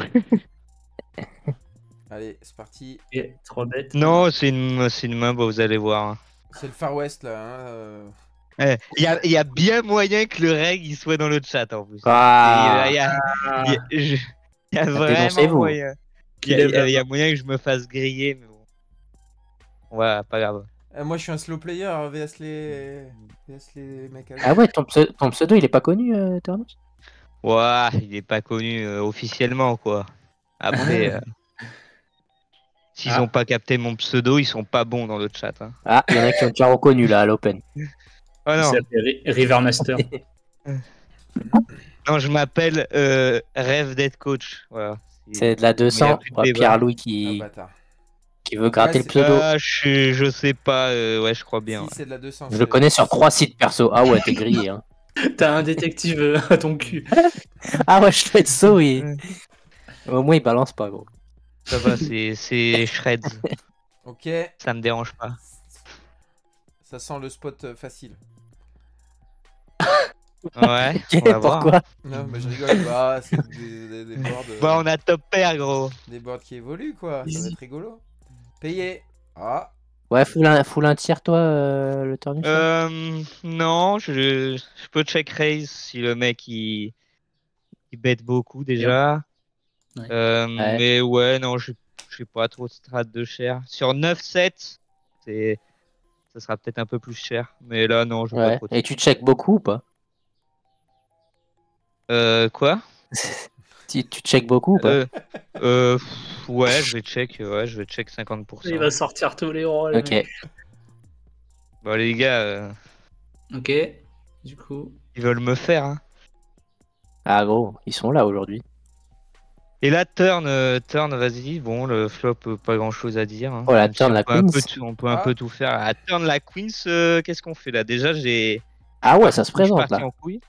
allez, c'est parti. Et trois bêtes. Non, c'est une, c'est une main, bah, vous allez voir. C'est le Far West là. Hein. euh. Il y, a, y a bien moyen que le reg il soit dans le chat en plus. Ah. Il y a, y a- Ah, y a- je- y a vraiment dénoncez-vous. moyen. Il y, Qui lève a- la y a moyen que je me fasse griller, mais bon. Ouais, pas grave. Euh, moi, je suis un slow player V S les, V S les mecs. à Ah ouais, ton, pse- ton pseudo, il est pas connu, euh, Ternos? Ouah, il est pas connu euh, officiellement, quoi. Après, euh, s'ils Ah. ont pas capté mon pseudo, ils sont pas bons dans le chat. Hein. Ah, il y en a qui ont déjà reconnu là à l'Open. Oh Il non, s'appelle Ri- Rivermaster. non, je m'appelle euh, Rêve d'être coach. Voilà. C'est de la deux Il y a cents. plus de Ouais, débat. Pierre-Louis Ah, qui, bâtard. qui veut gratter Ouais, le c'est- pseudo. Ah, je, je sais pas, euh, ouais, je crois bien. Si, ouais. c'est de la deux cents. Je le connais sur trois sites perso. Ah ouais, t'es grillé. Hein. T'as un détective euh, à ton cul. Ah ouais, je fais de saut. Et... Au moins, il balance pas, gros. Ça va, c'est c'est Shreds. Ok, Ça me dérange pas. ça sent le spot euh, facile. Ouais, Ok, on va voir. pourquoi? Non, mais je rigole. Bah, c'est des, des, des boards, euh, Bah, on a top pair, gros. des boards qui évoluent, quoi. Ça va Easy. être rigolo. Payé. Ah, Ouais, full un, full un tiers, toi, euh, le Turnus. là Euh, non, je, je peux check raise si le mec il, il bête beaucoup déjà. Ouais. Euh, Ouais. Mais ouais, non, je je sais pas trop de strat de cher. Sur neuf sept, c'est ça sera peut-être un peu plus cher. Mais là, non, je veux pas Ouais. trop. Et tu check beaucoup ou pas? Euh, quoi? tu, tu check beaucoup ou pas? Euh, euh, pff, ouais, je vais check, ouais, je vais check cinquante pour cent. Il va sortir tous les rôles. Ok. Bon, les gars, euh, Ok. Du coup. ils veulent me faire, hein. Ah gros, ils sont là aujourd'hui. Et là, turn, euh, turn, vas-y. Bon, le flop, euh, pas grand chose à dire. Hein. Oh, la Même si turn, on la peut un peu queens. tout- on peut un Ah. peu tout faire. À turn, la queens, euh, qu'est-ce qu'on fait là? Déjà, j'ai. Ah ouais, ça se je suis présente parti là. en couille.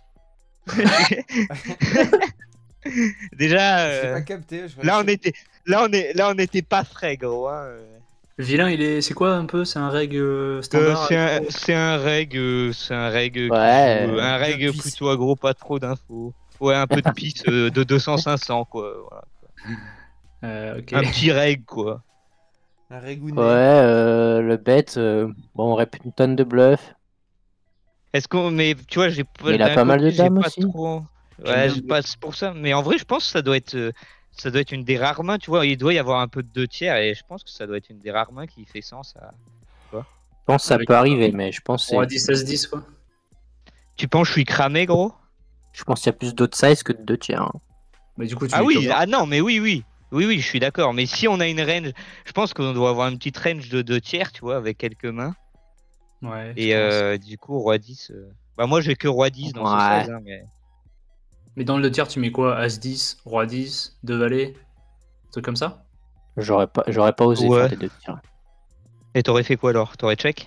Déjà, j'ai euh, pas capté. je là, on réussis. était, là, on est, là, on était pas frais, gros. Hein. Le vilain, il est. C'est quoi un peu? C'est un reg euh, Euh, standard c'est un, avec- c'est un reg, euh, c'est un reg, euh, qui Ouais, joue, euh, un de reg pisse. plutôt aggro, pas trop d'infos. Ouais, un peu de pisse euh, de deux cents cinq cents, quoi. Voilà. Euh, ok. Un petit reg, quoi. Un régounet. Ouais, euh, le bet, euh, bon, on répète une tonne de bluff. Est-ce qu'on, mais tu vois, j'ai pas. Mais il a d'un pas mal côté, de j'ai dames pas aussi. trop. J'aime Ouais, bien je le passe pour ça. Mais en vrai, je pense que ça doit être, euh, ça doit être une des rares mains. Tu vois, il doit y avoir un peu de deux tiers et je pense que ça doit être une des rares mains qui fait sens. À... Je pense que ça Avec- peut arriver, mais je pense que On a c'est- dix seize dix quoi. Tu penses que je suis cramé, gros? je pense qu'il y a plus d'autres sizes que de deux tiers. hein. Mais du coup, tu Ah mets oui, cover. ah non, mais oui, oui. Oui, oui, je suis d'accord. Mais si on a une range, je pense qu'on doit avoir une petite range de deux tiers, tu vois, avec quelques mains. Ouais. je Et pense. euh, du coup, roi dix. euh, Bah, moi, j'ai que roi dix dans Ouais. ce size. Hein, mais... Mais dans le deux tiers, tu mets quoi? As dix, Roi dix, deux valets, un truc comme ça? J'aurais pas, j'aurais pas osé Ouais. faire des deux tiers. Et t'aurais fait quoi alors? T'aurais check?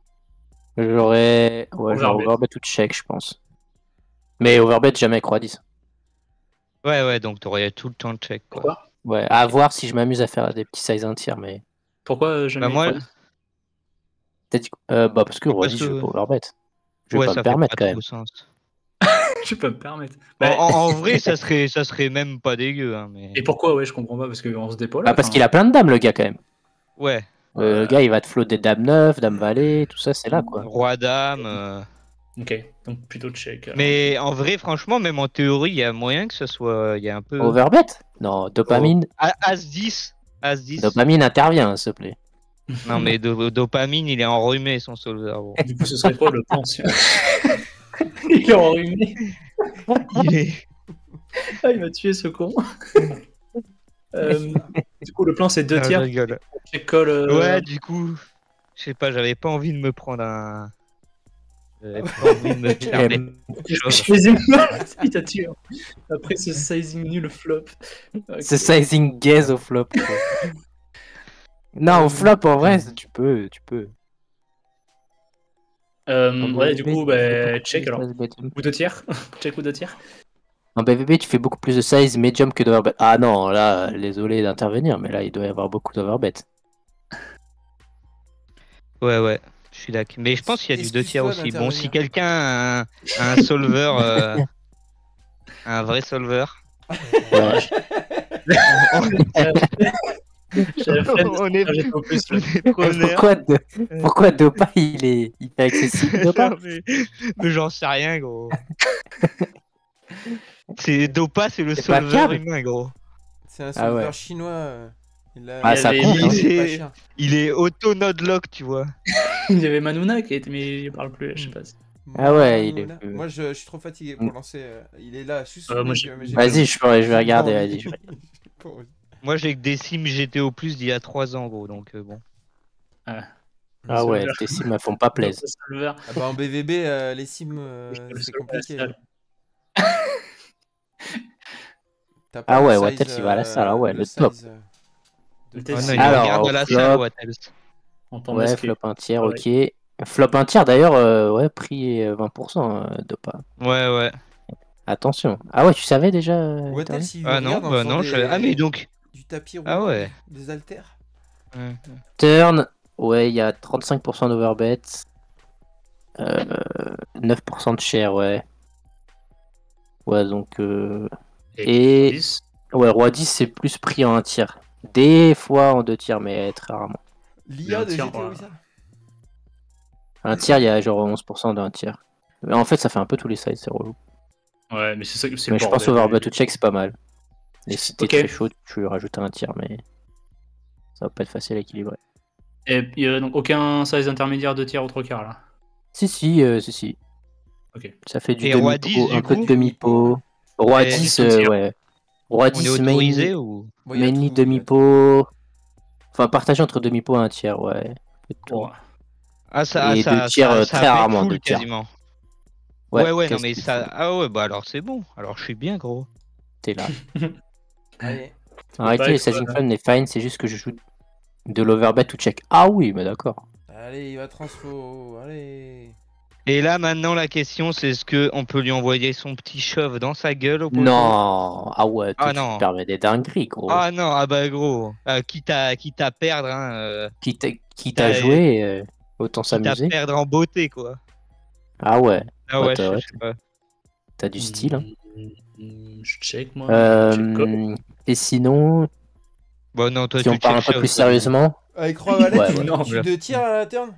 J'aurais, ouais, j'aurais Overbet. overbet ou check, je pense. Mais overbet jamais avec roi dix. Ouais, ouais, donc t'aurais tout le temps de check, quoi. Pourquoi? Ouais, à voir si je m'amuse à faire des petits sizes un tiers, mais. Pourquoi euh, jamais Bah, moi, Roi dix? T'as dit- euh, bah parce que roi Parce dix, je que- vais pas overbet. Je vais ouais, pas ça me fait permettre pas quand trop même. sens. Je peux me permettre. En, Bah, en- en vrai, ça serait, ça serait même pas dégueu. Hein, mais... Et pourquoi? Ouais, je comprends pas, parce qu'on se dépaule. Bah parce qu'il a plein de dames, le gars, quand même. Ouais, Euh, Le gars, il va te flotter des dames neuf, dames valet, tout ça, c'est là, quoi. roi dame. euh, Ok, donc plutôt check. alors. Mais en vrai, franchement, même en théorie, il y a moyen que ce soit. Il y a un peu. Overbet? Non, dopamine. A- As dix. As dix. Dopamine intervient, s'il te plaît. Non, mais do- dopamine, il est enrhumé son solver. gros. Du coup, ce serait quoi le plan si- Il est enrhumé. Il est. Ah, il m'a tué ce con. Euh, du coup, le plan c'est deux Non, je tiers. rigole. Check call. euh, Ouais, du coup, je sais pas, j'avais pas envie de me prendre un. J'avais pas envie de me permettre quelque chose. Sizing- Il t'a tué. hein. Après ce sizing nul flop. Ok. C'est sizing gaze au flop. quoi. Non, au flop, en vrai, tu peux, tu peux. Euh, ouais, du B V B, coup, tu fais bah, beaucoup check plus alors. de size medium. Ou deux tiers. Check ou deux tiers. En B V B, tu fais beaucoup plus de size medium que d'overbet. Ah non, là, désolé d'intervenir, mais là, il doit y avoir beaucoup d'overbet. Ouais, ouais, je suis d'accord. Mais je pense qu'il y a du deux tiers Excuse-toi aussi. Bon, si d'intervenir. quelqu'un a un, a un solver, euh, un vrai solver. Ouais. J'avais fait de On est- changer au plus. on là. est preneurs. Pourquoi, de... Pourquoi Dopa, il est, il fait accessible, Dopa? Non, mais mais j'en sais rien, gros. C'est Dopa, c'est le C'est pas solver câble. humain, gros. C'est un Ah solver ouais. chinois. euh, Il a... Ah, Il ça avait compte, mis- hein. il est pas C'est- cher. Il est auto-node lock, tu vois. Il y avait Manuna qui était, mais il parle plus, je sais pas. si- Ah ouais, il est Mouna. plus- Moi, je, je suis trop fatigué pour lancer. euh, Il est là, juste. Euh, moi, sous j'ai- mes yeux, mais j'ai Vas-y, pas- je, pourrais- je vais j'ai regarder. pas Vas-y, envie. je vais- J'ai pas envie. Moi, j'ai que des Sims G T O plus d'il y a trois ans, gros, donc euh, bon. Ah, Ah ouais, Solver. tes sims elles font pas plaisir. Solver. Ah bah en B V B, euh, les sims, euh, Je peux le c'est solver à la compliqué. salle. T'as pas Ah le ouais, size, Wattels, il va à la salle, ah ouais, le top. size, euh, Le de test, Ah non, ta- il Alors, regarde à la flop. salle, Wattels. En temps Ouais, masqué. flop un tiers, Ouais. ok. Flop un tiers d'ailleurs, euh, ouais, prix euh, vingt pour cent euh, de pas. Ouais, ouais. Attention. Ah ouais, tu savais déjà euh, Wattels, Eternal il Ah non, regarde en bah faisant non, des- je... Ah mais donc... du tapis Ah roulant, ouais. des haltères. Ouais. Turn, ouais, il y a trente-cinq pour cent d'overbet. Euh, neuf pour cent de share, ouais. Ouais, donc... Euh... Et- dix. Ouais, roi dix, c'est plus pris en un tiers. Des fois en deux tiers, mais très rarement. L'I A un de tiers, G T O, ouais. ça. Un tiers, il y a genre onze pour cent d'un tiers. Mais en fait, ça fait un peu tous les sites, c'est relou. Ouais, mais c'est ça que c'est Mais le je pense bordel. overbet to check, c'est pas mal. Et si t'es Ok. très chaud, tu rajoutes un tiers, mais ça va pas être facile à équilibrer. Et il y a donc aucun size intermédiaire de tiers ou trois quarts là. Si, si, euh, si, si. Ok. Ça fait du Et roi dix, demi-pot, du un peu de coup demi-pot. Roi Et dix, tout euh, tiers. ouais. Roi On est dix, autorisé mainly, ou... Bon, il y a mainly tout, il y a demi-pot. Enfin, partagé entre demi-pot et un tiers, ouais. Un peu de tout. Bon, Ah ça, Et ah, ça, deux tiers, ça, euh, ça très fait rarement, full deux tiers. quasiment. Ouais, ouais, non quasi mais full. ça... Ah ouais, bah alors c'est bon. Alors je suis bien, gros. T'es là. Allez. pas Arrêtez les être, sizing euh, fun, les fine, c'est juste que je joue de l'overbet to check. Ah oui, mais d'accord. Allez, il va transfo. Allez. Et là, maintenant, la question, c'est est-ce qu'on peut lui envoyer son petit chauve dans sa gueule au poteau? Non. Ah ouais, toi, Ah tu non. te permets des dingueries, gros. Ah non, ah bah gros. Euh, quitte, à, quitte à perdre, hein. euh, Quitte à- quitte à T'as- jouer, euh, autant quitte à s'amuser. perdre en beauté, quoi. Ah ouais, Ah Ouais, ouais, t'as- je, ouais, je sais pas. t'as du style. Hein. Mm, Je check moi. Je check call. Euh, et sinon, Bon, non, toi, si on tu parle un check peu shove, plus toi, lui. sérieusement, Avec Roi Valet, Ouais, tu, ouais. Non, tu mais- deux tirs à la turn.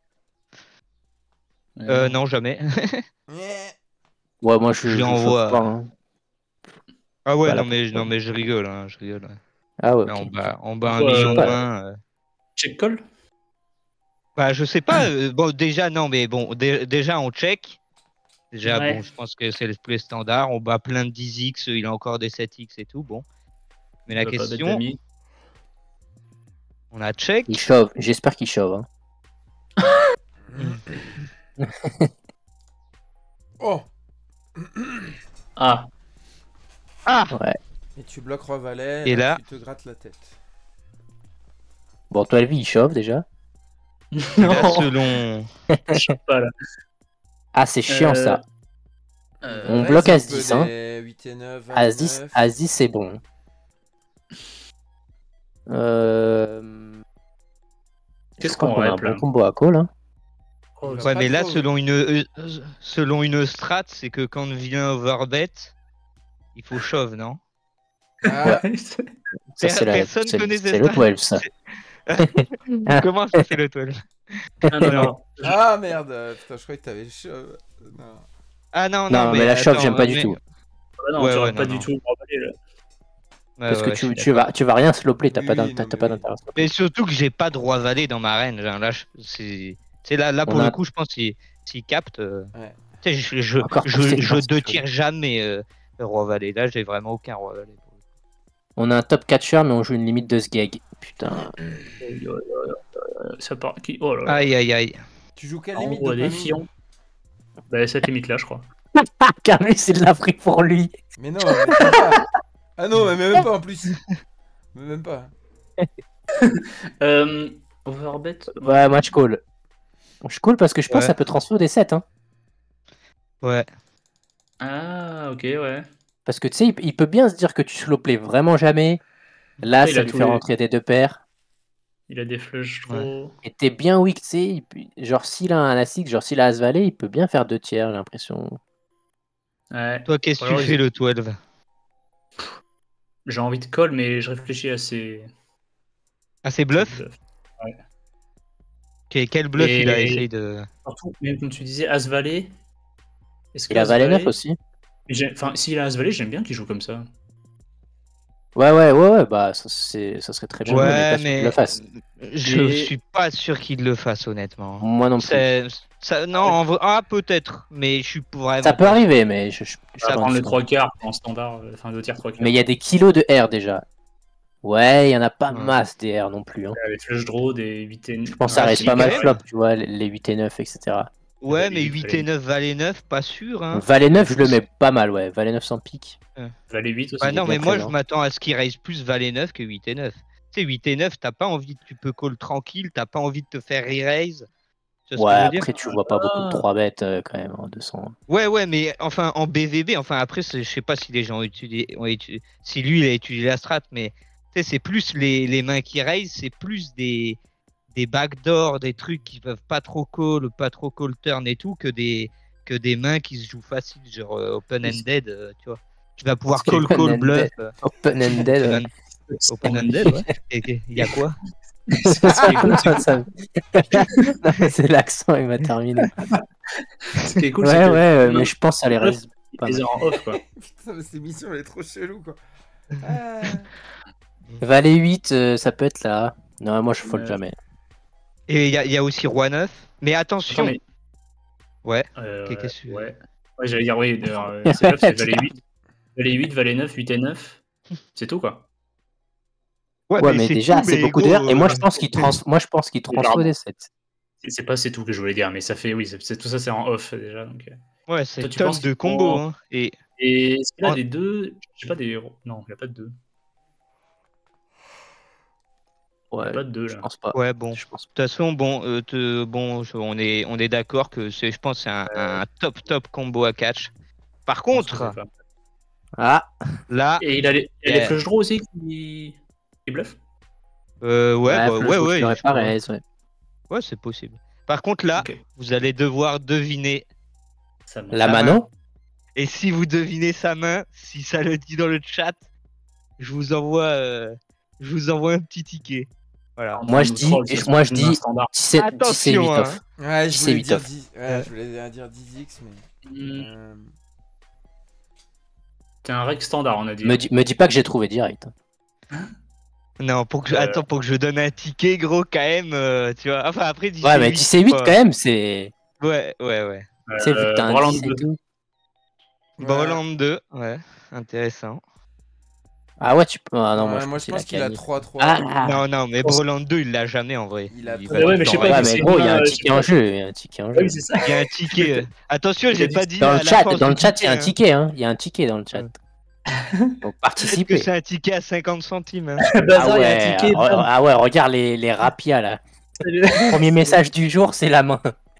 Euh, non, jamais. Ouais. ouais, moi je, Je je lui chauffe envoie- pas. Hein. Ah ouais, Pas là non, mais, pour non, mais je rigole, hein, je rigole. ouais. Ah ouais, Là, ok. on bat, on bat un Ouais, million ouais. vingt. euh. Check call. Bah, je sais pas. euh, bon, déjà, non, mais bon, dé- déjà, on check. Déjà, Ouais. bon, je pense que c'est le plus standard. On bat plein de dix X, il a encore des sept X et tout, bon. Mais la On va pas bête question, d'amis. on a check. Il chauffe, j'espère qu'il chauffe. Hein. Oh. Ah. Ah Ouais. Et tu bloques Roi Valet. Et là- Tu te grattes la tête. Bon, toi, Elvi, il chauffe déjà. Là, Non, selon. je sais pas là. Ah, c'est chiant Euh, ça. Euh, On Ouais, bloque c'est un As peu dix, hein. des huit et neuf, As dix, vingt-neuf. As dix, c'est bon. Euh... Qu'est-ce je crois qu'on qu'on a un rep, bon là combo à call. Hein. Il va Ouais, pas mais là, trop- selon une, euh, euh, selon une strat, c'est que quand vient overbet, il faut shove, non? Ah, Ça, c'est la- Personne c'est- connaît c'est le ça. douze, ça. Comment ça, c'est le twelve? Ah non, non. ah merde. Putain, je croyais que t'avais chaud. Non. Ah non, non, Non, mais la shove, attends, j'aime pas du mais- tout. Ah non, Ouais, tu ouais, aurais pas non, du non. tout emballé, là. Ouais, Parce que ouais, je tu, suis tu, d'accord. vas, tu vas rien slopler, t'as Oui, pas oui, d'in- t'as non, t'as mais pas oui. d'intérêt. Mais surtout que j'ai pas de roi valet dans ma reine. genre, Là, je- c'est c'est là, là pour On a- le coup, je pense qu'il s'il capte. euh, Ouais. tu sais, je, je, Encore je, pousser, je non, c'est deux chaud. tire jamais euh, le roi valet. Là, j'ai vraiment aucun roi valet. On a un top catcher, mais on joue une limite de sgeg. Putain. Ça part qui Oh là là. Aïe, aïe, aïe. Tu joues quelle En limite gros, de des famille fions. Bah, cette limite là, je crois. Car lui, c'est de la free pour lui. Mais non, mais même pas. Ah non, mais même pas en plus. Mais même pas. Euh. Overbet. Ouais, match call. Je call parce que je pense Ouais. que ça peut transférer des sets. Hein. Ouais. Ah, ok, ouais. Parce que tu sais, il, il peut bien se dire que tu slow play vraiment jamais. Là, Il ça a lui tous fait les- rentrer des deux paires. Il a des flushs trop. Et t'es bien weak, tu sais. il peut- Genre, s'il a un As-Six, genre s'il a As-Valet, il peut bien faire deux tiers, j'ai l'impression. Ouais. Toi, qu'est-ce que Alors, tu il- fais le douze? J'ai envie de call, mais je réfléchis à ces. Ah, c'est bluff? Ok, quel bluff Et- il a essayé de. Surtout, même comme tu disais, As-Valet. Est-ce que Il a Valet As-Valet- neuf aussi. Mais j'ai- Enfin, s'il a As-Valet, j'aime bien qu'il joue comme ça. Ouais, ouais, ouais, ouais, bah ça, c'est... ça serait très bien, mais Ouais, pas sûr qu'il mais le fasse. je Et- suis pas sûr qu'il le fasse honnêtement. Moi non plus. C'est- Ça, non, en vrai- ah peut-être, mais je suis vraiment. Ça peut pas sûr. arriver, mais je, je, je On va pense prendre le que- trois quarts en standard, euh, enfin deux tiers trois quarts. Mais il y a des kilos de R déjà. Ouais, il y en a pas Ouais. masse des R non plus. Hein. Avec flush draw, des huit et Je pense que Ouais, ça reste si, pas quand mal même. flop, tu vois, les huit et neuf, et cetera. Ouais, Valet mais huit, huit Valet et neuf, Valet neuf, pas sûr. Hein. Valet neuf, je le mets pas mal, ouais. Valet neuf sans pique. Valet huit aussi. Bah il est non, bien mais moi je présent. m'attends à ce qu'il raise plus Valet neuf que huit et neuf. Tu sais, huit et neuf, t'as pas envie, de- tu peux call tranquille, t'as pas envie de te faire re-raise. Tu vois ce Ouais, que je veux dire? après, tu vois pas beaucoup de trois bêtes euh, quand même en deux cents. Ouais, ouais, mais enfin en B V B, enfin après, c'est- je sais pas si les gens ont étudié, ont étudié- si lui il a étudié la strat, mais tu sais, c'est plus les, les mains qui raise, c'est plus des, des backdoors, des trucs qui peuvent pas trop call, pas trop call turn et tout, que des, que des mains qui se jouent facile, genre euh, open-ended, euh, tu vois. Tu vas pouvoir call, call, Open-ended. bluff. euh, Open-ended. ouais. open- Open-ended, ouais. Et- et- Il y a quoi? Non, ça- Non, c'est l'accent, il m'a terminé. Ce qui est cool, Ouais, c'est ouais, que ouais, mais je pense que ça les reste pas les mal. a en off, quoi. Putain, mais cette émission, elle est trop chelou, quoi. Ah. Valet huit, euh, ça peut être là. Non, moi je fold Ouais. jamais. Et il y, a- il y a aussi Roi neuf. Mais attention. Attends, mais- Ouais. Euh, Qu'est- qu'est-ce que- ouais. Ouais, j'allais dire, oui, d'ailleurs, euh, c'est bluff, c'est Valet huit. Valet huit, Valet neuf, huit et neuf. C'est tout, quoi. Ouais, mais, c'est déjà, tout, c'est mais beaucoup gros, d'air. Et moi, euh, je pense qu'il trans... moi, je pense qu'il transfo des sept. C'est- C'est pas c'est tout que je voulais dire, mais ça fait, oui, c'est c'est- tout ça, c'est en off, déjà. Donc... euh. Ouais, c'est Toi, tu tonnes penses de qu'il combos. faut- Hein. Et Et est-ce qu'il a En- des deux? Je sais pas, des héros. Non, il n'y a pas de deux. Il Ouais, n'y a pas de deux, je là. pense pas. ouais, bon. De Je pense toute façon, bon, euh, te- bon, je- on est, on est d'accord que c'est, je pense, que c'est un, un top top combo à catch. Par Je pense que contre, c'est pas. Ah, là, Et il a les, il y a les Yeah. flush draws aussi qui, qui bluffent. euh, ouais, bah, flush ouais, draw, ouais, je l'aurais je pas crois. raise, ouais. Ouais, c'est possible. Par contre, là, Ok. vous allez devoir deviner. Ça marche. La Sa main, main. non Et si vous devinez sa main, si ça le dit dans le chat, je vous envoie, euh, je vous envoie un petit ticket. Voilà. En Moi, je termes de dis- troll, et ça moi, se je trouve dis- standard. dix-sept, dix-sept, huit Attention, off. Ouais, je dix et voulais huit dire off. dix. Ouais, je voulais dire dix X, mais. Hmm. euh, C'est un rec standard, on a dit. Me, dis- me dis pas que j'ai trouvé direct. Non, pour que je... Euh. attends, pour que je donne un ticket, gros, quand même, euh, tu vois. Enfin, après, dix Ouais, et mais huit, dix et huit, quoi. quand même, c'est. Ouais, ouais, ouais. Tu sais, vu que t'as un Broland dix et deux. tout. ouais. Borland deux, ouais, intéressant. Ah ouais, tu peux. Ah non, Ouais, moi, je moi, pense je pense qu'il qu'il a gagné. trois trois. Ah, Non, non, mais je pense- Borland deux, il l'a jamais en vrai. Il a va trop- tout Ouais, le mais je temps sais pas, ouais, il mais c'est gros, il y a bien, un euh, ticket je sais en pas. jeu. Il y a un ticket en Ah jeu. oui, c'est ça. Il y a un ticket. euh. Attention, Il a j'ai dit- pas dit Dans la, le la chat, force dans du le chat, il y a un hein. ticket, hein. Il y a un ticket dans le chat. Donc Peut-être que participez. c'est un ticket à cinquante centimes. Hein. Ah Bazar, il y a un ouais, ticket. re- bam. ah ouais, regarde les, les rapias là. Salut. Premier message du jour, c'est la main.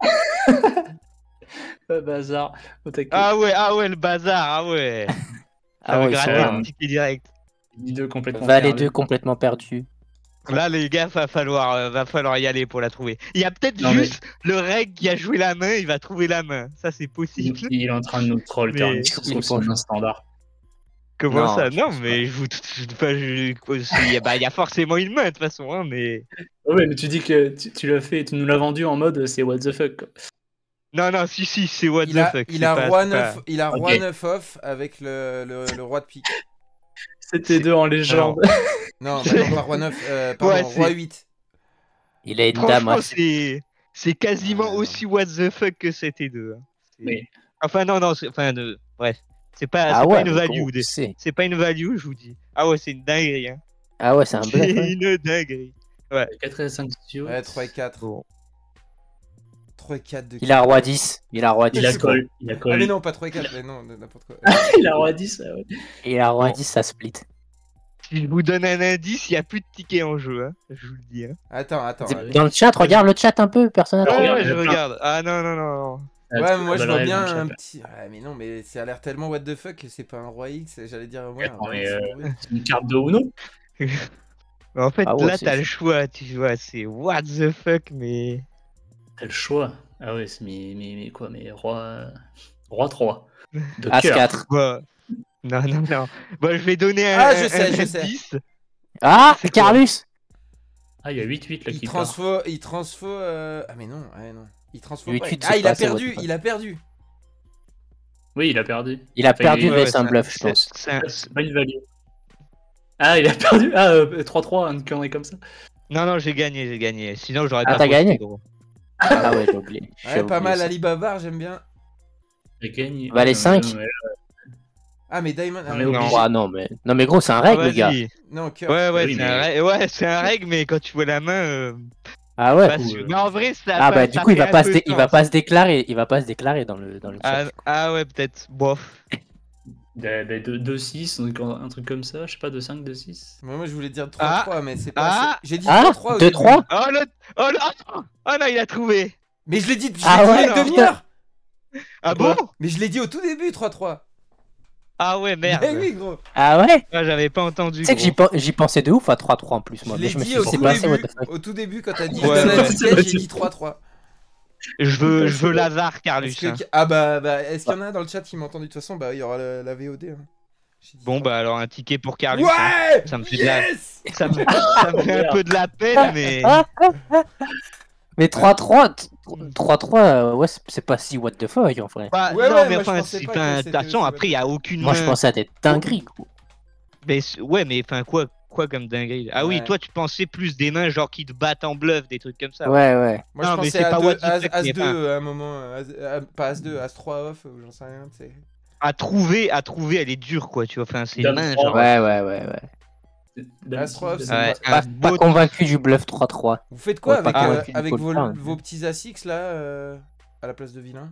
Ouais, Bazar. Au taquet. Ah ouais, ah ouais, le bazar, ah ouais. Ça Ah va ouais, ils sont gratter là, là, le hein. ticket direct. dix deux complètement. Valet perdu. deux complètement perdu. Là, les gars, va falloir, euh, va falloir y aller pour la trouver. Il y a peut-être Non, mais- juste le reg qui a joué la main, il va trouver la main. Ça, c'est Il, possible. il est en train de nous troll. Mais- Terme. Ça se trouve, c'est un standard. Comment Non, ça? je Non, pense mais je vous. je- enfin, je- quoi, c'est- Il y, a- bah, il y a forcément une main, de toute façon, hein, mais. Ouais, mais tu dis que tu, tu l'as fait, tu nous l'as vendu en mode c'est what the fuck. Quoi. Non, non, si, si, c'est what Il the a, fuck. il c'est a pas- roi c'est pas- neuf, il a Ok. roi neuf off avec le, le, le roi de pique. C'était deux en légende. Non, bah non, pas roi neuf, euh, pardon, Ouais, roi c'est- huit. Il a une dame. Franchement, ouais. c'est. C'est quasiment Ouais. aussi what the fuck que c'était deux. hein. C'est- Mais Enfin, non, non, c'est- enfin, de... bref. C'est pas, Ah c'est ouais, pas une mais value. gros, des- c'est- C'est pas une value, je vous dis. Ah ouais, c'est une dinguerie. Hein. Ah ouais, c'est un bluff. C'est ouais. une dinguerie. quatre et cinq studios. Ouais, trois et quatre. Bon. trois et quatre de Il a roi dix. Il a roi dix. Il a sais call. Il a Ah, call. mais non, pas trois et quatre, mais non, n'importe quoi. Il a roi dix. ah ouais. Il a roi Bon. dix, ça split. Si je vous donne un indice, il n'y a plus de tickets en jeu. Hein. Je vous le dis. Hein. Attends, attends. C'est- ouais. Dans le chat, regarde le chat un peu, personne n'a Alors, Ouais, trouvé. ouais, regarde, je il y a plein. regarde. Ah non, non, non. non. Ouais, Ah, mais moi je bah, vois le bien reste, un donc, petit. Ouais, mais non, mais ça a l'air tellement what the fuck que c'est pas un roi X. J'allais dire, ouais, un Attends, roi mais, X, euh, c'est bruit. C'est une carte de Uno. Mais en fait, Ah ouais, là, c'est- t'as le choix. Tu vois, c'est what the fuck, mais. T'as le choix. Ah ouais, c'est mais, mais, mais quoi, mais roi. Roi trois. De As cœur. quatre. Bah... Non, non, non. Bon, je vais donner un, Ah, je un- sais, un je sais. indice. Ah, C'est quoi Carlus. Ah, il y a huit huit là Il qui part. transfo. Il transfo. euh, Ah, mais non, ouais, non. Il transfo huit pas. huit, Ah, c'est il a pas, c'est perdu, what the il a perdu. Oui, il a perdu. Il a Enfin, perdu, il- mais Ouais, c'est un ça- bluff, je c'est- pense. c'est un- C'est pas une value. Ah, il a perdu. Ah, euh, trois trois, une connerie comme ça. Non, non, j'ai gagné, j'ai gagné. Sinon, j'aurais Ah, pas t'as posté, gagné gros. Ah ouais, j'ai oublié. J'ai Ouais, pas oublié mal, ça. Alibaba, j'aime bien. J'ai gagné. Bah, les Ah, cinq. ouais, ouais. Ah, mais Diamond. Ah, On est non, obligé. Ah non, mais... non, mais gros, c'est un Ah, règle, les gars. vas-y. non, cœur. Ouais, ouais, Oui, c'est mais- un règle, ouais, c'est un règle, mais quand tu vois la main, euh, Ah ouais. pas coup, sûr. euh, Mais en vrai, ça Ah pas- bah du ça coup il va fait pas un se peu dé- il va sens. pas se déclarer, il va pas se déclarer dans le dans le Ah, chat. ah ouais, peut-être. Bof. Bah, bah, deux- deux six, donc un truc comme ça, je sais pas, deux cinq, deux six. Moi, moi, je voulais dire trois trois, mais c'est pas. Ah. assez. J'ai dit Ah, trois trois au deux début. trois. Oh le, oh le, oh, oh non, il a trouvé. Mais je l'ai dit, je Ah l'ai dit ouais, il y a une putain. demi-heure. Ah Quoi bon? Mais je l'ai dit au tout début, trois trois. Ah ouais, merde. Mais oui, gros. Ah ouais. Ah, j'avais pas entendu. Tu sais que j'y gros. pen- j'y pensais de ouf à trois trois en plus Je moi. Mais l'ai je me dit suis au dit c'est tout pas assez what début. the fuck. Au tout début, quand t'as dit Ouais, je donne un ouais. ticket, j'ai dit trois trois. Je veux, je veux l'hasard, Est-ce Carlus. que... hein. Ah bah, bah est-ce qu'il y en a un dans le chat qui m'a entendu? De toute façon, bah il y aura la, la V O D. Hein. J'ai dit Bon trois. bah alors un ticket pour Carlus. hein. Ouais. Ça me fait de la, Yes. ça me, ça me fait un peu de la peine, mais. Mais trois trois trois trois euh, ouais c'est c'est pas si what the fuck en vrai. Bah, Ouais, non, ouais, mais moi, je enfin, pensais c'est pas pas- que de c'était toute façon, aussi après, il y a aucune Moi je main. pensais à des dingueries gros. Mais c- ouais, mais enfin, quoi, quoi comme dinguerie? Ah oui, Ouais. toi, tu pensais plus des mains, genre qui te battent en bluff, des trucs comme ça. Ouais ouais. Moi Non, je mais pensais c'est à pas deux- what the As, fuck, As mais deux à un moment, euh, As- à- pas As deux, As trois off, ou j'en sais rien, tu sais. À trouver, à trouver, elle est dure, quoi, tu vois. Enfin, c'est Dame main, trois. genre. Ouais ouais ouais ouais. Dame As six, trois, dame c'est Ouais, six. Pas, un pas beau- convaincu du bluff trois trois. Vous faites quoi Ouais, pas avec, euh, convaincu du avec call vos, turn. vos petits As six là, euh, à la place de vilain?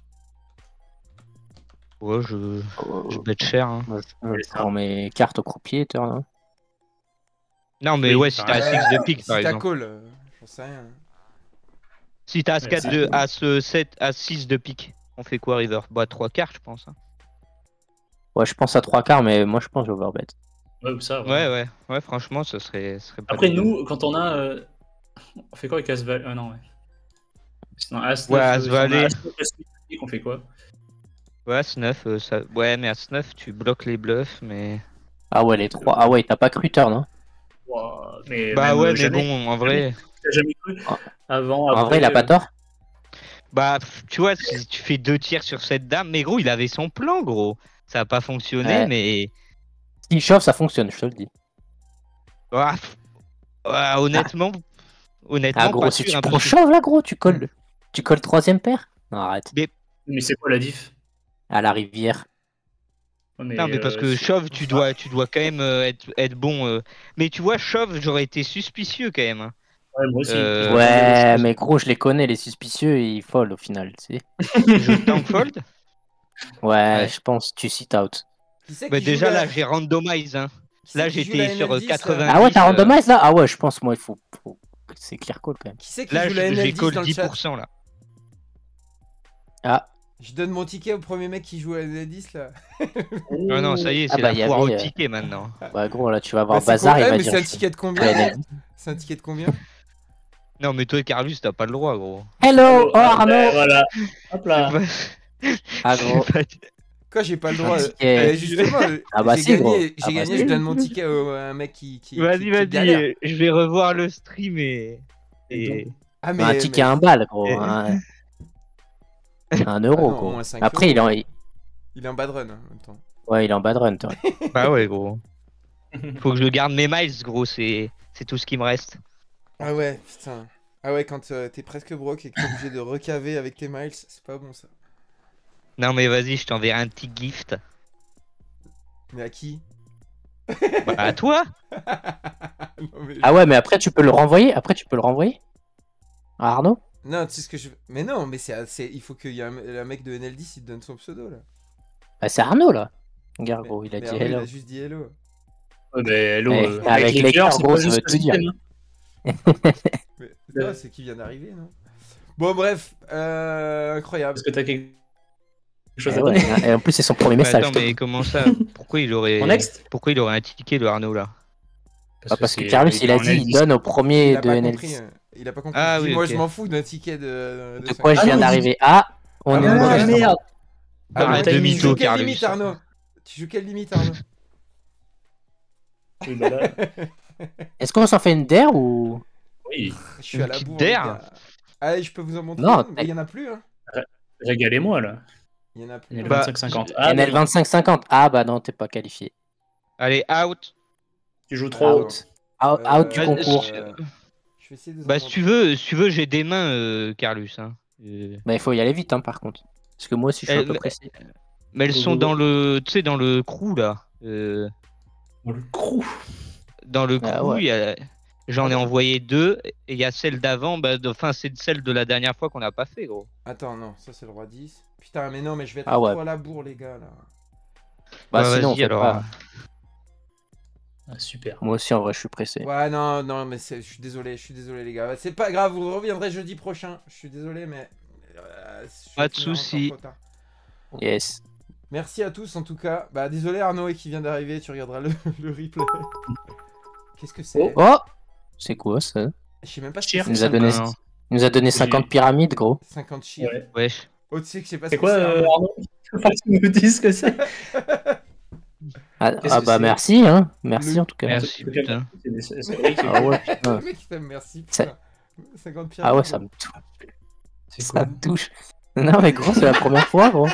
Ouais, je, Oh, je bête cher. hein. moi, je, je prends mes cartes au croupier, turn. Hein. Non, mais Oui, ouais, si pareil. t'as six de pique, Si par t'as exemple. call, euh, j'en sais rien. Si t'as As Ouais, quatre ça, de oui. As euh, sept, As six de pique, on fait quoi, River? Bah, trois cartes, je pense. hein. Ouais je pense à trois quarts mais moi je pense overbet. Ouais, ou ça. Ouais, ouais, ouais, franchement, ce serait, ce serait pas Après, dégueu. nous, quand on a. euh, On fait quoi avec As Valet? Ah non, ouais. Sinon, As Ouais, neuf, As euh, si on a Valet. As neuf, As huit, on fait quoi? Ouais, As neuf, euh, ça... ouais, mais As neuf, tu bloques les bluffs, mais. Ah ouais les trois. Ah ouais t'as pas cru turn hein. Ouah, mais Bah même, ouais, euh, mais jamais. bon, en vrai. T'as jamais cru Ah. avant, En après, vrai il a pas euh, tort. Bah, pff, tu vois, si tu fais deux tirs sur cette dame, mais gros, il avait son plan, gros. Ça a pas fonctionné, Ouais. mais. S'il chauffe ça fonctionne je te le dis. Ah, pff, ah, honnêtement, honnêtement, Ah gros pas si sûr, tu hein, prends parce que- chauve là gros tu colles. Tu colles troisième paire. Non arrête. Mais c'est quoi la diff? À la rivière. Ouais, mais, Non, mais parce euh, que c'est- chauve, tu dois, tu dois quand même euh, être, être bon. euh. Mais tu vois, chauve, j'aurais été suspicieux quand même. hein. Ouais, moi aussi. Euh, Je Ouais, m'attendais aussi. mais gros, je les connais, les suspicieux, et ils fold au final, tu sais. Je tank fold. Ouais, Ouais. je pense, tu sit out. Qui c'est Bah, qui déjà joue la- là, j'ai randomise. Hein. qui c'est Là, qui joue j'étais la sur N L dix, là quatre-vingts. Ah ouais, t'as euh, randomise là? Ah ouais, je pense, moi, il faut. faut- C'est clear call quand même. Qui c'est qui Là, joue la j'ai N L j'ai dix call dans le dix chat? pour cent là. Ah, Je donne mon ticket au premier mec qui joue à la N L dix là. Ah non, ça y est, Ah c'est bah, la y foire au avait, euh, ticket maintenant. bah gros, là, tu vas voir Bah, c'est Bazar, con- il eh, va mais dire. c'est un je- ticket de Ouais, combien? N- C'est un ticket de combien? Non, mais toi, Carlus, t'as pas le droit, gros. Hello, oh Ah, Arnaud! ben, voilà. Hop là. Ah Je gros, vais pas dire- Quoi, j'ai pas le Un droit? ticket. Eh, justement, Ah bah j'ai si, gros. gagné, Ah j'ai bah gagné, si. je donne mon ticket au- à un mec qui. qui Vas-y, qui- qui galère. vas-y, je vais revoir le stream et. et... Ah, mais. un ticket mais- à un balle, gros. Eh. Un, un Ah euro, non, au gros. moins cinq Après, il est euros. en. Il est en bad run hein, en même temps. Ouais, il est en bad run, toi. Bah ouais, gros. Faut que je garde mes miles, gros, c'est c'est tout ce qui me reste. Ah ouais, putain. Ah ouais, quand euh, t'es presque broke et que t'es obligé de recaver avec tes miles, c'est pas bon ça. Non, mais vas-y, je t'enverrai un petit gift. Mais à qui? Bah, à toi. Non, mais... Ah ouais, mais après, tu peux le renvoyer? Après, tu peux le renvoyer? À Arnaud? Non, tu sais ce que je. Mais non, mais c'est, c'est... il faut qu'il y ait un... un mec de N L dix, il te donne son pseudo là. Bah, c'est Arnaud, là. Regarde, Mais- gros, il a mais dit Arnaud, hello. Il a juste dit hello. Ouais, mais hello, Eh, euh, avec les cœurs, cœurs, c'est gros, pas ça juste veut le tout dire. système, hein. Mais non, c'est qu'il vient d'arriver, non? Bon, bref, euh, incroyable. Parce que t'as quelque chose Eh à ouais, dire. et en plus, c'est son premier Mais message. attends, mais comment ça? Pourquoi il aurait. En next Pourquoi il aurait un ticket, le Arnaud là? Ah, parce que c'est- Carlos, il a en dit, L il dix. donne au Il premier a de pas N L compris. dix. euh, Il a pas compris. Ah Il dit, oui, moi, ok. je m'en fous d'un ticket de. De cinq quoi je Ah viens non, d'arriver? Ah, on est Ah, une mauvaise merde. merde. Ah, Ah, mais t'as tu mis joues mytho, quelle Carlus. limite, Arnaud? Tu joues quelle limite, Arnaud? Oui, bah là, Est-ce qu'on s'en fait une der ou. oui. Je suis à la petite bourre. der. les gars. Allez, je peux vous en montrer. Non, une, mais il y en a plus, hein. Régalez-moi là. Il y en a plus. Il y a Bah, vingt-cinq cinquante. Ah, N L mais non. vingt-cinq cinquante. Ah bah non, t'es pas qualifié. Allez, out. Tu joues trop. Out. Out, out du Euh, concours. euh, Je vais essayer de vous Bah, en si tu montrer. veux, si tu veux, j'ai des mains, euh, Carlus. Hein. Euh, Bah, il faut y aller vite, hein, par contre. Parce que moi aussi, je suis Eh, un peu mais- pressé. Mais elles Go, sont go, dans go. le, tu sais, dans le crew là. Euh, Dans le crew. dans le crew, Ah ouais. il y a- j'en ai Ah ouais. envoyé deux. Et il y a celle d'avant, bah, de- enfin, c'est celle de la dernière fois qu'on n'a pas fait, gros. Attends, non, ça c'est le roi dix. Putain, mais non, mais je vais être Ah ouais. trop à la bourre, les gars, là. Bah, Ouais, sinon, on vas-y, fait alors. pas. Ah, super. Moi aussi, en vrai, je suis pressé. Ouais, non, non, mais c'est- je suis désolé, je suis désolé, les gars. C'est pas grave, vous reviendrez jeudi prochain. Je suis désolé, mais. euh, je Pas vais de finir encore soucis. trop tard. Yes. Merci à tous, en tout cas. Bah, désolé, Arnaud, qui vient d'arriver, tu regarderas le, le replay. Qu'est-ce que c'est? Oh! C'est quoi ça? Je sais même pas ce Cheers. que Il nous c'est. a donné, Un- il nous a donné J'ai- cinquante pyramides, gros. cinquante cheers. Ouais. Wesh. Oh, tu sais que je sais pas ce C'est que quoi, c'est. euh, Arnaud. Arnaud? Faut pas que tu nous dises ce que c'est. Ah, Qu'est-ce ah que bah c'est merci, hein. Merci Le- en tout cas. Merci, putain. C'est- c'est- c'est vrai que c'est- Ah ouais, Le putain. mec, il fait merci. Ça- Putain. cinquante pierres. Ah ouais, ça me touche. C'est Ça quoi? me touche. Non mais gros, c'est la première fois, gros.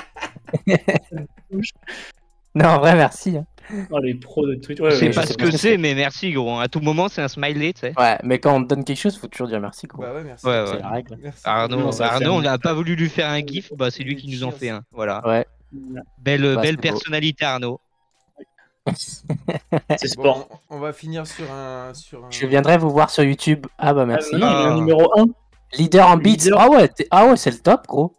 Non, en vrai, merci. Hein. Oh, les pros de Twitch. Ouais, Je sais ouais, pas je ce sais que c'est, mais merci, gros. À tout moment, c'est un smiley, tu sais. Ouais, mais quand on te donne quelque chose, faut toujours dire merci, gros. Bah ouais, merci. Ouais, C'est ouais. la règle. Merci. Arnaud, Non, ça va Arnaud faire- on n'a pas voulu lui faire un gif, bah c'est lui qui nous en fait un. Voilà. Ouais. Belle, Bah, belle c'est beau. personnalité, Arnaud. C'est Bon, sport. on, on va finir sur un. Sur un... Je viendrai vous voir sur YouTube. Ah bah Ah, merci. mais non, il est Ah. en numéro un. Leader en beats. Leader. Ah ouais, t'es- ah ouais, c'est le top, gros.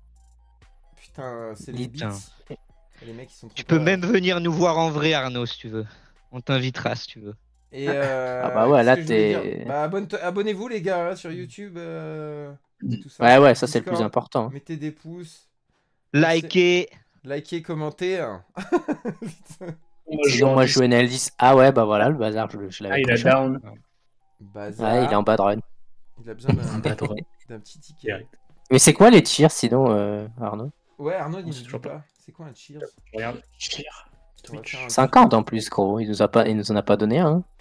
Putain, c'est les Putain. beats. Les mecs, ils sont trop Tu peux pas- même venir nous voir en vrai, Arnaud, si tu veux. On t'invitera, si tu veux. Et euh, Ah bah ouais, là, qu'est-ce que je voulais t'es- dire Bah abonne- abonnez-vous les gars hein, sur YouTube. euh, et tout ça. Ouais, ouais, ça c'est le plus Discord, important. Mettez des pouces, Likez. likez, commentez. hein. Moi, Sinon, moi je dis- joue N L dix. Ah ouais, bah voilà, le bazar, je, je Ah, l'avais il a prochain. down. Bazar. Ouais, il est en bad run. Il a besoin d'un Bad run. d'un petit ticket. Direct. Mais c'est quoi les tirs sinon, euh, Arnaud? Ouais, Arnaud, il On me sait dit toujours pas. pas. C'est quoi un cheers Je regarde. Cheer. On va Twitch. faire un- cinquante en plus, gros. Il nous, a pas, il nous en a pas donné un. hein.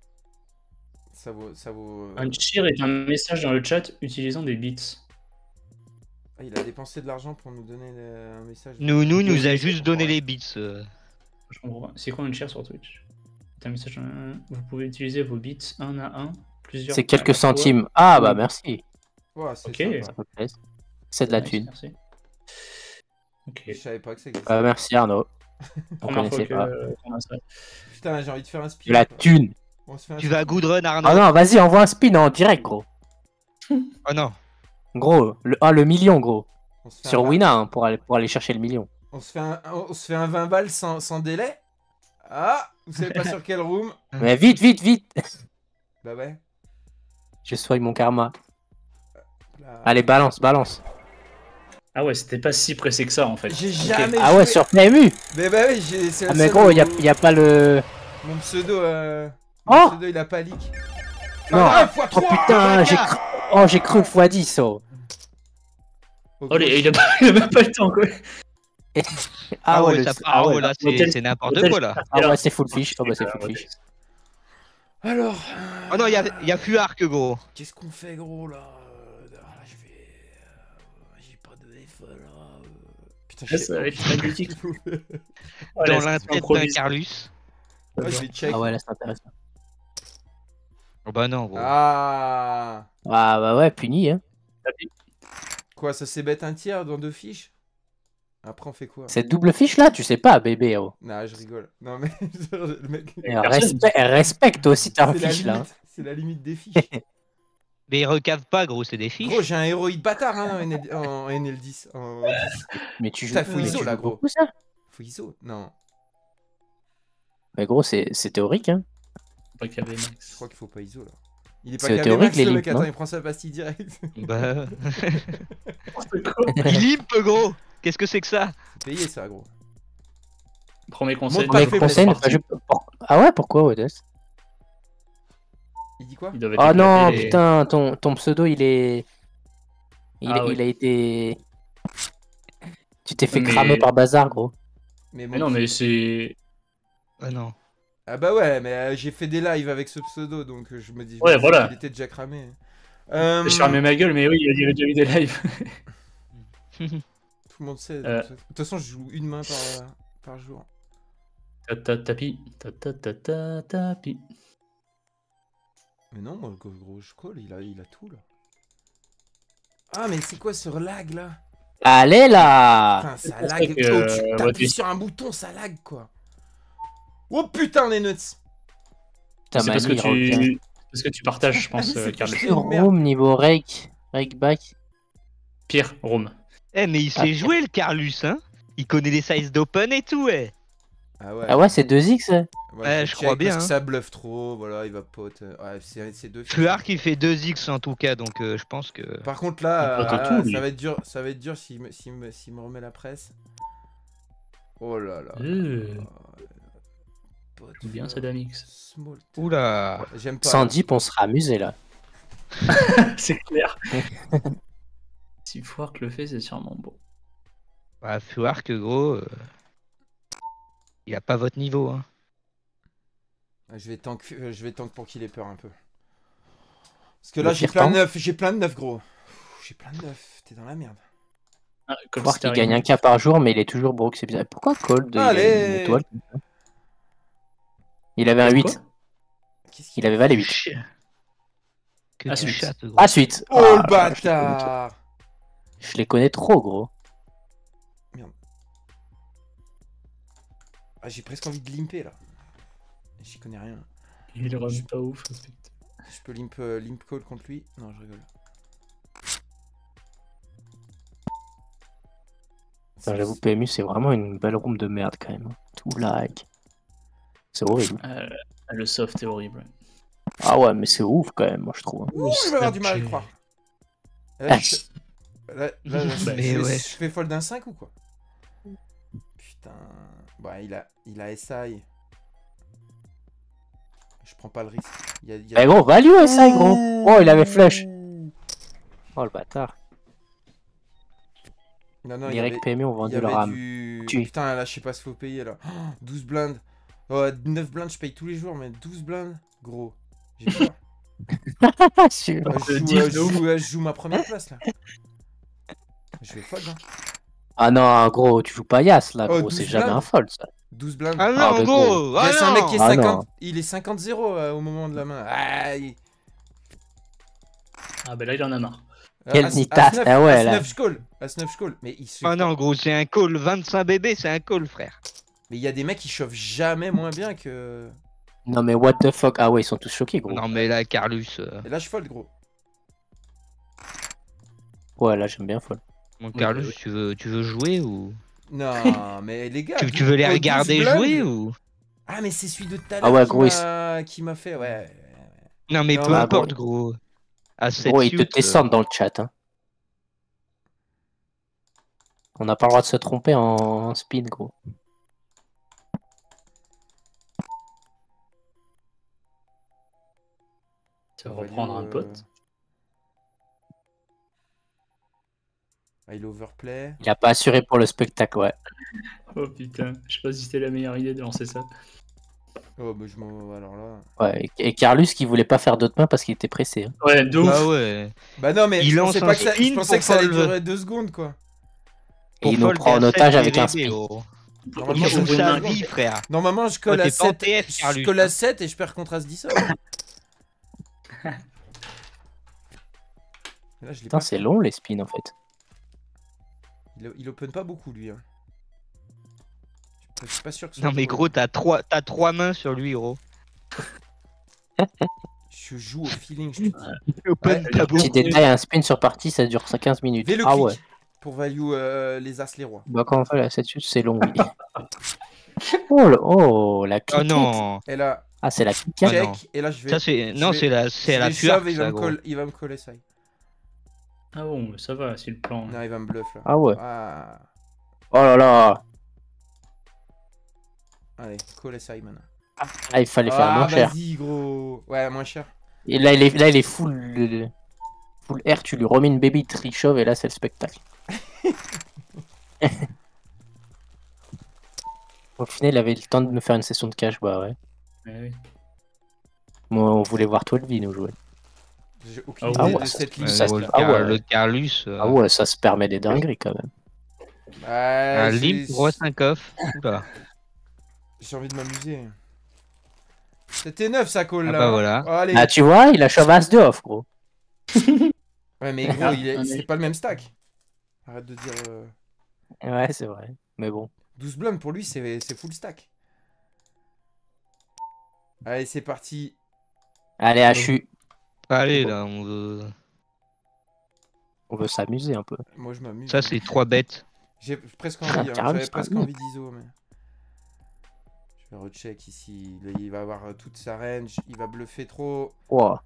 Ça vaut. Ça vaut euh, Un cheer est un message dans le chat utilisant des bits. ah, il a dépensé de l'argent pour nous donner le- un message. Nous, nous, nous a Ouais. juste donné les bits. euh. Je comprends pas. C'est quoi un cheer sur Twitch? C'est un message. euh, Vous pouvez utiliser vos bits un à un. Plusieurs. C'est à la quelques fois. centimes. Ah bah Oui. merci. Ouais, c'est Ok. sympa. Ça me plaît. C'est de la Nice, thune. Merci. Ok. Je savais pas que ça existait. Bah merci Arnaud. On Première fois connaissait que pas. euh, qu'on a ça. Putain, j'ai envie de faire un De speed. la thune. On se fait un Tu vas speed. good run, Arnaud. Ah non, vas-y, envoie un spin en direct, gros. Oh non. Gros, le, ah, le million, gros. On se fait Sur un- Wina, hein, pour, aller, pour aller chercher le million. On se fait un, on se fait un vingt balles sans, sans délai. Ah, vous savez pas sur quel room. Mais vite, vite, vite. Bah ouais. Je soigne mon karma. Là. Allez, balance, balance. Ah ouais, c'était pas si pressé que ça en fait. J'ai Ok. jamais Ah ouais, joué. sur P M U. Mais bah oui, j'ai. c'est le Ah mais seul gros, où- y a, y a pas le... Mon pseudo. Euh... Oh Mon pseudo, il a pas leak. Non. Ah, fois Oh trois. putain, j'ai cru... Oh, j'ai cru fois dix, oh. Au Oh, les- gauche. il, a pas, il a même pas le temps quoi. Ah, ouais, le- ça ah ouais, là, c'est Hôtel- c'est n'importe Hôtel- quoi là. Ah ouais, c'est full fish. Oh bah c'est Euh, full fish. Alors. Oh non, il y a, y a plus arc, gros. Qu'est-ce qu'on fait, gros, là Euh, là, je vais. euh, J'ai pas de F, là. euh. Putain, je Ouais, sais ça pas. va être magnifique. Dans Voilà, la c'est tête d'un improvise. Carlus. Ah, je vais check. Ah ouais, là c'est intéressant. Oh bah non, gros. Ah. Ah bah ouais, puni, hein. Quoi, ça c'est bête un tiers dans deux fiches. Après, on fait quoi? Cette double fiche là, tu sais pas, bébé, oh. Non, je rigole. Non, mais le mec. Et Personne- respect- respecte aussi ta C'est la, fiche là. hein. limite, c'est la limite des fiches. Mais ils recavent pas, gros, c'est des fiches. Gros, j'ai un héroïde bâtard hein, en, N L en N L dix. En dix. Mais tu joues, Putain, faut mais I S O, tu là, joues gros. beaucoup, ça. Faut I S O. Non, Mais gros, c'est c'est théorique, hein. Pas qu'il y avait je Max. crois qu'il faut pas I S O là. Il est pas C'est câblé théorique, max les le mec, links, attends, non il prend sa pastille direct. Bah... N'importe quoi. il limpe, gros. Qu'est-ce que c'est que ça? C'est payé ça, gros. Premier conseil. Montre pas Mais de faiblesse, conseil, ne parti. pas jouer- pour- Ah ouais, pourquoi, Odess? Il dit quoi? Ils doivent être Oh non, éclatés. putain, ton, ton pseudo il est. Il, Ah il oui. a été. Tu t'es fait Mais- cramer par Bazar, gros. Mais, Mais bon, non, mais c'est. Ah non. Ah bah ouais, mais euh, j'ai fait des lives avec ce pseudo, donc euh, je me dis Ouais, je me dis voilà. qu'il était déjà cramé. Euh, Je fermais ma gueule, mais oui, il a déjà eu des lives. Tout le monde sait. Euh. De toute façon, je joue une main par, par jour. Ta ta tapi. Ta ta ta ta tapi. Mais non, moi, le gros, gros je call, il a, il a tout là. Ah, mais c'est quoi ce lag là? Allez là. Putain, ça pour ça lag. que, Oh, euh, tu ouais, t'appuies t'es- sur un bouton, ça lag quoi. Oh putain, les nuts. Putain, C'est parce que Mani, il revient. tu. Parce que tu partages, je pense, C'est euh, que Carl. je- Sur Merde. Room niveau rake. Rake back. Pire, Rome. Eh, mais il Ah, sait jouer le Carlus, hein. Il connaît les sizes d'open et tout, ouais. Ah ouais. Ah ouais, c'est deux X. hein. Ouais, je check crois bien, Parce que hein. ça bluffe trop, voilà, il va pote. Ouais, c'est c'est deux. Fuar qui fait deux X en tout cas, donc euh, je pense que. Par contre là, Il pote euh, tout, ah, lui. ça va être dur, ça va être dur s'il me, s'il me, s'il me remet la presse. Oh là là. Euh, Pote, bien Fuar, ça d'Amix. Small. Oula. J'aime pas. Sans dip, on sera amusé là. C'est clair. Si Foirk le fait, c'est sûrement beau. Bah, Fuar que gros. euh, Il a pas votre niveau, hein. Je vais tank, euh, je vais tank pour qu'il ait peur un peu. Parce que là Le j'ai pire plein de tank. neuf, j'ai plein de neuf gros. Pff, J'ai plein de neuf, t'es dans la merde. Ah, comme Voir si qu'il t'as gagne rien. un K par jour, mais il est toujours broke, c'est bizarre. Pourquoi Cold il a Allez. une étoile comme ça? Il avait un Quoi huit. Qu'est-ce qu'il Il avait valet huit. Chier. Que Ah, tu suite. chattes, gros. Ah, suite. Oh Ah, le bâtard. Je les connais trop, gros. Ah, j'ai presque envie de limper là. J'y connais rien. Il run pas ouf, respecte. Je peux limp, euh, limp call contre lui? Non, je rigole. Putain, J'avoue, P M U, c'est vraiment une belle room de merde quand même. Tout lag. C'est horrible. Euh, le soft est horrible. Ah ouais, mais c'est ouf quand même, moi je trouve. Ouh, je vais avoir du mal à le croire. Là, Ah, je, là, là, je- je, Mais fais- ouais. je fais fold d'un cinq ou quoi? Putain. Bah, il a, il a S I. Je prends pas le risque. Il y a, il y a- Eh gros, value S I gros. Oh, il avait flush. Oh le bâtard. Non, non, il y Direct avait, P M U ont il y vendu avait leur âme. du... Tu. Putain, là, je sais pas ce qu'il faut payer, là. Oh, douze blindes. Oh, neuf blindes, je paye tous les jours, mais douze blindes, gros. J'ai peur. Sûr. Ah, je, Le joue, dix euh, de je, ouf. joue, euh, je joue ma première place, là. Je vais fold, hein. Ah non, gros, tu joues pas Yas là, Oh, gros, c'est douze jamais blindes. un fold ça. douze blindes. Ah Ah, non, mais gros. Il Ah reste un mec qui est Ah, cinquante. non. Il est cinquante zéro euh, au moment de la main. Ah, il- Ah bah là il en a marre. Euh, Quel As- nitas. As neuf, Ah ouais, As là. neuf, je call. As neuf, je call. Mais il se- Ah non, gros, c'est un call. vingt-cinq bébés, c'est un call, frère. Mais il y a des mecs qui chauffent jamais moins bien que. Non mais what the fuck. Ah ouais, ils sont tous choqués gros. Non, mais là, Carlus. euh, Et là, je fold, gros. Ouais, là j'aime bien fold. Mon Oui, Carlus, oui. tu veux, tu veux jouer ou. Non, mais les gars. Tu, vous- tu veux les oh, douze regarder blindes. jouer ou. Ah, mais c'est celui de tout à Ah l'heure ouais, qui gros, il m'a- qui m'a fait, ouais. Non, mais Non, peu bah, importe, gros. À cette Gros, ils te suite, euh, descendent dans le chat. Hein. On n'a pas le droit de se tromper en, en spin gros. Ça va Value, reprendre un euh, pote. Ah, il overplay. Il a pas assuré pour le spectacle, ouais. Oh putain, je sais pas si c'était la meilleure idée de lancer ça. Oh, bah, je m'en. Alors là. Ouais, et et Carlus qui voulait pas faire d'autres mains parce qu'il était pressé. Hein. Ouais, de ouf. Ah ouais. Bah, non, mais Il je lance pensais un pas que ça, je spin pensais que pour ça allait fold. durer deux secondes, quoi. Et il nous fold, prend en t'es à otage sept avec un B B B, spin. gros. Normalement, Il je joue ouvre sa une vie, frère. Normalement, je colle Oh, à t'es pas en sept. T F, Je Carlus, colle à hein. sept et je perds contre As dix. Là, je l'ai Putain, pas c'est fait. long les spins en fait. Il, il open pas beaucoup, lui. Hein. Je suis pas sûr que ce Non, soit mais pour- gros, t'as trois, t'as trois mains sur lui, gros. Je joue au feeling. Je te dis. Open Ouais, pas beaucoup. Petit détail, un spin sur partie ça dure quinze minutes. V le Ah clic ouais. pour value euh, les As, les Rois. Bah quand on fait la sept c'est long, oui. oh, le- oh, la Oh cliquette. non. Et là, Ah, c'est la cliquette. Ah non. check. Et là, je vais. Ça, c'est. je Non, vais- c'est la, je c'est la vais fuir, shove et il, va ça, me gros. coller- il va me coller ça. Ah bon, ça va, c'est le plan. Non, il va me bluff là. Ah ouais. Ah. Oh là là. Allez, coller ça, maintenant. Ah, il fallait faire Ah, moins cher. vas-y, gros. Ouais, moins cher. Et là, il est, là, il est full, full R, tu lui remets une baby trichove et là, c'est le spectacle. Au final, il avait le temps de nous faire une session de cash, bah ouais. Ouais, oui. Moi, on voulait voir twelve nous jouer. J'ai aucune Ah idée ouais, de ça- cette Ouais, liste. ça- gros, le, ah Car- ouais. le Carlus. euh, Ah ouais, ça se permet des dingueries quand même. Ouais, Un j'ai- limp, roi cinq off. Oula. J'ai envie de m'amuser. C'était neuf ça call Ah là. bah voilà. Oh, allez. Ah, tu vois, il a shove as deux off, gros. Ouais, mais gros, il est- Ah, c'est mais- pas le même stack. Arrête de dire. euh, Ouais, c'est vrai. Mais bon. douze blindes pour lui, c'est c'est full stack. Allez, c'est parti. Allez, H U. Allez, là, on veut... On veut s'amuser un peu. Moi, je m'amuse. Ça, c'est trois bêtes. J'ai presque Ah, envie. hein. carrément, J'avais c'est presque pas envie d'I S O. Mais... Je vais recheck ici. Là, il va avoir euh, toute sa range. Il va bluffer trop. Wow.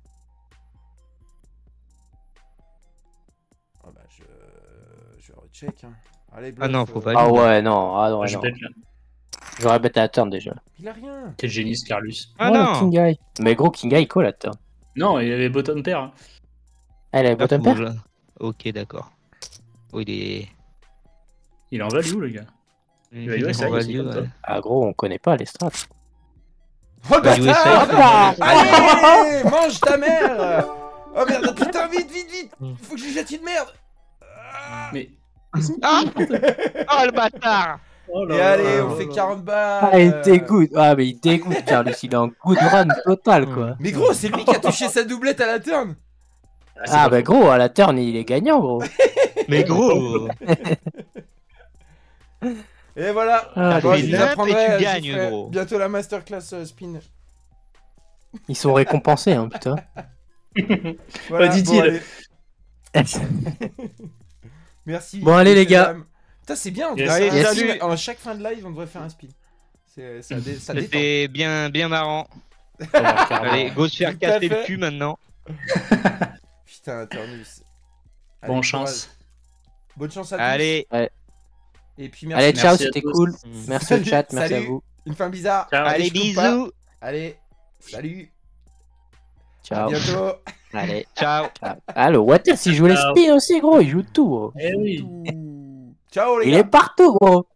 Oh, bah, je... je vais recheck. Hein. Allez, bluff. Ah non, faut euh, valider. Ah ouais, non. Ah ouais, Je non. bête là. J'aurais bête à la turn déjà. Il a rien. Quel génie ce Carlus. Ah Oh, le non. King Guy. Mais gros, King Guy, il call la turn. Non, il avait bottom pair. hein. Ah, il avait Ah, bottom faut- pair. Ok, d'accord. Oh, il est... Il est en value, le gars. Il va jouer ça, on va il est dire, comme ça. ouais. Ah, gros, on connaît pas les strats. Oh, le Bah, U S A, bâtard. ça, Allez, mange ta mère. Oh merde, putain, vite, vite, vite. Mm. Faut que je lui jette une merde. Mais. Ah Oh, le bâtard. Oh là Et là allez, là on là fait là. quarante balles. Ah, il dégoûte. Ah, mais il dégoûte, Carlos. Il est en good run total, quoi. Mais gros, c'est lui qui a touché sa doublette à la turn. Ah, c'est Ah, pas bah, gros, à la turn, il est gagnant, gros. Mais gros. Et voilà. Ah, Bon, les je vous limp, apprendrai, et tu je gagnes, ferai gros. bientôt la masterclass euh, spin. Ils sont récompensés, hein, putain. Voilà, Pas dit-il. bon, allez. Merci. Bon, allez, les messieurs, gars. dames. Putain, c'est bien. On Yes. devrait faire Allez, un salut. spin. À chaque fin de live, on devrait faire un spin. C'est- Ça, dé- ça détend. C'était bien, bien marrant. Allez, Allez, go se faire Tout à casser fait. le cul maintenant. Putain, Turnus. Allez, Bon courage. chance. Bonne chance à tous. Allez. Et puis merci. Allez, ciao, Merci à c'était tous. cool. Merci au Salut, chat, merci à salut. vous. Une fin bizarre. Ciao. Allez, je coupe pas. bisous. Allez, salut. À Ciao. bientôt. Allez. Ciao. ciao. Ah, le Water, s'il joue les Ciao. spins aussi, gros, il joue tout, gros. Eh oui. Ciao les Il gars. est partout, gros.